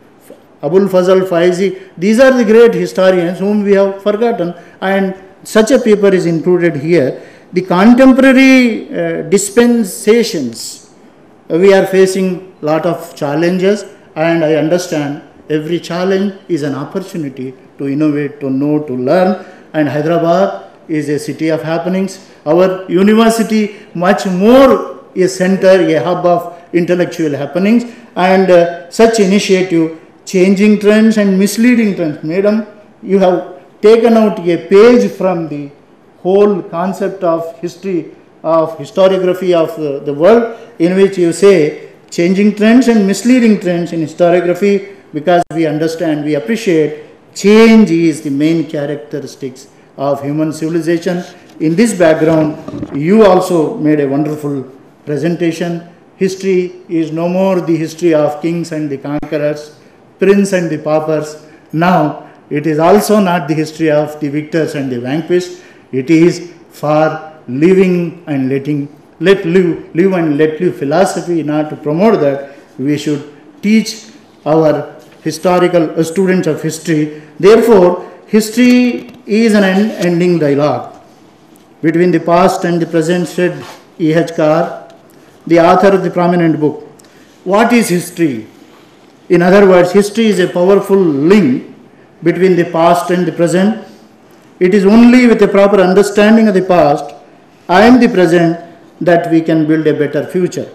Speaker 7: Abul Fazal Faizi, these are the great historians whom we have forgotten, and such a paper is included here. The contemporary uh, dispensations, uh, we are facing lot of challenges, and I understand every challenge is an opportunity to innovate, to know, to learn, and Hyderabad is a city of happenings. Our university much more a center, a hub of intellectual happenings, and uh, such initiative, changing trends and misleading trends. Madam, you have taken out a page from the whole concept of history, of historiography of uh, the world, in which you say changing trends and misleading trends in historiography, because we understand, we appreciate change is the main characteristics of human civilization. In this background, you also made a wonderful presentation. History is no more the history of kings and the conquerors, prince and the paupers. Now, it is also not the history of the victors and the vanquished. It is for living and letting, let live, live and let live philosophy. Not to promote that, we should teach our historical uh, students of history. Therefore, history is an unending dialogue between the past and the present, said E H Carr, the author of the prominent book. What is history? In other words, history is a powerful link between the past and the present. It is only with a proper understanding of the past and the present that we can build a better future.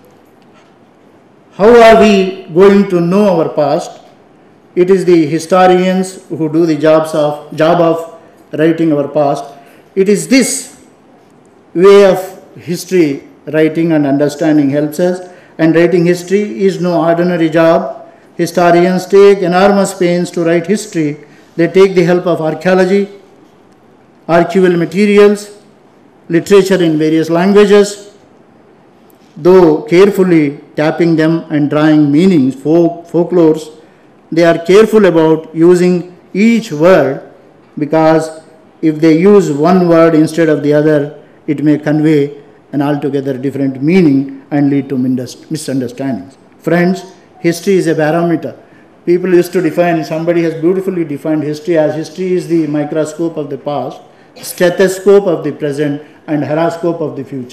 Speaker 7: How are we going to know our past? It is the historians who do the jobs of, job of writing our past. It is this way of history writing and understanding helps us, and writing history is no ordinary job. Historians take enormous pains to write history. They take the help of archaeology, archival materials, literature in various languages, though carefully tapping them and drawing meanings, folk, folklores. They are careful about using each word, because if they use one word instead of the other, it may convey an altogether different meaning and lead to misunderstandings. Friends, history is a barometer. People used to define, somebody has beautifully defined history as history is the microscope of the past, stethoscope of the present, and horoscope of the future.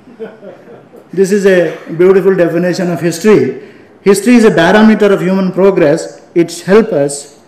Speaker 7: This is a beautiful definition of history. History is a barometer of human progress. It helps us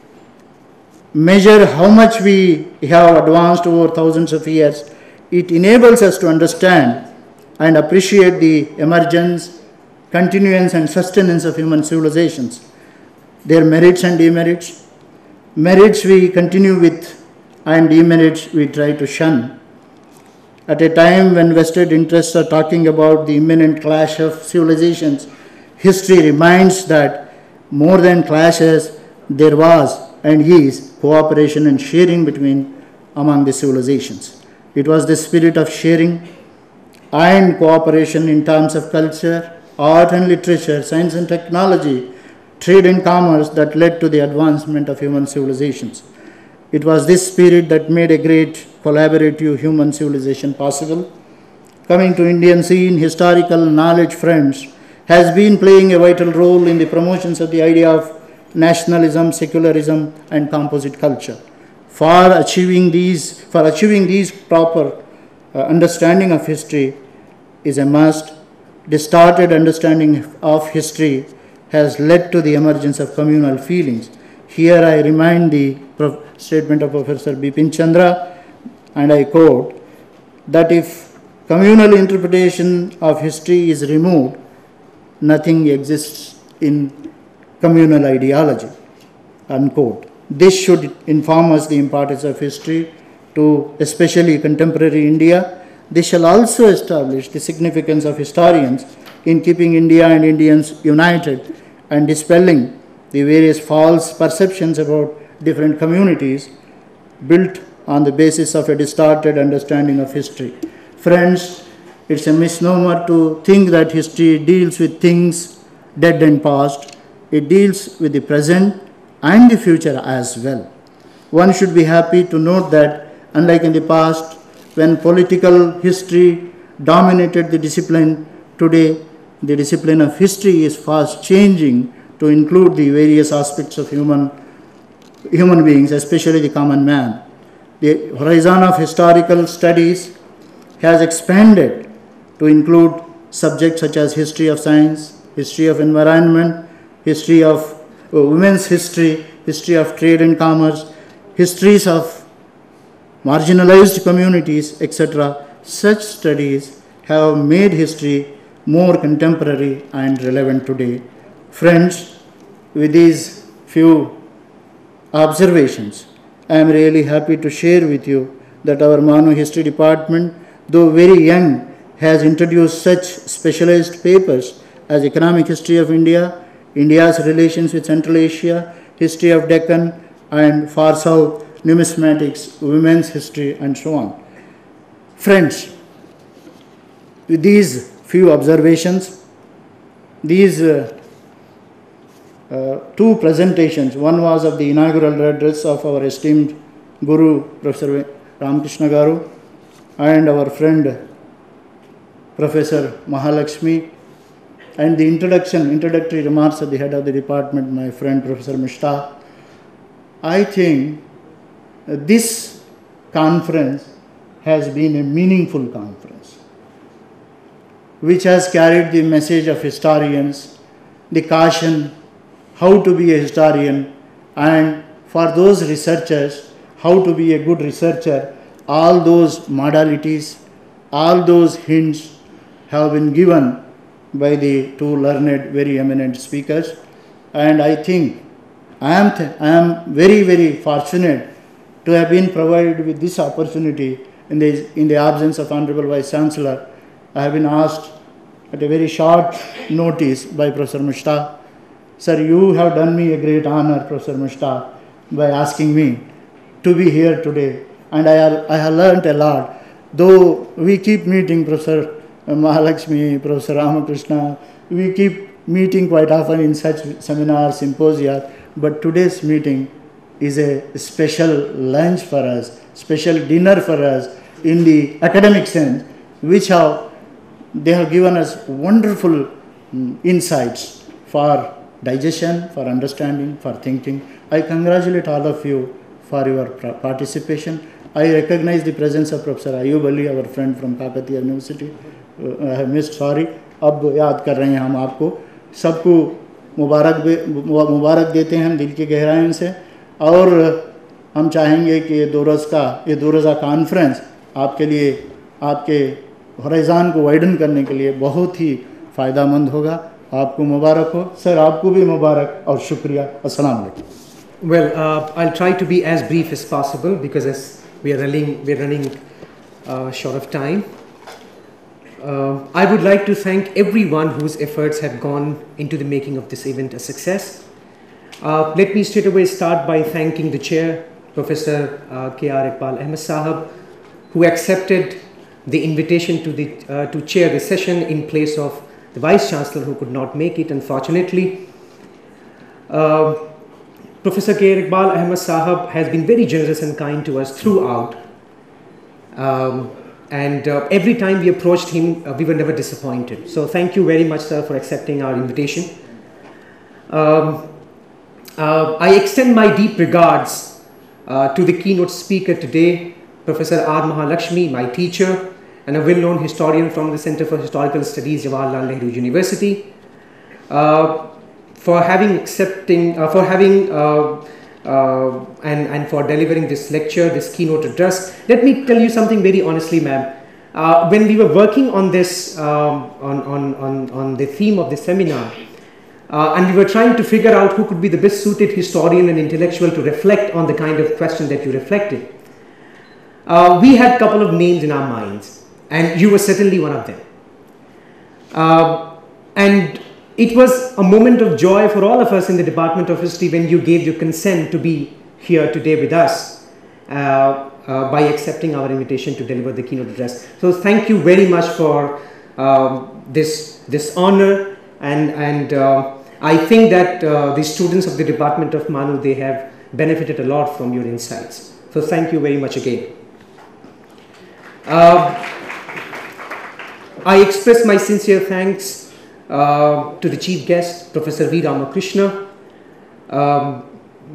Speaker 7: measure how much we have advanced over thousands of years. It enables us to understand and appreciate the emergence, continuance and sustenance of human civilizations, their merits and demerits. Merits we continue with, and demerits we try to shun. At a time when vested interests are talking about the imminent clash of civilizations, history reminds that more than clashes, there was and is cooperation and sharing between among the civilizations. It was the spirit of sharing and cooperation in terms of culture, art and literature, science and technology, trade and commerce that led to the advancement of human civilizations. It was this spirit that made a great collaborative human civilization possible. Coming to Indian scene, historical knowledge, friends, has been playing a vital role in the promotions of the idea of nationalism, secularism, and composite culture. For achieving these, for achieving these proper uh, understanding of history is a must. Distorted understanding of history has led to the emergence of communal feelings. Here I remind the statement of Professor Bipin Chandra, and I quote, that if communal interpretation of history is removed, nothing exists in communal ideology, unquote. This should inform us the importance of history to especially contemporary India. This shall also establish the significance of historians in keeping India and Indians united and dispelling the various false perceptions about different communities built on the basis of a distorted understanding of history. Friends, it's a misnomer to think that history deals with things dead and past. It deals with the present and the future as well. One should be happy to note that, unlike in the past, when political history dominated the discipline, today the discipline of history is fast changing to include the various aspects of human, human beings, especially the common man. The horizon of historical studies has expanded to include subjects such as history of science, history of environment, history of uh, women's history, history of trade and commerce, histories of marginalized communities, et cetera. Such studies have made history more contemporary and relevant today. Friends, with these few observations, I am really happy to share with you that our MANUU History Department, though very young, has introduced such specialized papers as Economic History of India, India's relations with Central Asia, History of Deccan and Far South, Numismatics, Women's History, and so on. Friends, with these few observations, these uh, uh, two presentations, one was of the inaugural address of our esteemed Guru, Professor Ramakrishna Garu, and our friend, Professor Mahalakshmi, and the introduction, introductory remarks of the head of the department, my friend Professor Mushtaq. I think uh, this conference has been a meaningful conference, which has carried the message of historians, the caution, how to be a historian, and for those researchers, how to be a good researcher. All those modalities, all those hints have been given by the two learned, very eminent speakers. And I think I am, th I am very, very fortunate to have been provided with this opportunity in the, in the absence of Honorable Vice Chancellor. I have been asked at a very short notice by Professor Mushtaq, sir, you have done me a great honor, Professor Mushtaq, by asking me to be here today. And I have, I have learned a lot. Though we keep meeting Professor Mahalakshmi, Professor Ramakrishna, we keep meeting quite often in such seminars, symposia, but today's meeting is a special lunch for us, special dinner for us in the academic sense, which have, they have given us wonderful um, insights for digestion, for understanding, for thinking. I congratulate all of you for your participation. I recognize the presence of Professor Ayub Ali, our friend from Kakatiya University. Uh, I have missed, sorry. अब याद कर रहे हैं हम आपको सबको मुबारक मुबारक देते हैं हम दिल की गहराइयों से, और हम चाहेंगे कि ये दो रोज़ का ये दो रोज़ा कॉन्फ्रेंस आपके लिए आपके होराइज़न को वाइडन करने के लिए बहुत ही फ़ायदामंद होगा. आपको मुबारक हो सर, आपको भी मुबारक और शुक्रिया. अस्सलाम वालेकुम.
Speaker 1: Well, uh, I'll try to be as brief as possible because as we are running, we're running uh, short of time. Uh, I would like to thank everyone whose efforts have gone into the making of this event a success. Uh, let me straight away start by thanking the chair, Professor uh, K R Iqbal Ahmed Sahab, who accepted the invitation to, the, uh, to chair the session in place of the Vice Chancellor, who could not make it, unfortunately. Uh, Professor K R Iqbal Ahmed Sahab has been very generous and kind to us throughout. Um, and uh, every time we approached him, uh, we were never disappointed. So thank you very much, sir, for accepting our invitation. Um, uh, I extend my deep regards uh, to the keynote speaker today, Professor R. Mahalakshmi, my teacher, and a well-known historian from the Center for Historical Studies, Jawaharlal Nehru University. Uh, for having accepting, uh, for having uh, uh, and, and for delivering this lecture, this keynote address. Let me tell you something very honestly, ma'am. Uh, when we were working on this, um, on, on, on, on the theme of this seminar, uh, and we were trying to figure out who could be the best suited historian and intellectual to reflect on the kind of question that you reflected, uh, we had a couple of names in our minds, and you were certainly one of them. Uh, and it was a moment of joy for all of us in the Department of History when you gave your consent to be here today with us. Uh, uh, by accepting our invitation to deliver the keynote address. So thank you very much for um, this, this honor, and, and uh, I think that uh, the students of the Department of MANUU, they have benefited a lot from your insights. So thank you very much again. Uh, I express my sincere thanks uh, to the chief guest, Professor V. Ramakrishna, um,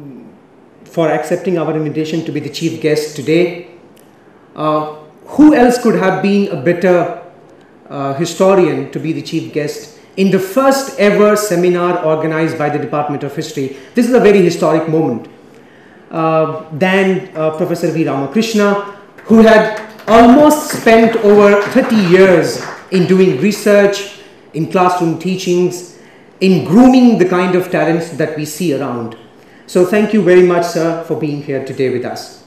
Speaker 1: for accepting our invitation to be the chief guest today. Uh, who else could have been a better uh, historian to be the chief guest in the first ever seminar organized by the Department of History? This is a very historic moment. Uh, than uh, Professor V. Ramakrishna, who had almost spent over thirty years in doing research, in classroom teachings, in grooming the kind of talents that we see around. So thank you very much, sir, for being here today with us.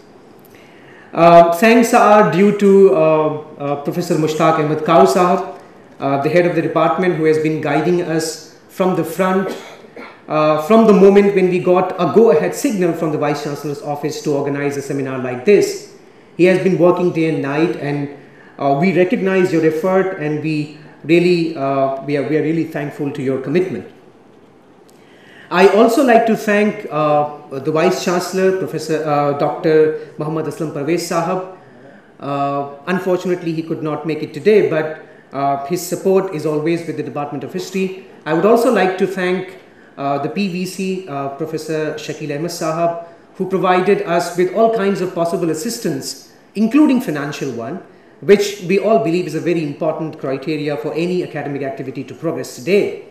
Speaker 1: Uh, thanks are due to uh, uh, Professor Mushtaq Ahmed Kaur Sahab, uh, the head of the department, who has been guiding us from the front, uh, from the moment when we got a go-ahead signal from the Vice Chancellor's office to organize a seminar like this. He has been working day and night, and uh, we recognize your effort, and we really, uh, we, are, we are really thankful to your commitment. I also like to thank uh, the Vice Chancellor, Professor uh, Doctor Muhammad Aslam Parvez Sahab. Uh, unfortunately, he could not make it today, but uh, his support is always with the Department of History. I would also like to thank uh, the P V C, uh, Professor Shakil Ahmed Sahab, who provided us with all kinds of possible assistance, including financial one, which we all believe is a very important criteria for any academic activity to progress today.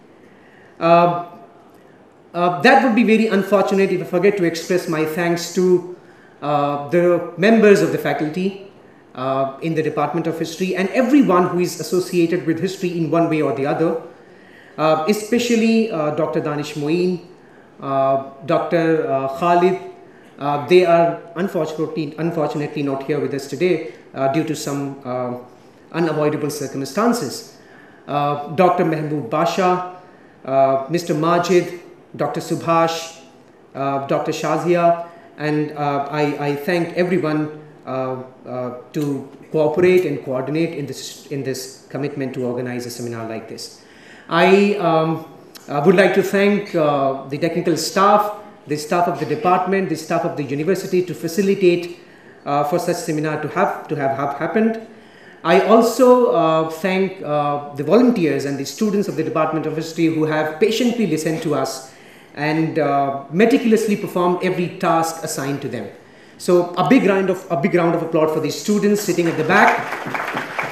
Speaker 1: Uh, Uh, that would be very unfortunate if I forget to express my thanks to uh, the members of the faculty uh, in the Department of History and everyone who is associated with history in one way or the other, uh, especially uh, Doctor Danish Moeen, uh, Doctor Uh, Khalid. Uh, they are unfortunately, unfortunately not here with us today uh, due to some uh, unavoidable circumstances. Uh, Doctor Mehboob Basha, uh, Mister Majid, Doctor Subhash, uh, Doctor Shazia, and uh, I, I thank everyone uh, uh, to cooperate and coordinate in this, in this commitment to organize a seminar like this. I um, uh, would like to thank uh, the technical staff, the staff of the department, the staff of the university to facilitate uh, for such seminar to have, to have, have happened. I also uh, thank uh, the volunteers and the students of the Department of History who have patiently listened to us and uh, meticulously performed every task assigned to them. So a big round of a big round of applause for these students sitting at the back.